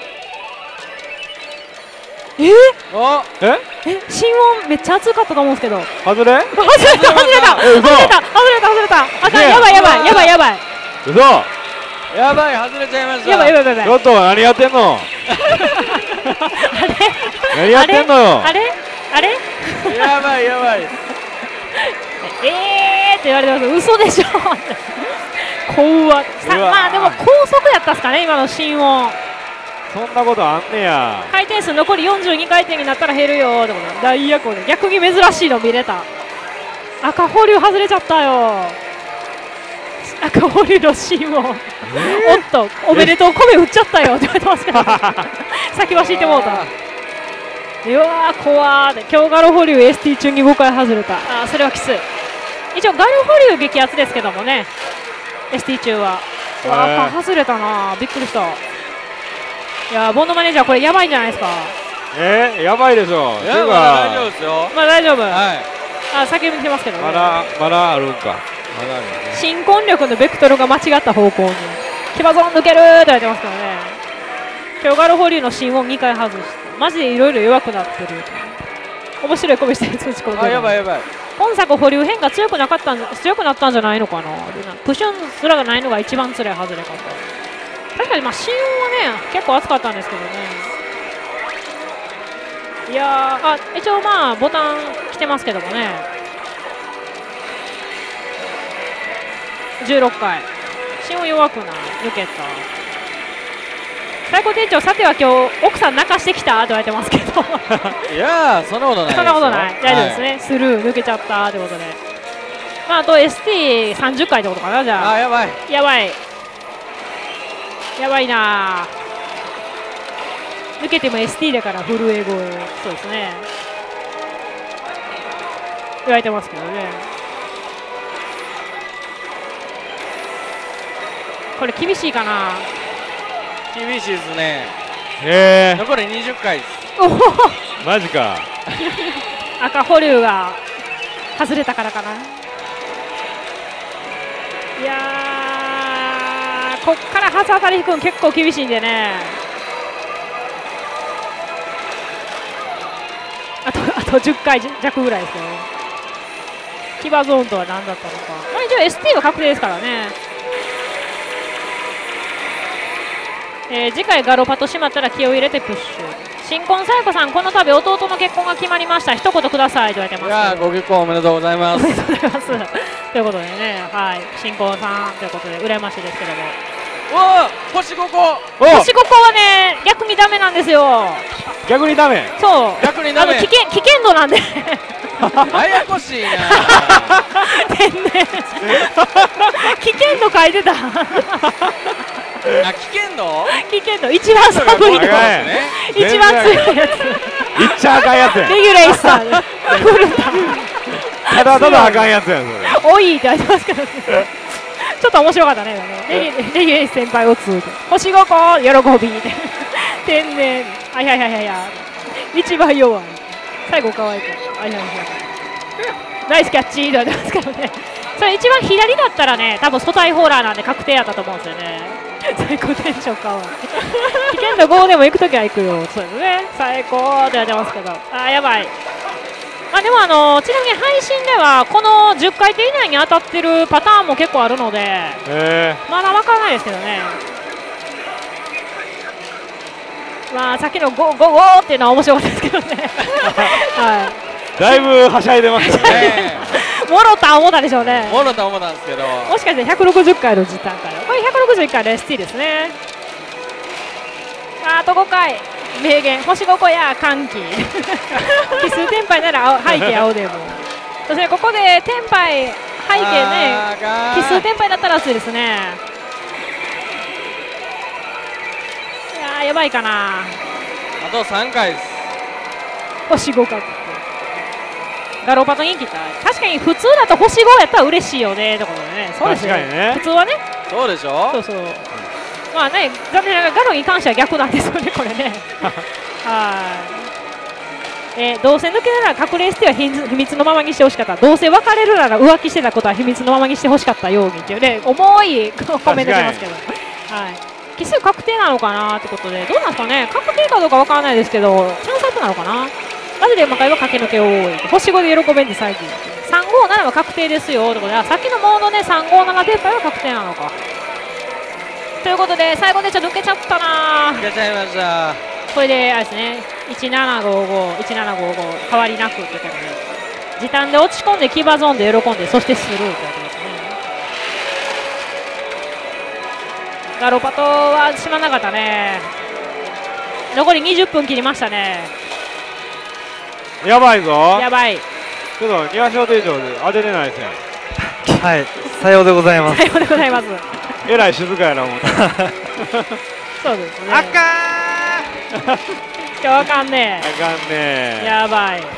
S2: 心音めっちゃ熱かったと思うんですけど。
S3: 外れ？
S2: 外れた。あかん、やばい。
S3: 嘘。
S8: やばい、外れちゃいました。
S2: やばい。
S3: ちょっと何やってんの？何やってんのよ。
S2: あれ？
S8: やばい。
S2: って言われてます。嘘でしょ。怖っ。まあでも高速やったっすかね、今の心音。
S3: そんなことあんねや。
S2: 回転数残り42回転になったら減るよってことで、ダイヤコで逆に珍しいの見れた。赤保留外れちゃったよ。赤保留のシーンを、おっとおめでとう米売っちゃったよって言われてますけど先走ってもうた。うわー怖ーで、今日ガロ保留 ST 中に5回外れた。あー、それはきつい。一応ガロ保留激アツですけどもね、 ST 中は。うわー、外れたな、びっくりした。いやー、ボンドマネージャーこれやばいんじゃないですか。
S3: やばいでしょ。
S8: いや、まだ大丈夫ですよ。
S2: まあ大丈夫。
S8: はい。
S2: あ、先に来てますけどね。
S3: まだあるんか。
S2: 新婚力のベクトルが間違った方向に騎馬ゾーン抜けるって言われてますからね。今日ガロ保留の新音2回外して、マジでいろいろ弱くなってる。面白いコメしてる通知コメ。
S8: あ、やばい。
S2: 本作保留変化強くなったんじゃないのかな。プシュンすらがないのが一番つらい外れ方。確かにまあ新音はね結構熱かったんですけどね。いやー、一応まあボタン来てますけどもね。16回新音弱くない、抜けた。最高店長、さては今日奥さん泣かしてきたって言われてますけど
S8: いやー、そんなことない。
S2: そんなことない、大丈夫ですね。スルー抜けちゃったってことで、まああと ST30 回ってことかな。じゃあ
S8: やばい
S2: な。抜けても ST だから震え声、そうですね、言われてますけどね。これ厳しいかな。
S8: 厳しいですね。残り20回です。
S3: マジか。
S2: 赤保留が外れたからかな。いやー、こっから初当たり引くん結構厳しいんでね。あと10回弱ぐらいですよ。騎馬ゾーンとは何だったのか。まあ、一応 ST は確定ですからね。次回ガロパと閉まったら気を入れてプッシュ。新婚さやこさん、この度弟の結婚が決まりました、一言くださいと言われてます。
S8: いやー、ご結婚おめでとうございます。
S2: おめでとうございますということでね、はい、新婚さんということで羨ましいですけども。
S8: 星5個。
S2: 星5個はね逆にダメなんですよ。
S3: 逆にダメ。
S2: そう、
S8: 逆にダメ。
S2: 危険度なんで
S8: ややこしいな
S2: 天然危険度書いてた
S8: 危険度
S2: 一番寒いの、一番強いやつ、
S3: いっちゃあかんやつや。
S2: レギュレーサー
S3: ただあかんやつやんそれ。
S2: おいって言われてますけどねちょっと面白かったね。レギュレー先輩を通じて星5個喜びで天然、一番弱い、最後可愛いから、ナイスキャッチって言われてますけどね。 それ一番左だったらね、多分素体ホーラーなんで確定やったと思うんですよね。最高テンションかわいい。危険度5でも行くときは行くよ。そうですね。最高ってやってますけど。あ、やばい。まあでもちなみに配信ではこの10回転以内に当たってるパターンも結構あるので、まだ分からないですけどね。まあさっきのゴーっていうのは面白かったですけどね。はい。
S3: だいぶはしゃいでましたね。
S2: もろた思ったでしょうね。
S8: もろた思ったんですけど。
S2: もしかして160回の時短から。これ161回の ST ですね。あと5回。名言星5個や歓喜。奇数天杯なら背景青でも。そしてここで天杯背景ね。奇数天杯だったら熱いですね。いややばいかな。
S8: あと3回です。
S2: 星5か。ガロパトに行きたい。確かに普通だと星5やったら嬉しいよねってことでね。そうですよね。普通はね。
S8: そうでしょ。
S2: そうそう。まあね、残念ながらガロに関しては逆なんですよね、これね。はい。どうせ抜けなら隠れ捨ては秘密のままにしてほしかった。どうせ別れるなら浮気してたことは秘密のままにしてほしかったようにっていうね、重いコメントしてますけど。はい。奇数確定なのかなってことで、どうなんですかね。確定かどうかわからないですけど、チャンスアップなのかな。マジで魔界は駆け抜け多い。星5で喜べんで最近。357は確定ですよってことで、さっきのモードね、357電波は確定なのか。ということで最後でちょっと抜けちゃったな。
S8: 抜けちゃいました。
S2: これであれですね、1755、1755変わりなくということで、時短で落ち込んで騎馬ゾーンで喜んで、そしてスルーということですね。ガロパトはしまなかったね。残り20分切りましたね。
S3: やばいぞ。
S2: やばい。
S3: ちょっと庭小艇長で当てれないですね。
S6: はい、さようでございます。
S2: さようでございます。
S3: えらい静かやな思った。
S2: そうですね。
S6: あか
S2: ー。今日あかんね。
S3: あかんね。
S2: やばい。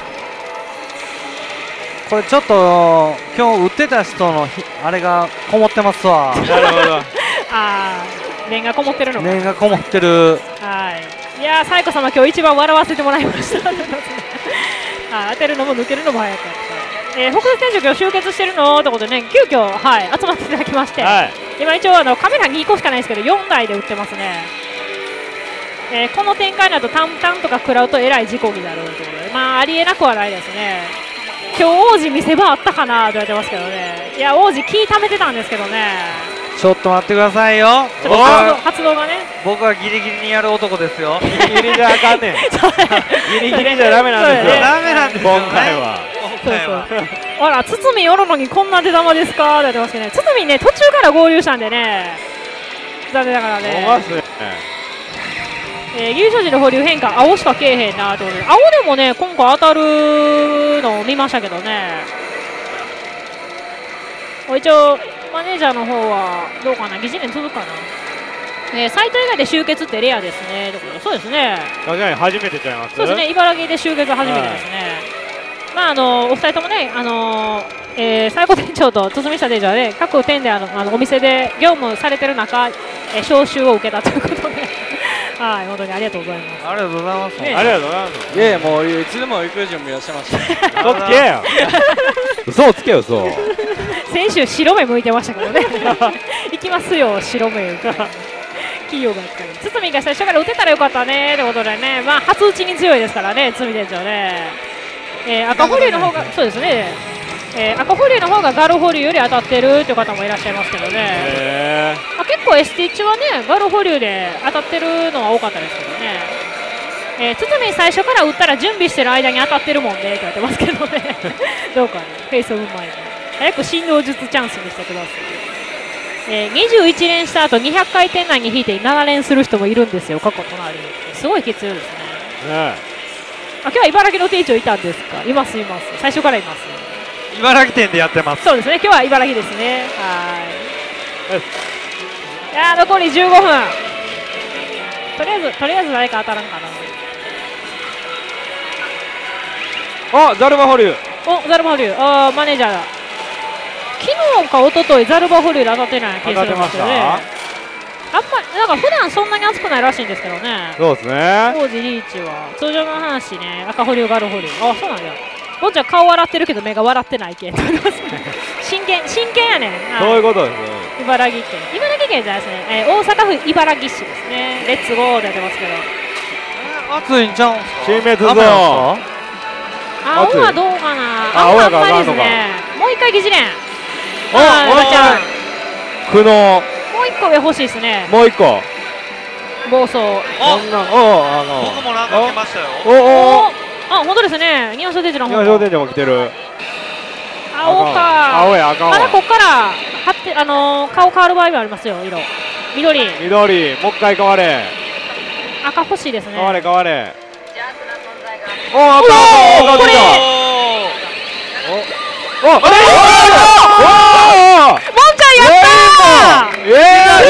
S6: これちょっと今日打ってた人のあれがこもってますわ。
S3: なるほど。
S2: ああ、念がこもってるのか。
S6: 念がこもってる。
S2: はい。いやー、サイコ様今日一番笑わせてもらいました。当てるのも抜けるのも早かった。北斗選手今日集結してるのってことでね、急遽はい集まっていただきまして、はい、今一応カメラ2個しかないですけど4台で売ってますね。この展開だとタンタンとか食らうとえらい事故になるということで、まあありえなくはないですね。今日王子見せ場あったかなと言われてますけどね。いや王子気貯めてたんですけどね。
S6: ちょっと待ってくださいよ。
S2: ちょっと発動がね。
S6: 僕はギリギリにやる男ですよ。
S3: ギリギリじゃあかんねん。ギリギリじゃダメなんですよ。
S6: ダメなんですよ。
S3: 今回は。
S2: そうそう。あら、堤おるのにこんな出玉ですかって言ってますけどね。堤ね、途中から合流したんでね。残念ながらね。優勝時の保留変化、青しかけえへんなってことで。青でもね、今回当たるのを見ましたけどね。一応、マネージャーの方はどうかな、疑似年続くかな。サイト以外で集結ってレアですね。そうですね。
S3: 確かに初めてちゃいます。
S2: そうですね、茨城で集結初めてですね。まあお二人ともね、最高店長と堤下店長はね、各店でお店で業務されてる中、招集を受けたということで、はい、本当にありがとうございます。
S6: ありがとうございます。
S3: ありがとうございます。
S8: いやもういつでも行く準備をしてました。
S3: 嘘つけよ。嘘をつけよ、嘘。
S2: 先週白目向いてましたけどね。行きますよ、白目。企業がやったり。堤が最初から打てたらよかったねってことでね、まあ初打ちに強いですからね、堤店長ね。赤保留の方が、そうですね。赤保留の方がガル保留より当たってるという方もいらっしゃいますけどね。結構 ST1 はね、ガル保留で当たってるのは多かったですけどね。堤最初から打ったら準備してる間に当たってるもんねって言われてますけどね。どうかね、フェイスオブマインド。早く振動術チャンスにしてください。21連した後200回転内に引いて7連する人もいるんですよ、過去隣に。すごいきついですね。今日は茨城の店長いたんですか。います、います。最初からいます。
S6: 茨城店でやってます。
S2: そうですね、今日は茨城ですね。はい。いや残り15分。とりあえず誰か当たらんか
S3: な。あ、ザルバ保留。
S2: ザルバ保留。マネージャーだ。昨日か一昨日ザルバ保留で当たってない気がするんですけどね。あんまりなんか普段そんなに熱くないらしいんですけどね。
S3: そうですね。
S2: 王子リーチは通常の話ね、赤保留ガル保留。そうなんだ。ボンちゃん顔笑ってるけど目が笑ってない系。 真剣やねん。
S3: そういうことです。
S2: 茨城県じゃないですね。大阪府茨城市ですね。レッツゴーでやってますけど。
S6: 暑いんちゃうんすか。
S3: 新滅ゾーン。
S2: 青はどうかな。青はあんまりですね。もう一回疑似連。
S3: お、ちゃん。苦悩。
S2: もう一個上欲しいですね。
S3: もう一個。
S2: 暴走。
S6: 僕もなんか来ましたよ。
S2: 本当ですね。日本商店長の方。
S3: 日本商店長も来てる。
S2: 青か。
S3: 青や赤。
S2: まだこっから顔変わる場合もありますよ。色。緑。
S3: もう一回変われ。
S2: 赤欲しいですね。
S3: 変われ。お、赤。
S2: これ。
S3: お、
S2: もんちゃんやったー。すごい。エ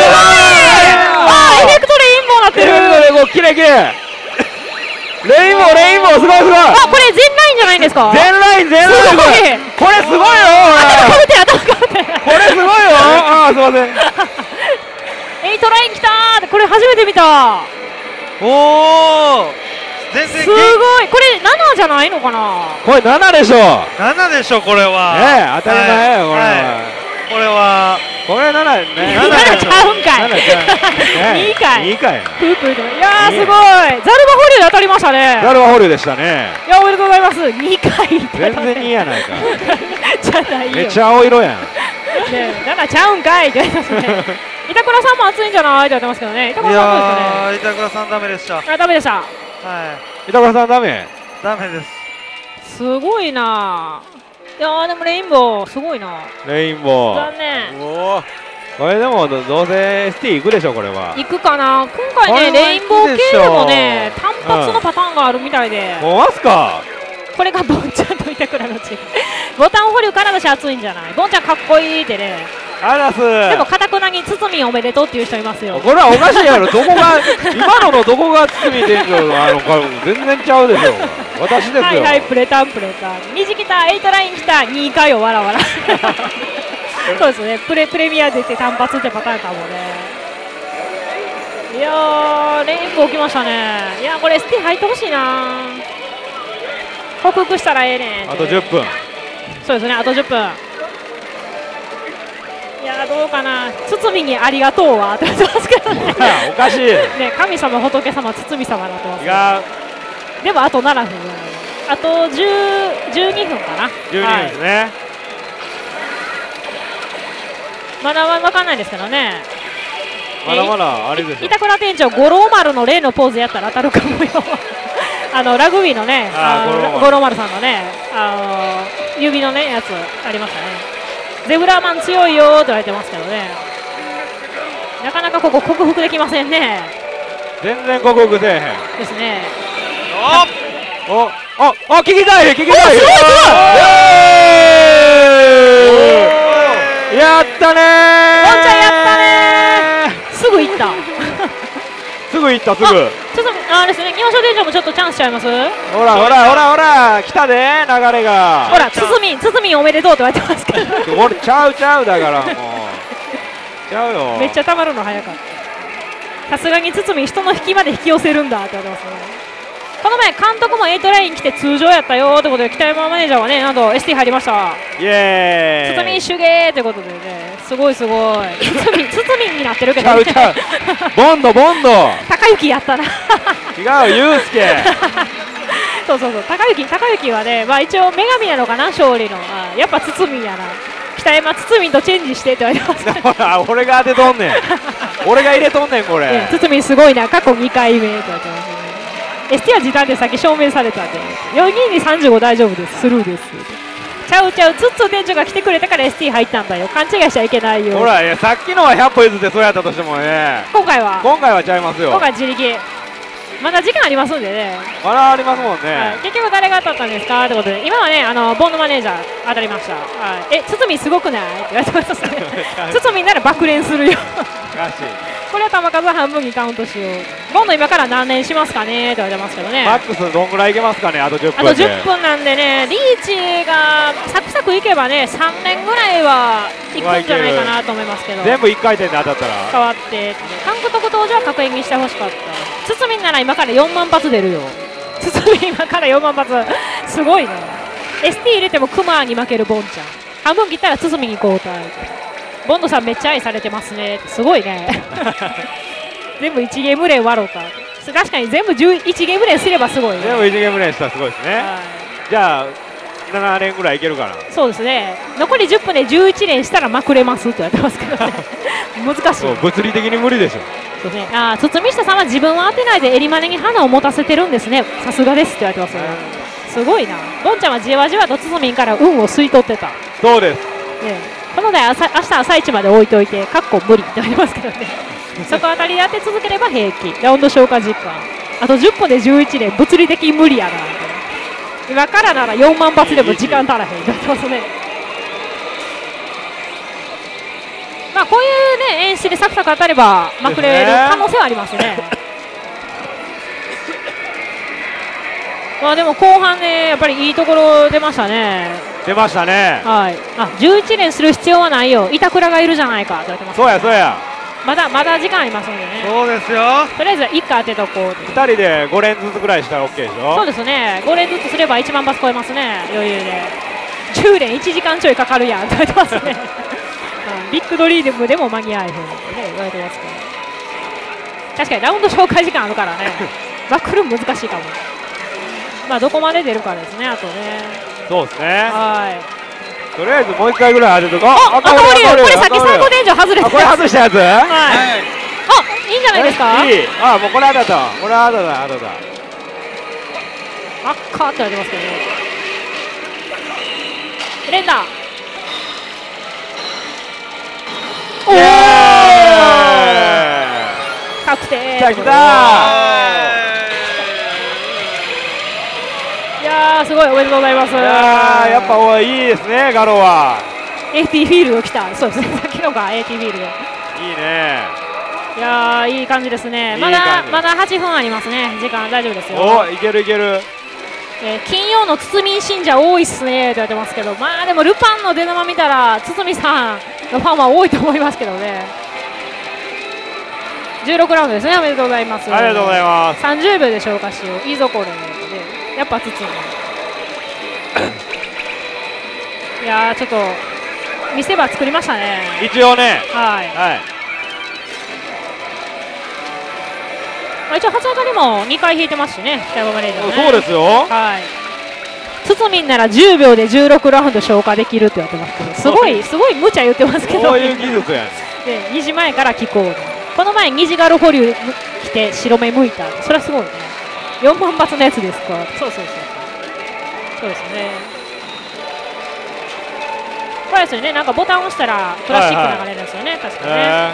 S2: フェクトレインボーなってる。
S3: きれい。レインボーすごい。
S2: これ全ラインじゃないんですか。
S3: 全ライン。これすごいよ。
S2: 頭かぶって。
S3: これすごいよ。すいません。
S2: 8ライン来たー。これ初めて見た。
S6: 全然
S2: すごい。これ7じゃないのかな。
S3: これ7でしょ。
S6: 7でしょこれは。
S3: 当たり前よこれ。
S6: これ7ね。
S2: 7ちゃうんかい。2回。プープーで。いやーすごい。ザルバ保留で当たりましたね。
S3: ザルバ保留でしたね。
S2: いやおめでとうございます。2回。
S3: 全然2やないか。
S2: じゃないよ。
S3: めっちゃ青色やん。
S2: ね7ちゃうんかいって言われますね。板倉さんも熱いんじゃないって言われてますけどね。板倉さんどうですかね。
S6: 板倉さんダメでした。
S2: ダメでした。
S3: 板倉さんダメ
S6: です。
S2: すごいな。いやでもレインボーすごいな。
S3: レインボー。
S2: 残念。
S3: これでもどうせ ST 行くでしょこれは。
S2: 行くかな。今回ねレインボー系でもね単発のパターンがあるみたいで。
S3: もうますか。
S2: これがボンちゃんと板倉の違い。ボタン保留からだし熱いんじゃない。ボンちゃんかっこいいってね。でもかたくなに堤おめでとうっていう人いますよ。
S3: これはおかしいやろ。どこが今のどこが堤店長なのか全然ちゃうでしょ。私ですよ。
S2: はいプレタン。虹来た8ライン来た2回よわら。そうですね。プレミア出て単発ってパターンかもね。いやーレインボー来ましたね。いやこれ ST 入ってほしいな。克服したらええねん。
S3: あと10分。
S2: そうですね。あと10分。いやどうかな。堤にありがとうはって言ってますけどね。
S3: おかしい。ね
S2: 神様仏様堤様になってます。でもあと7分。あと12分かな。
S3: 12分ですね。
S2: まだ分かんないですけどね。
S3: まだあれですよ。
S2: 板倉店長五郎丸の例のポーズやったら当たるかもよ。ラグビーのね五郎丸さんのね指のねやつありましたね。ゼブラマン強いよーと言われてますけどね。なかなかここ克服できませんね。
S3: 全然克服せえへん
S2: ですね。
S3: 聞きたい。すごい。やったねー。
S2: ボンちゃんやったねー。すぐ行った。
S3: すぐ。
S2: ちょっとですね。日本商店長もちょっとチャンスちゃいます。
S3: ほら来たで流れが。
S2: ほら堤おめでとうと言われてますけど。
S3: これちゃうだからもうちゃうよ。
S2: めっちゃたまるの早かった。さすがに堤人の引きまで引き寄せるんだって言われてますね。この前監督も8ライン来て通常やったよということで北山マネージャーはねなんと ST 入りました。
S3: イエーイ。
S2: 堤手芸ということでねすごい。堤になってるけど、ね。
S3: ちゃう。ボンド。
S2: 高雪やったな。
S3: 違うユウスケ。
S2: そう高雪はね一応女神なのかな勝利の。やっぱ堤やな。北山堤とチェンジしてって言われてます、ね。
S3: 俺が当てとんねん。俺が入れとんねんこれ。
S2: 堤すごいな過去2回目って言われてますね。ST は時短で先証明されたんで4人に35大丈夫ですスルーです。ちゃうツッツ店長が来てくれたから ST 入ったんだよ。勘違いしちゃいけないよ。
S3: ほらさっきのは100歩譲ってそうやったとしてもね
S2: 今回は
S3: ちゃいますよ。
S2: 今回自力まだ時間ありますんでね。
S3: まだありますもんね。
S2: 結局誰が当たったんですかってことで今はねボンドマネージャー当たりました。堤すごくないって言われてますね。堤なら爆練するよ。これは球数半分にカウントしよう。ボンド今から何年しますかねって言われてますけどね。
S3: マックスどんぐらいいけますかね。あと10分で。
S2: あと10分なんでねリーチがサクサクいけばね3年ぐらいはいくんじゃないかなと思いますけど。
S3: 全部1回転で当たったら
S2: 変わって韓国登場は確認してほしかった。堤なら今から4万発出るよ。堤今から4万発すごいね。ST 入れてもクマに負けるボンちゃん。 半分切ったら堤に交代。ボンドさんめっちゃ愛されてますね。すごいね。全部1ゲーム連割ろうか。確かに全部1ゲーム連すればすごいね。
S3: 全部1ゲーム連したらすごいですね。じゃあ7連ぐらいいけるかな。
S2: そうですね。残り10分で11連したらまくれますって言われてますけどね。難しい。
S3: 物理的に無理でしょ。
S2: そうですね。堤下さんは自分は当てないで襟真似に花を持たせてるんですね。さすがですって言われてますよね。すごいな。ボンちゃんはじわじわと堤から運を吸い取ってた。
S3: そうです。
S2: この台明日朝一まで置いといて、かっこ無理って言われますけどね。そこあたりで当て続ければ平気。ラウンド消化時間。あと10分で11連、物理的無理やな。今からなら4万発でも時間足らへんって言われてますね。まあこういうね演出でサクサク当たればまくれる可能性はありますね。まあでも後半ねやっぱりいいところ出ましたね。
S3: 出ましたね。
S2: はい。11連する必要はないよ。板倉がいるじゃないかって言われてます、ね。
S3: そうやそうや。
S2: まだ時間ありますのでね。
S6: そうですよ。
S2: とりあえず1回当てとこう。2
S3: 人で5連ずつぐらいしたら OK でしょ。
S2: そうですね。5連ずつすれば1万発超えますね。余裕で。10連1時間ちょいかかるやんって言われてますね。ビッグドリームでも間に合えへんってね言われてますけど。確かにラウンド紹介時間あるからね。バックル難しいかも。まあどこまで出るかですね。あとね。
S3: そうですね。
S2: はい。
S3: とりあえずもう1回ぐらい当てとこう。
S2: 赤保留これ先最高天井外れて。
S3: これ外したやつ。はい。
S2: いいんじゃないですか。
S3: いい。もうこれ当たった。これ当たった。
S2: 赤って言われてますけどね。連打。おお。確定。
S3: 来た。
S2: すごいおめでとうございます。
S3: やっぱいいですねガロは。
S2: AT フィールド来た。そうですね。さっきのが AT フィールド。いい
S3: ね。
S2: いやいい感じですね。まだ8分ありますね。時間大丈夫ですよ。
S3: おいけるいける。
S2: 金曜の堤信者多いっすねって言われてますけど、まあでもルパンの出玉見たら堤さんのファンは多いと思いますけどね。16ラウンドですね。おめでとうございます。
S3: ありがとうございます。
S2: 30秒で消化しよう。いいぞこれ。やっぱ堤。いやちょっと見せ場作りましたね。
S3: 一応ね。
S2: はい。一応8当たりも2回引いてますしね。北山マネージャーね。
S3: そうですよ。
S2: はい。堤なら10秒で16ラウンド消化できるって言われてますけど、すごい無茶言ってますけど。
S3: そういう技術やね。
S2: で2時前から聞こう。この前2時ガル保留来て白目向いた。それはすごいね。4万発のやつですか。そうですね。これですよね。なんかボタンを押したらプラスチック流れるんですよね。確かね。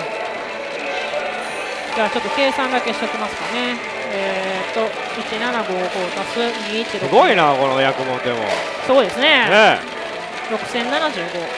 S2: じゃあちょっと計算だけしておきますかね。1755足す216。
S3: すごいなこの役問でも。
S2: すごいですね。6075ですね。はい。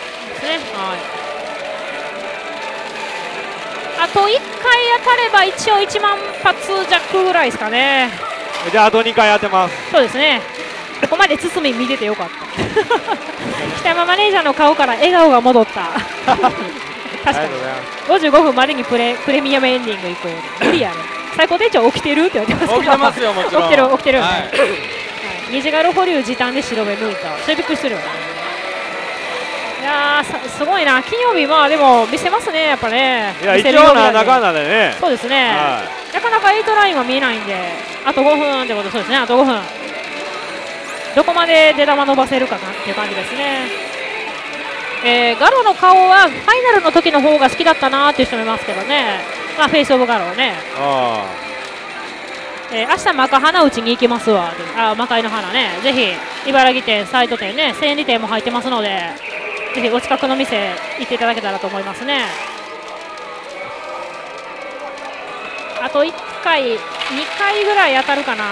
S2: あと1回当たれば一応1万発弱ぐらいですかね。
S3: じゃああと2回当てます。
S2: そうですね。ここまで堤見ててよかった。北山マネージャーの顔から笑顔が戻った。確かに。55分までにプレミアムエンディング行こう。無理やね。最高店長起きてるって言われてますけど。
S8: 起きてますよもちろん。
S2: 起きてる。虹ガル保留時短で白目向いた。それびっくりするよね。いやすごいな。金曜日まあでも見せますねやっぱね。
S3: いや一応なかなでね。
S2: そうですね。なかなか8ラインは見えないんで、あと5分ってことそうですね。あと5分。どこまで出玉伸ばせるかなっていう感じですね。ガロの顔はファイナルの時の方が好きだったなーっていう人もいますけどね。まあフェイスオブガロね。明日マカ花打ちに行きますわ。魔界の花ね。ぜひ茨城店、サイト店ね、千里店も入ってますので、ぜひお近くの店行っていただけたらと思いますね。あと1回、2回ぐらい当たるかな。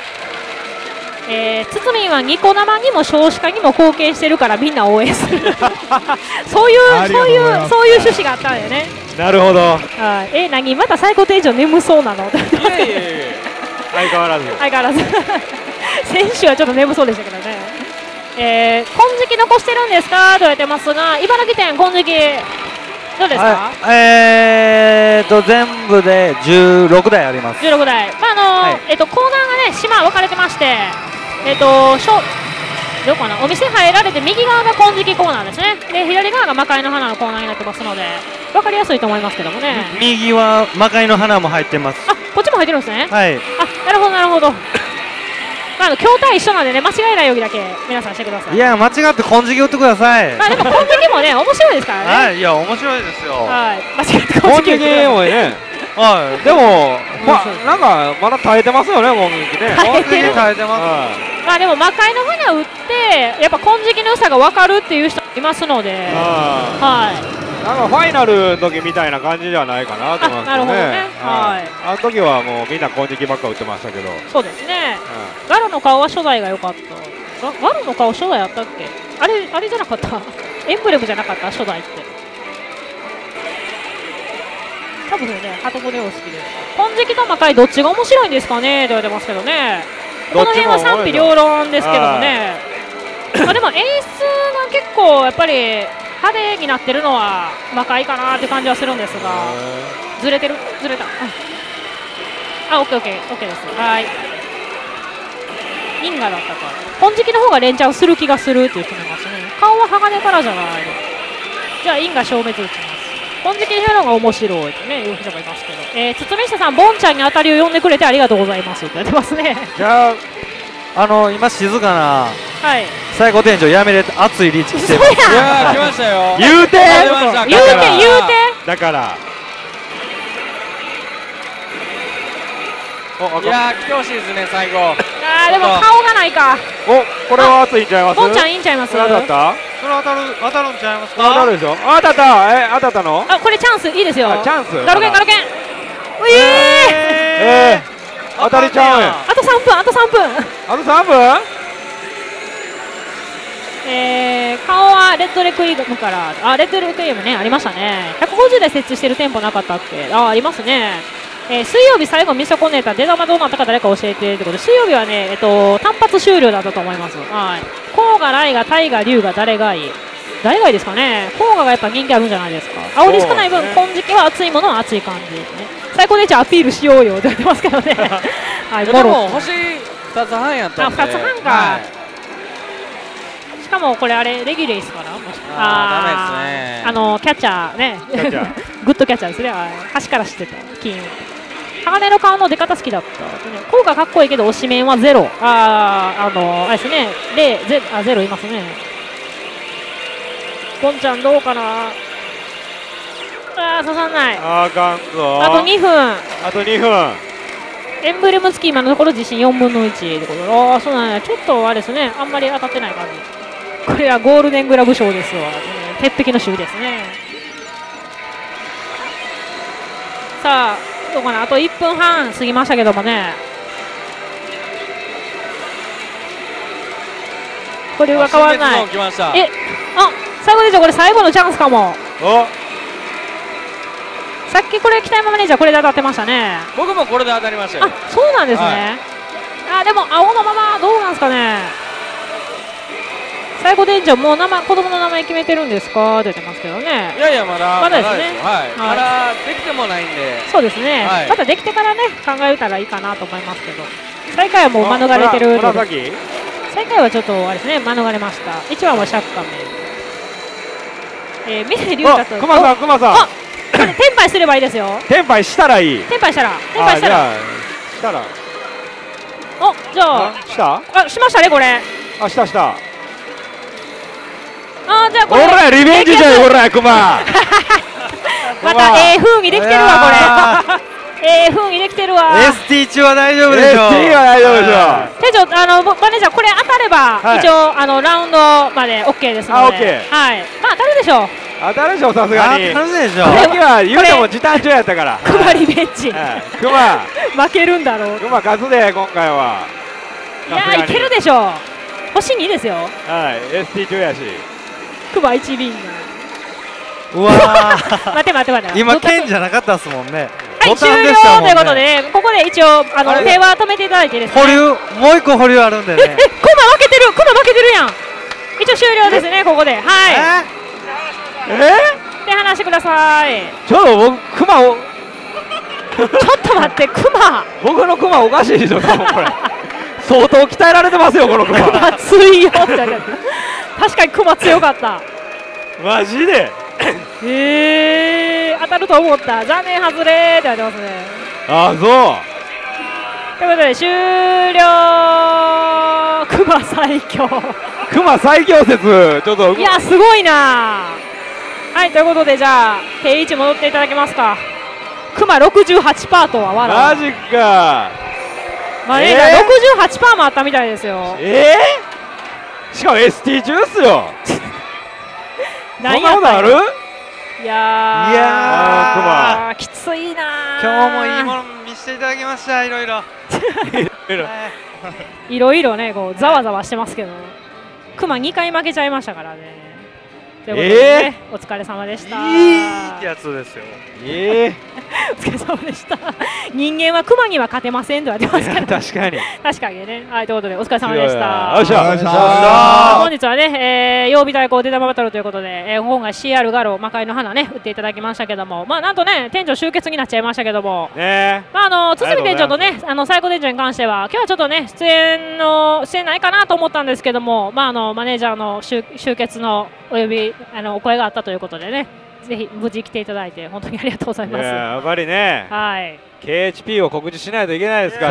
S2: 堤はニコ生にも少子化にも貢献してるからみんな応援する。そういう趣旨があったんだよね。
S3: なるほど。
S2: 何また最高店長眠そうなの。
S3: いえ相変わらず。
S2: 選手はちょっと眠そうでしたけどね。金色残してるんですかと言われてますが、茨城店金色どうですか。
S6: 全部で16台あります。
S2: 16台。コーナーがね島分かれてまして。 どこかな、お店入られて右側が金色コーナーですね。で左側が魔界の花のコーナーになってますので分かりやすいと思いますけどもね。
S6: 右は魔界の花も入ってます。
S2: あ、こっちも入ってるんですね。
S6: はい。
S2: あ、なるほどなるほど。筐体一緒なんでね、間違えないようにだけ皆さんしてください。
S6: いや、間違って金色打ってください。
S2: でも金色もね面白いですからね。
S6: はい、いや面白いですよ。
S2: はい、間違って金色
S3: もね。はい、でもなんかまだ耐えてますよね、金色ね。
S6: 耐えてます。
S2: でも魔界の花打ってやっぱ金色の良さが分かるっていう人いますので、はい。
S3: なんかファイナルの時みたいな感じではないかなと思いますね。
S2: なるほどね。はい。
S3: あの時はもうみんな金色ばっか打ってましたけど。
S2: そうですね。ガロの顔は初代が良かった。ガロの顔初代あったっけ？あれじゃなかった？エンブレムじゃなかった初代って。多分ね、ハトボネオ好きです。金色と魔界どっちが面白いんですかねって言われてますけどね。この辺は賛否両論ですけどもね。でも演出が結構やっぱり派手になってるのは魔界かなって感じはするんですが、ずれた。オッケーです。はい。因果だったか。金色の方が連チャンする気がするって言ってますね。顔は鋼からじゃない。じゃあ因果消滅打ちます。金色の方が面白いってね、いう人がいますけど。堤下さん、ボンちゃんに当たりを呼んでくれてありがとうございますって言ってますね。
S6: じゃあ、今静かな。
S2: はい。
S6: 最高店長やめれ熱いリーチしてます。
S8: いやー来ましたよ。
S3: 言うて
S2: だ
S3: から
S8: いやー来てほしいですね最後。
S2: でも顔がないか。
S3: これは熱いんちゃいます？
S2: ボンちゃんいいんちゃいます？
S3: 当たった？
S6: それ当たるんちゃいますか？
S3: 当たるでしょ。当たったの？
S2: これチャンスいいですよ。
S3: チャンス。
S2: ガロケン。
S3: 当たりちゃうやん。
S2: あと3分。顔はレッドレクイエムからレッドレクイエムねありましたね。150台設置してる店舗なかったっけ？ありますね。水曜日最後見損ねた出玉どうなったか誰か教えてってことで、水曜日はね単発終了だったと思います。はい。甲賀ライガタイガ龍が誰がいいですかね。甲賀がやっぱ人気あるんじゃないですか。煽り少ない分金色は熱いものは熱い感じですね。最高でじゃあアピールしようよって言ってますけどね。はい。
S8: でも星2つ半やったんで。
S2: 2つ半か。しかもこれレギュレースかな。
S8: ダメですね。
S2: キャッチャーね。グッドキャッチャーですね。端から知ってた。金。鋼の顔の出方好きだった。効果かっこいいけど推し面はゼロ。あれですね。ゼロいますね。ボンちゃんどうかな。刺さんない。
S3: あかんぞ。
S2: あと2分。エンブレム付き今のところ自信4分の1ってことで。そうなんや。ちょっとあれですね。あんまり当たってない感じ。これはゴールデングラブ賞ですわ。鉄壁の守備ですね。さあ、どうかな。あと1分半過ぎましたけどもね。これは変わらない。最後でじゃこれ最後のチャンスかも。さっきこれ北山マネージャーこれで当たってましたね。
S8: 僕もこれで当たりましたよ。
S2: そうなんですね。でも青のままどうなんですかね。最後店長もう子供の名前決めてるんですかって言ってますけどね。
S8: いやまだ
S2: ですね。
S8: まだできてもないんで。
S2: そうですね。またできてからね考えたらいいかなと思いますけど。最下位はもう免れてる。最下位はちょっとあれですね免れました。1番はシャッカメ。三井龍太と。
S3: 熊さん。
S2: これテンパイすればいいですよ。
S3: テンパイしたらいい。
S2: テンパイしたら。
S3: じゃあ
S2: しましたねこれ。
S3: した。
S2: じゃあこれ。
S3: ほらリベンジじゃんほら熊。
S2: また風味できてるわこれ。風味できてるわ。
S6: ST 中は大丈夫でしょ。
S3: ST は大丈夫でしょ。
S2: 店長マネージャーこれ当たれば一応ラウンドまで OK ですので。はい。当たるでしょ。
S3: 当たるでしょさすがに。
S6: 当たるでしょ。
S3: さっきは言うても時短中やったから。
S2: 熊リベンジ。
S3: 熊。
S2: 負けるんだろう。
S3: 熊勝つで今回は。
S2: いやいけるでしょ。星2ですよ。
S3: はい。ST 中やし。
S2: 熊1ビン。
S6: うわー。
S2: 待て。
S6: 今剣じゃなかったですもんね。
S2: はい終了ということでここで一応手は止めていただいていいですか。
S6: もう一個保留あるんでね。
S2: 熊負けてるやん。一応終了ですねここで。はい。手離してください。
S3: 僕熊を。
S2: ちょっと待って熊。
S3: 僕の熊おかしいでしょこれ。 相当鍛えられてますよこのクマ。
S2: 強いよって。確かにクマ強かった。
S3: マジで。
S2: 当たると思った。残念外れって言われてますね。
S3: あ、そう。
S2: ということで終了。クマ最強。
S3: クマ最強説ちょっと。
S2: いやすごいな。はい、ということでじゃあ定位置戻っていただけますか。クマ68%とは笑う。
S3: マジか。
S2: まあね、68% もあったみたいですよ。
S3: しかも ST 中っすよ。そんなことある？
S2: いやー、きついな。
S6: 今日もいいもの見せていただきました。いろいろ
S2: いろいろね、こうざわざわしてますけど、クマ2回負けちゃいましたからね。ということでね、お疲れ様でした。
S6: いいやつですよ。
S2: お疲れ様でした。人間はクマには勝てませんと言われてますから。
S3: 確かに。
S2: 確かにね。はい、ということでお疲れ様でした。本日はね、曜日対抗出玉バトルということで、今回 CR ガロ魔界の花ね打っていただきましたけども、まあなんとね店長終結になっちゃいましたけども、まあ堤店長とね最高店長に関しては今日はちょっとね出演ないかなと思ったんですけども、まあマネージャーの終結のお呼びお声があったということでね。ぜひ無事来ていただいて本当にありがとうございます。
S3: やっぱりね、
S2: はい、
S3: KHP を告知しないといけないですから。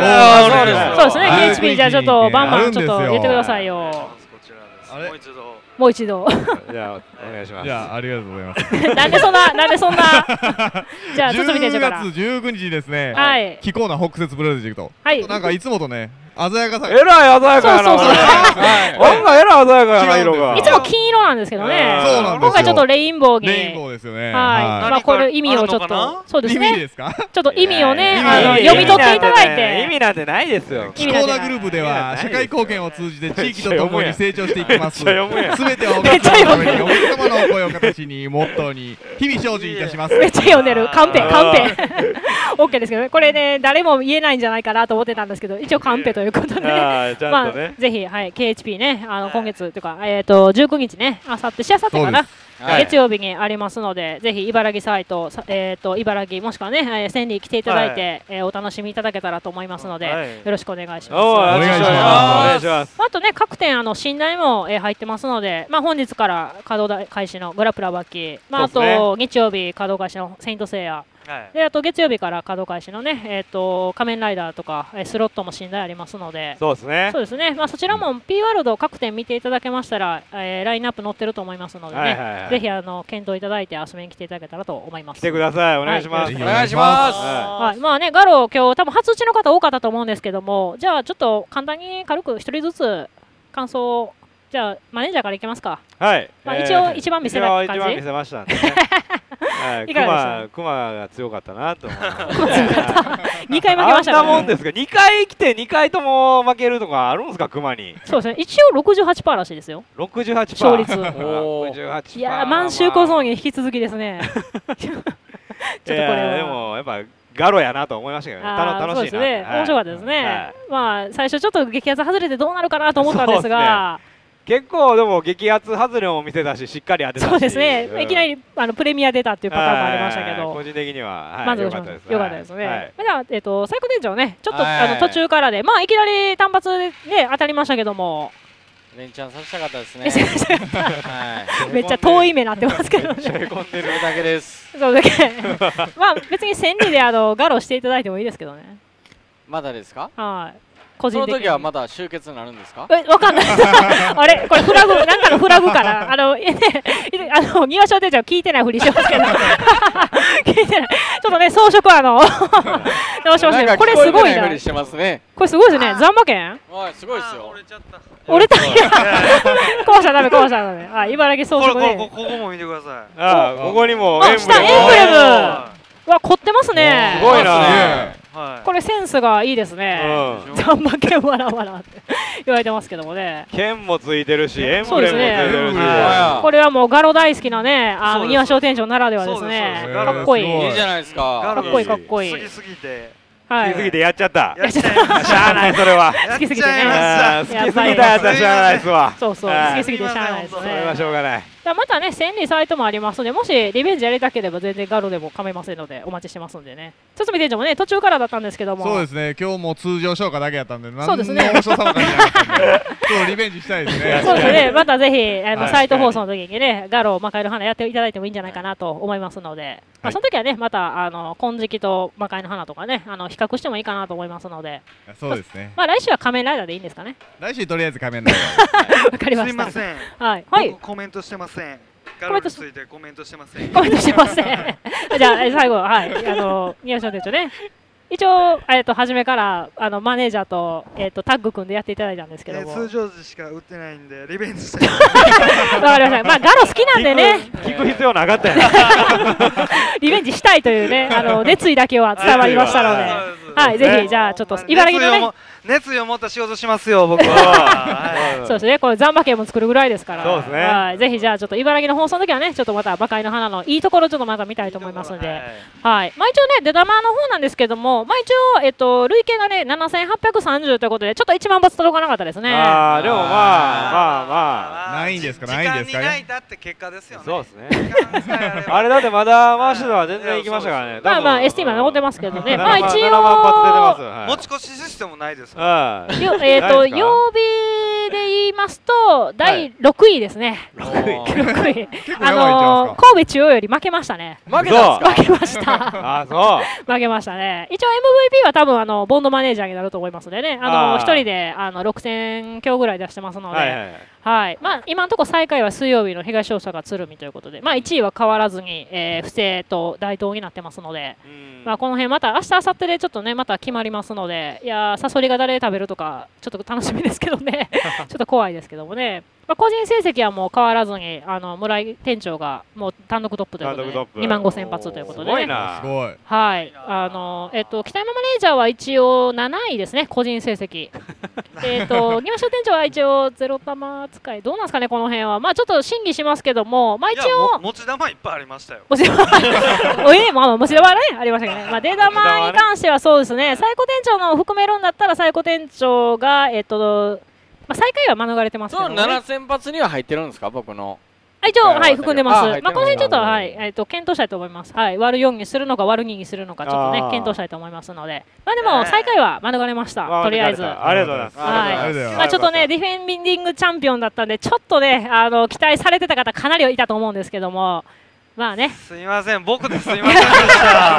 S2: そうですね、KHP じゃあちょっとバンバンちょっと言ってくださいよ。もう一度。
S3: じゃあお願いします。
S7: じゃあありがとうございます。
S2: なんでそんな。じゃあ堤店長から。
S7: 10月19日ですね。
S2: はい。
S7: 気候な北節プロジェクト。
S2: はい。
S7: なんかいつもとね。鮮やかさ。
S3: えらい鮮やかやな。そう。案外えらい鮮やかやな色が。
S2: いつも金色なんですけどね。
S7: そうなんですよ。
S2: 今回ちょっとレインボーに。
S7: レインボーですよね。
S2: はい。まあこれ意味をちょっと。そうですね。
S7: 意味ですか？
S2: ちょっと意味をね読み取っていただいて。
S3: 意味なんてないですよ。
S7: 気候なグループでは社会貢献を通じて地域とともに成長していきます。すべてはお客様のためにお客様のお声を形にモットーに日々精進いたします。
S2: めっちゃ読んでる。カンペ。OK ですけどね。これね誰も言えないんじゃないかなと思ってたんですけど、一応カンペということで。まあぜひはい KHP ね今月というか19日ねあさってしあさってかな月曜日にありますので、ぜひ茨城サイト茨城もしくはね千里来ていただいてお楽しみいただけたらと思いますのでよろしくお願いします。
S3: お願いします。
S2: あとね各店寝台も入ってますので、まあ本日から稼働開始のグラプラバキ、まああと日曜日稼働開始のセイントセイヤ。であと月曜日から稼働開始のね、仮面ライダーとかスロットも寝台ありますので、
S3: そうですね、
S2: まあ、そちらも P ワールド各店見ていただけましたら、ラインナップ載ってると思いますのでね、ぜひ検討いただいて遊びに来ていただけたらと思います。
S3: 来てください、お願いします。
S8: お願いします。
S2: はい、まあねガロ今日多分初打ちの方多かったと思うんですけども、じゃあちょっと簡単に軽く一人ずつ感想をじゃあマネージャーからいきますか。
S3: はい。
S2: まあ一応一番見せた感じ。
S3: 一番見せましたね。クマが強かったなと思う。
S2: 2回負けましたから。
S3: あんなもんですか。2回来て2回とも負けるとかあるんですかクマに。
S2: そうですね。一応68%らしいですよ。
S3: 68%。
S2: 勝率。
S3: 68%。
S2: いや満州小僧に引き続きですね。ちょっとこれは。
S3: でもやっぱガロやなと思いましたけどね。楽しいな。
S2: 面白かったですね。まあ最初ちょっと激アツ外れてどうなるかなと思ったんですが。
S3: 結構でも激アツ外れも見せたししっかり当てたし。
S2: そうですね、いきなりプレミア出たっていうパターンもありましたけど、
S3: 個人的には
S2: 満足しました。よかったですね。じゃあ最高店長ねちょっと途中からでまあいきなり単発で当たりましたけども、
S8: 連チャンさせたかったですね。
S2: めっちゃ遠い目なってますけどね。
S8: それだけです。
S2: そうだけ。まあ別に千里でガロしていただいてもいいですけどね。
S8: まだですか？
S2: はい。
S8: その時はまだ終結になるんですか？
S2: わかんない。あれこれフラグなんかのフラグから庭商店長聞いてないふりしてますけど聞いてない。ちょっとね装飾直しましたけど、これすごいな。これすごいですね。ザンマ券？
S8: はいすごいですよ。
S2: 折れた。壊しちゃダメ壊しちゃダメ。あ茨城装飾で。
S6: ここも見てください。
S3: あここにも
S2: 下エンブレム。わ凝ってますね。
S3: すごいな。
S2: これセンスがいいですね。ザンマ剣わらわらって言われてますけどもね。
S3: 剣もついてるし、エンブレムもついてるし。
S2: これはもうガロ大好きなね、庭商店長ならではですね。かっこいい。
S8: いいじゃないですか。
S2: かっこいいかっこいい。
S6: 好きすぎて。
S3: 好きすぎてやっちゃった。
S2: やっちゃった。
S3: しゃあないそれは。
S2: 好きすぎてね。
S3: 好きすぎたやつはしゃあないですわ。
S2: そうそう。好きすぎてしゃあないですね。
S3: それはしょうがない。
S2: またね、千里サイトもありますので、もしリベンジやりたければ全然ガロでも構いませんので、お待ちしてますんでね。堤店長もね、途中からだったんですけども。
S7: そうですね、今日も通常消化だけやったんで、何の面白さも感じなかったんで、ちょっとリベンジしたいですね。
S2: そうですね、またぜひサイト放送の時にね、ガロ、魔界の花やっていただいてもいいんじゃないかなと思いますので、その時はね、また金色と魔界の花とかね、比較してもいいかなと思いますので。
S7: そうですね。
S2: まあ来週は仮面ライダーでいいんですかね。
S7: 来週とりあえず仮面ライダー。
S2: わかりました。
S4: すみません。
S2: はい。はい。
S4: コメントしてません。ガロについてコメントしてません。
S2: コメントしてません。じゃあ最後はい宮下店長ね。一応初めからマネージャーとタッグ組んでやっていただいたんで
S4: すけども、通常時しか売ってないんでリベンジしたい。
S2: わかりました。まあガロ好きなんでね。
S3: 聞く必要なかったよ。
S2: リベンジしたいというね熱意だけは伝わりましたので、はいぜひじゃあちょっと茨城のね。
S4: 熱意を持った仕事しますよ僕は。
S2: そうですね、これザンバ系も作るぐらいですから、
S3: そうですね、はい、
S2: ぜひじゃあちょっと茨城の放送の時はねちょっとまた魔界の花のいいところちょっとまた見たいと思いますので、はい、まあ一応ね出玉の方なんですけども、まあ一応累計がね7830ということでちょっと1万発届かなかったですね。
S3: ああでもまあ
S7: ないんですか
S4: ないんですか。時間にないだって結果ですよね。
S3: そうですね。あれだってまだ回しのは全然行きましたからね。
S2: まあまあ ST まで残ってますけどね。まあ一応
S4: 持ち越しシステムないです。
S3: 曜
S2: 日で言いますと第6位ですね。6位。神戸中央より負けましたね。
S8: 負けたんですか。
S2: 負けました。
S3: あそう
S2: 負けましたね。一応 MVP は多分ボンドマネージャーになると思いますのでね。一人で6000強ぐらい出してますので。はい、まあ今のところ最下位は水曜日の東大阪鶴見ということで、まあ1位は変わらずに不正と大東になってますので、まあこの辺また明日明後日でちょっとねまた決まりますので、いやサソリが誰食べるとかちょっと楽しみですけどね、ちょっと怖いですけどもね。まあ個人成績はもう変わらずに村井店長がもう単独トップということで2万5000発ということで、ね、
S3: すごいな。
S7: すごい。
S2: はい、北山マネージャーは一応7位ですね個人成績。庭商店長は一応ゼロ玉扱いどうなんですかねこの辺は。まあちょっと審議しますけども、まあ一応
S4: 持ち玉いっぱいありましたよ。
S2: 持ち玉持ち玉ねありましたけどね。まあ出玉に関してはそうですね。最高店長のを含めるんだったら最高店長がまあ最下位は免れてますけどね。
S8: その7000発には入ってるんですか僕の。
S2: 一応はい含んでます。まあこの辺ちょっとはい検討したいと思います。はい割る4にするのか割る2にするのかちょっとね検討したいと思いますので、まあでも最下位は免れました。とりあえず。
S3: ありがとうございます。
S2: はい。まあちょっとねディフェンディングチャンピオンだったんでちょっとね期待されてた方かなりいたと思うんですけども。まあね。
S4: すみません、僕ですみませんでした。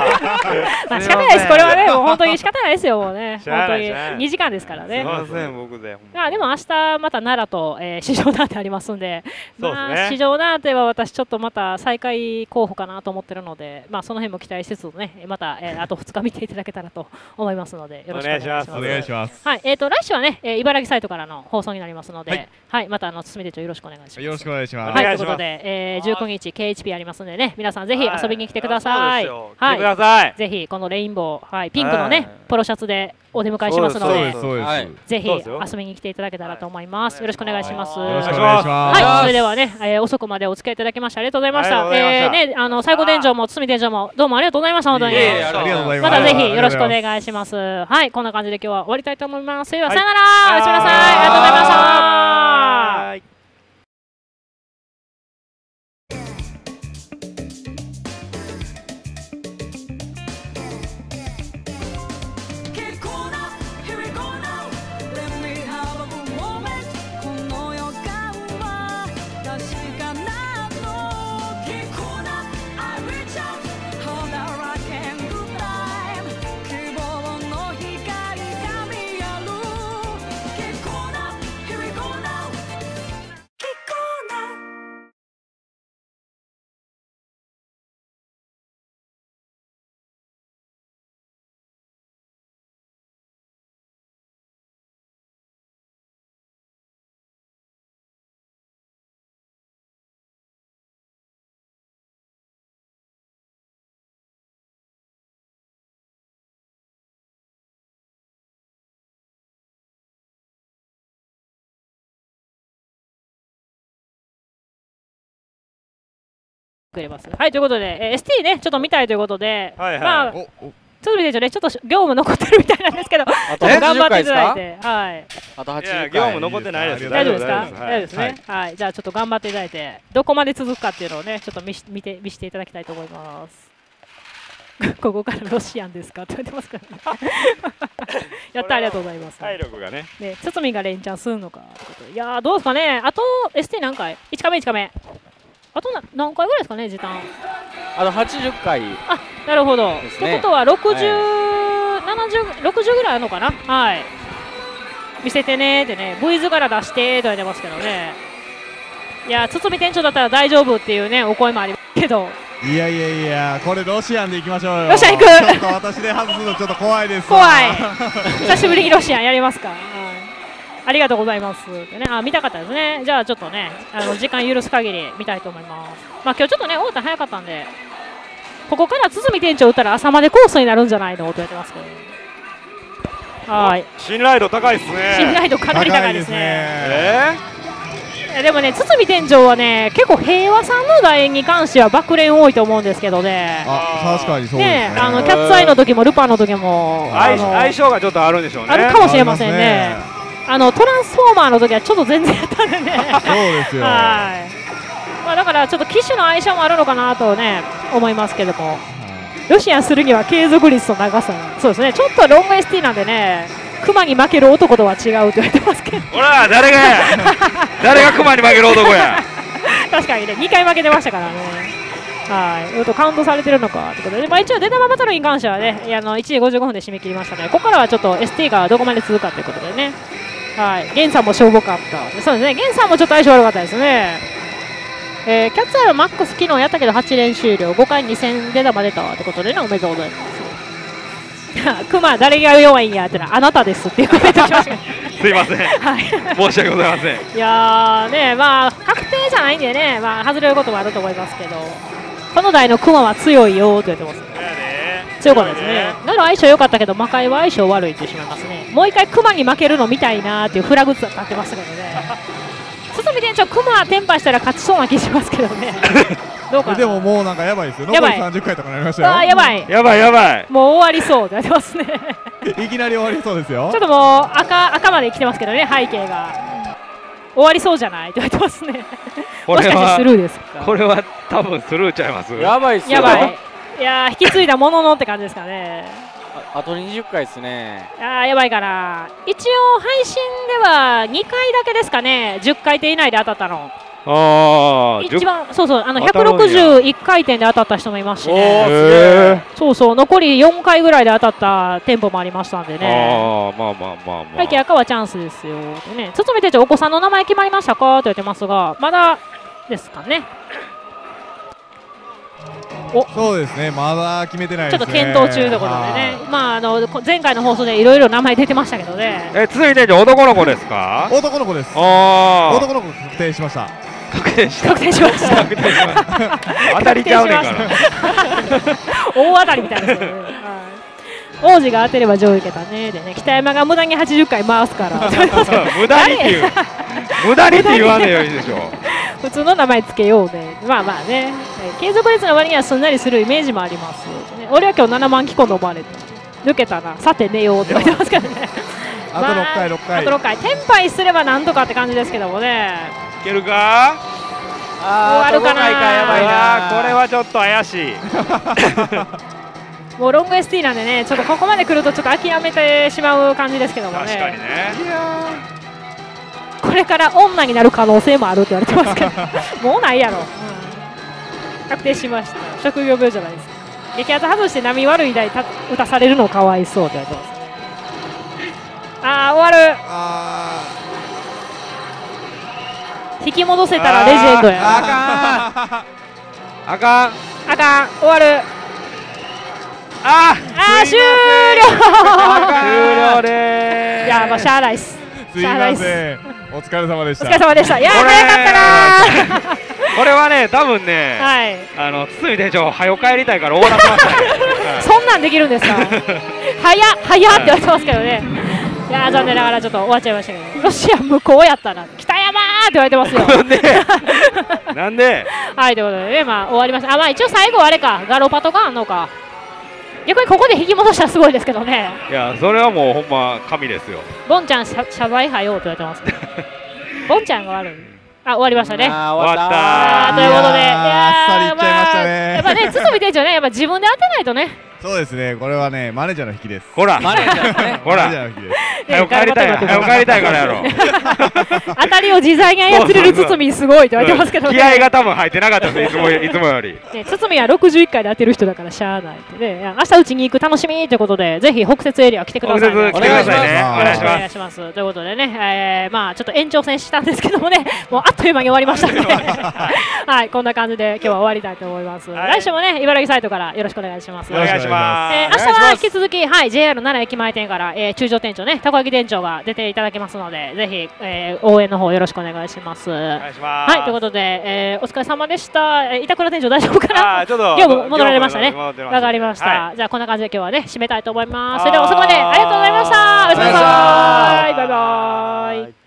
S2: まあ仕方ないです。これはね、もう本当に仕方ないですよ。もうね、本当に2時間ですからね。
S3: すみません、僕で。
S2: まあでも明日また奈良と市場ダーテありますんで、まあ市場ダーテは私ちょっとまた最下位候補かなと思ってるので、まあその辺も期待しつつね、またあと2日見ていただけたらと思いますので、よろしくお願いします。
S7: お願いします。
S2: はい、来週はね、茨城サイトからの放送になりますので、はい、また堤店長よろしくお願いします。
S7: よろしくお願いします。
S2: はい、ということで19日 KHP ありますのでね、皆さんぜひ遊びに来てください。
S3: はい、
S2: ぜひこのレインボー、はい、ピンクのねポロシャツでお出迎えしますので、ぜひ遊びに来ていただけたらと思います。よろしくお願いします。
S7: よろしくお願いします。
S2: はい、それではね、遅くまでお付き合いいただきましてありがとうございました。ね、最後店長も堤店長もどうもありがとうございました。本当に。またぜひよろしくお願いします。はい、こんな感じで今日は終わりたいと思います。さよなら。おやすみなさい。ありがとうございました。はい、ということで、ST ね、ちょっと見たいということで、まあ鶴見店長ね、ちょっと業務残ってるみたいなんですけど、頑張っていただいて、はい。
S8: あと80回。
S3: 業務残ってないです。
S2: 大丈夫ですか？大丈夫ですね。はい、じゃあちょっと頑張っていただいて、どこまで続くかっていうのをね、ちょっと見せていただきたいと思います。ここからロシアンですかって言われてますからね。やった、ありがとうございます。
S3: 体力がね。
S2: ね、堤が連チャンするのかってことで。いやー、どうですかね。あと ST 何回？1回目、1回目。あと何回ぐらいですかね、時短。
S8: あと80回。
S2: あ、なるほど。ってことは60、70、60ぐらいあるのかな。はい。見せてねーってね、V 図から出してーと言われてますけどね。いや、堤店長だったら大丈夫っていうね、お声もありますけど。
S7: いやいやいや、これロシアンでいきましょうよ。
S2: ロシアン行く。
S7: ちょっと私で外すのちょっと怖いです。
S2: 怖い。久しぶりにロシアンやりますか。ありがとうございます。でね、見たかったですね。じゃあちょっとね、時間許す限り見たいと思います。まあ今日ちょっとね、終わったら早かったんで、ここから堤店長打ったら朝までコースになるんじゃないのと言ってますけど。はい。
S3: 信頼度高いですね。
S2: 信頼度かなり高いですね。でもね、堤店長はね、結構平和さんの楕円に関しては爆練多いと思うんですけどね。
S7: あ、確かにそうですね。
S2: キャッツアイの時もルパンの時も
S3: 相性がちょっとあるんでしょうね。
S2: あるかもしれませんね。トランスフォーマーの時はちょっと全然やったんでね。
S7: そうですよ。
S2: はい。まあだからちょっと機種の相性もあるのかなとね思いますけども、ロシアンするには継続率と長さ、そうですね。ちょっとロング ST なんでね。クマに負ける男とは違うと言われてますけど。
S3: ほら、誰がクマに負ける男や。
S2: 確かにね、2回負けてましたからね。はい、カウントされてるのかということで、まあ、一応データバトルに関してはね、1時55分で締め切りましたので、ここからはちょっと ST がどこまで続くかということでね。はい、ゲンさんも勝負かった。そうですね、ゲンさんもちょっと相性悪かったですね。キャッツアイのマックス昨日やったけど8連終了、5回2000データまで出たということでね、おめでとうございます。クマ誰が弱いんやってのはあなたですっていうコメントしました
S3: すいません、はい、申し訳ございません。
S2: いやーね、まあ確定じゃないんでね、まあ外れることもあると思いますけど、この台のクマは強いよと言ってますね。強かったですね。なの相性良かったけど魔界は相性悪いってしまいますね。もう一回クマに負けるのみたいなーっていうフラグ立ってましたけどね。堤店長クマテンパしたら勝ちそうな気しますけどね。どうかな。
S7: でももうなんかやばいですよ。残り30回とかなりましたよ。
S2: あ、やばい。
S3: やばいやばい。
S2: もう終わりそうって言われてますね。
S7: いきなり終わりそうですよ。
S2: ちょっともう赤まで来てますけどね、背景が。終わりそうじゃないって言われてますね。もしかしてスルーですか。
S3: これは多分スルーちゃいます。
S8: やばいっすよ。
S2: やばい。いや引き継いだもののって感じですかね。
S8: あと20回ですね。
S2: やばいかな。一応配信では2回だけですかね、10回転以内で当たったの。一番そうそう、161回転で当たった人もいますしね。そうそう、残り4回ぐらいで当たった店舗もありましたんでね。
S3: まあまあまあまあ。
S2: 背景赤はチャンスですよ。ね、堤店長お子さんの名前決まりましたかと言ってますが、まだですかね。
S7: そうですね、まだ決めてないですね。
S2: ちょっと検討中ということでね、まあ前回の放送でいろいろ名前出てましたけどね。
S3: 続いて男の子ですか？
S7: 男の子です。男の子確定しました。
S3: 確定しました。当たりちゃうねんから。
S2: 大当たりみたいな。王子が当てれば上位桁ねでね、北山が無駄に80回回すから。
S3: 無駄にって言わねえよいいでしょ。
S2: 普通の名前つけようね。まあまあね、継続率の割にはすんなりするイメージもあります。俺は今日7万機構飲まれて抜けたな、さて寝ようって言われてますからね。
S7: あと6回、6回。
S2: あと6回、テンパイすればなんとかって感じですけどもね。
S3: いけるか？
S2: 終わるかな。
S3: やばいな。これはちょっと怪しい。
S2: もうロング ST なんでね、ちょっとここまで来るとちょっと諦めてしまう感じですけどもね。
S3: 確かにね。
S2: これから女になる可能性もあるって言われてますけどもうないやろ、確定しました。職業病じゃないです。激アツ外して波悪い台打たされるのかわいそうって言われてます。終わる。引き戻せたらレジェンドや。
S3: あかん
S2: 終わる。終了。
S3: 終了でーす。
S2: いやまあしゃあないっす。
S7: すいません、お疲れ様でした。
S2: お疲れ様でした。いや早かったな。
S3: これはね、多分ね、堤店長早く帰りたいから終わらせました。
S2: そんなんできるんですか。早って言われてますけどね。いや残念ながらちょっと終わっちゃいましたけど、ロシア向こうやったら北山って言われてますよ。
S3: なんで？
S2: はいということでね、まあ終わりました。まあ一応最後あれか、ガロパとかあんのか。 逆にここで引き戻したらすごいですけどね。
S3: いや、それはもうほんま神ですよ。
S2: ボンちゃん謝罪はようと言われてますね。ボンちゃんが悪い。あ、終わりましたね。
S3: 終わった
S2: ということで、い
S7: やー、あっさりいっちゃいましたね。
S2: やっぱね、堤店長ね、やっぱ自分で当てないとね。
S7: そうですね、これはね、マネージャーの引きです。
S3: ほら、
S8: マネージャーね。
S3: ほら、早く帰りたい、早く帰りたいからやろ。
S2: 当たりを自在に操れる堤すごいと言われてますけどね。
S3: 気合が多分入ってなかったです、いつもより。
S2: 堤は61回で当てる人だからしゃあないってね。明日うちに行く楽しみということで、ぜひ北摂エリア来てください。
S3: お願いします。
S2: お願いします。ということでね、まあちょっと延長戦したんですけどもね、もうあっという間に終わりましたので、はい、こんな感じで今日は終わりたいと思います。来週もね、茨城サイトからよろしくお願いします。
S3: お願いします。
S2: 明日は引き続き、はい、JR 奈良駅前店から、中条店長ね、たこ焼き店長が出ていただきますので、ぜひ、応援の方よろしくお願いします。はい、ということで、お疲れ様でした。板倉店長大丈夫かな？業務戻られましたね。わかりました。じゃあこんな感じで今日はね、締めたいと思います。それでは遅くまでありがとうございました。おやすみなさい。バイバイ。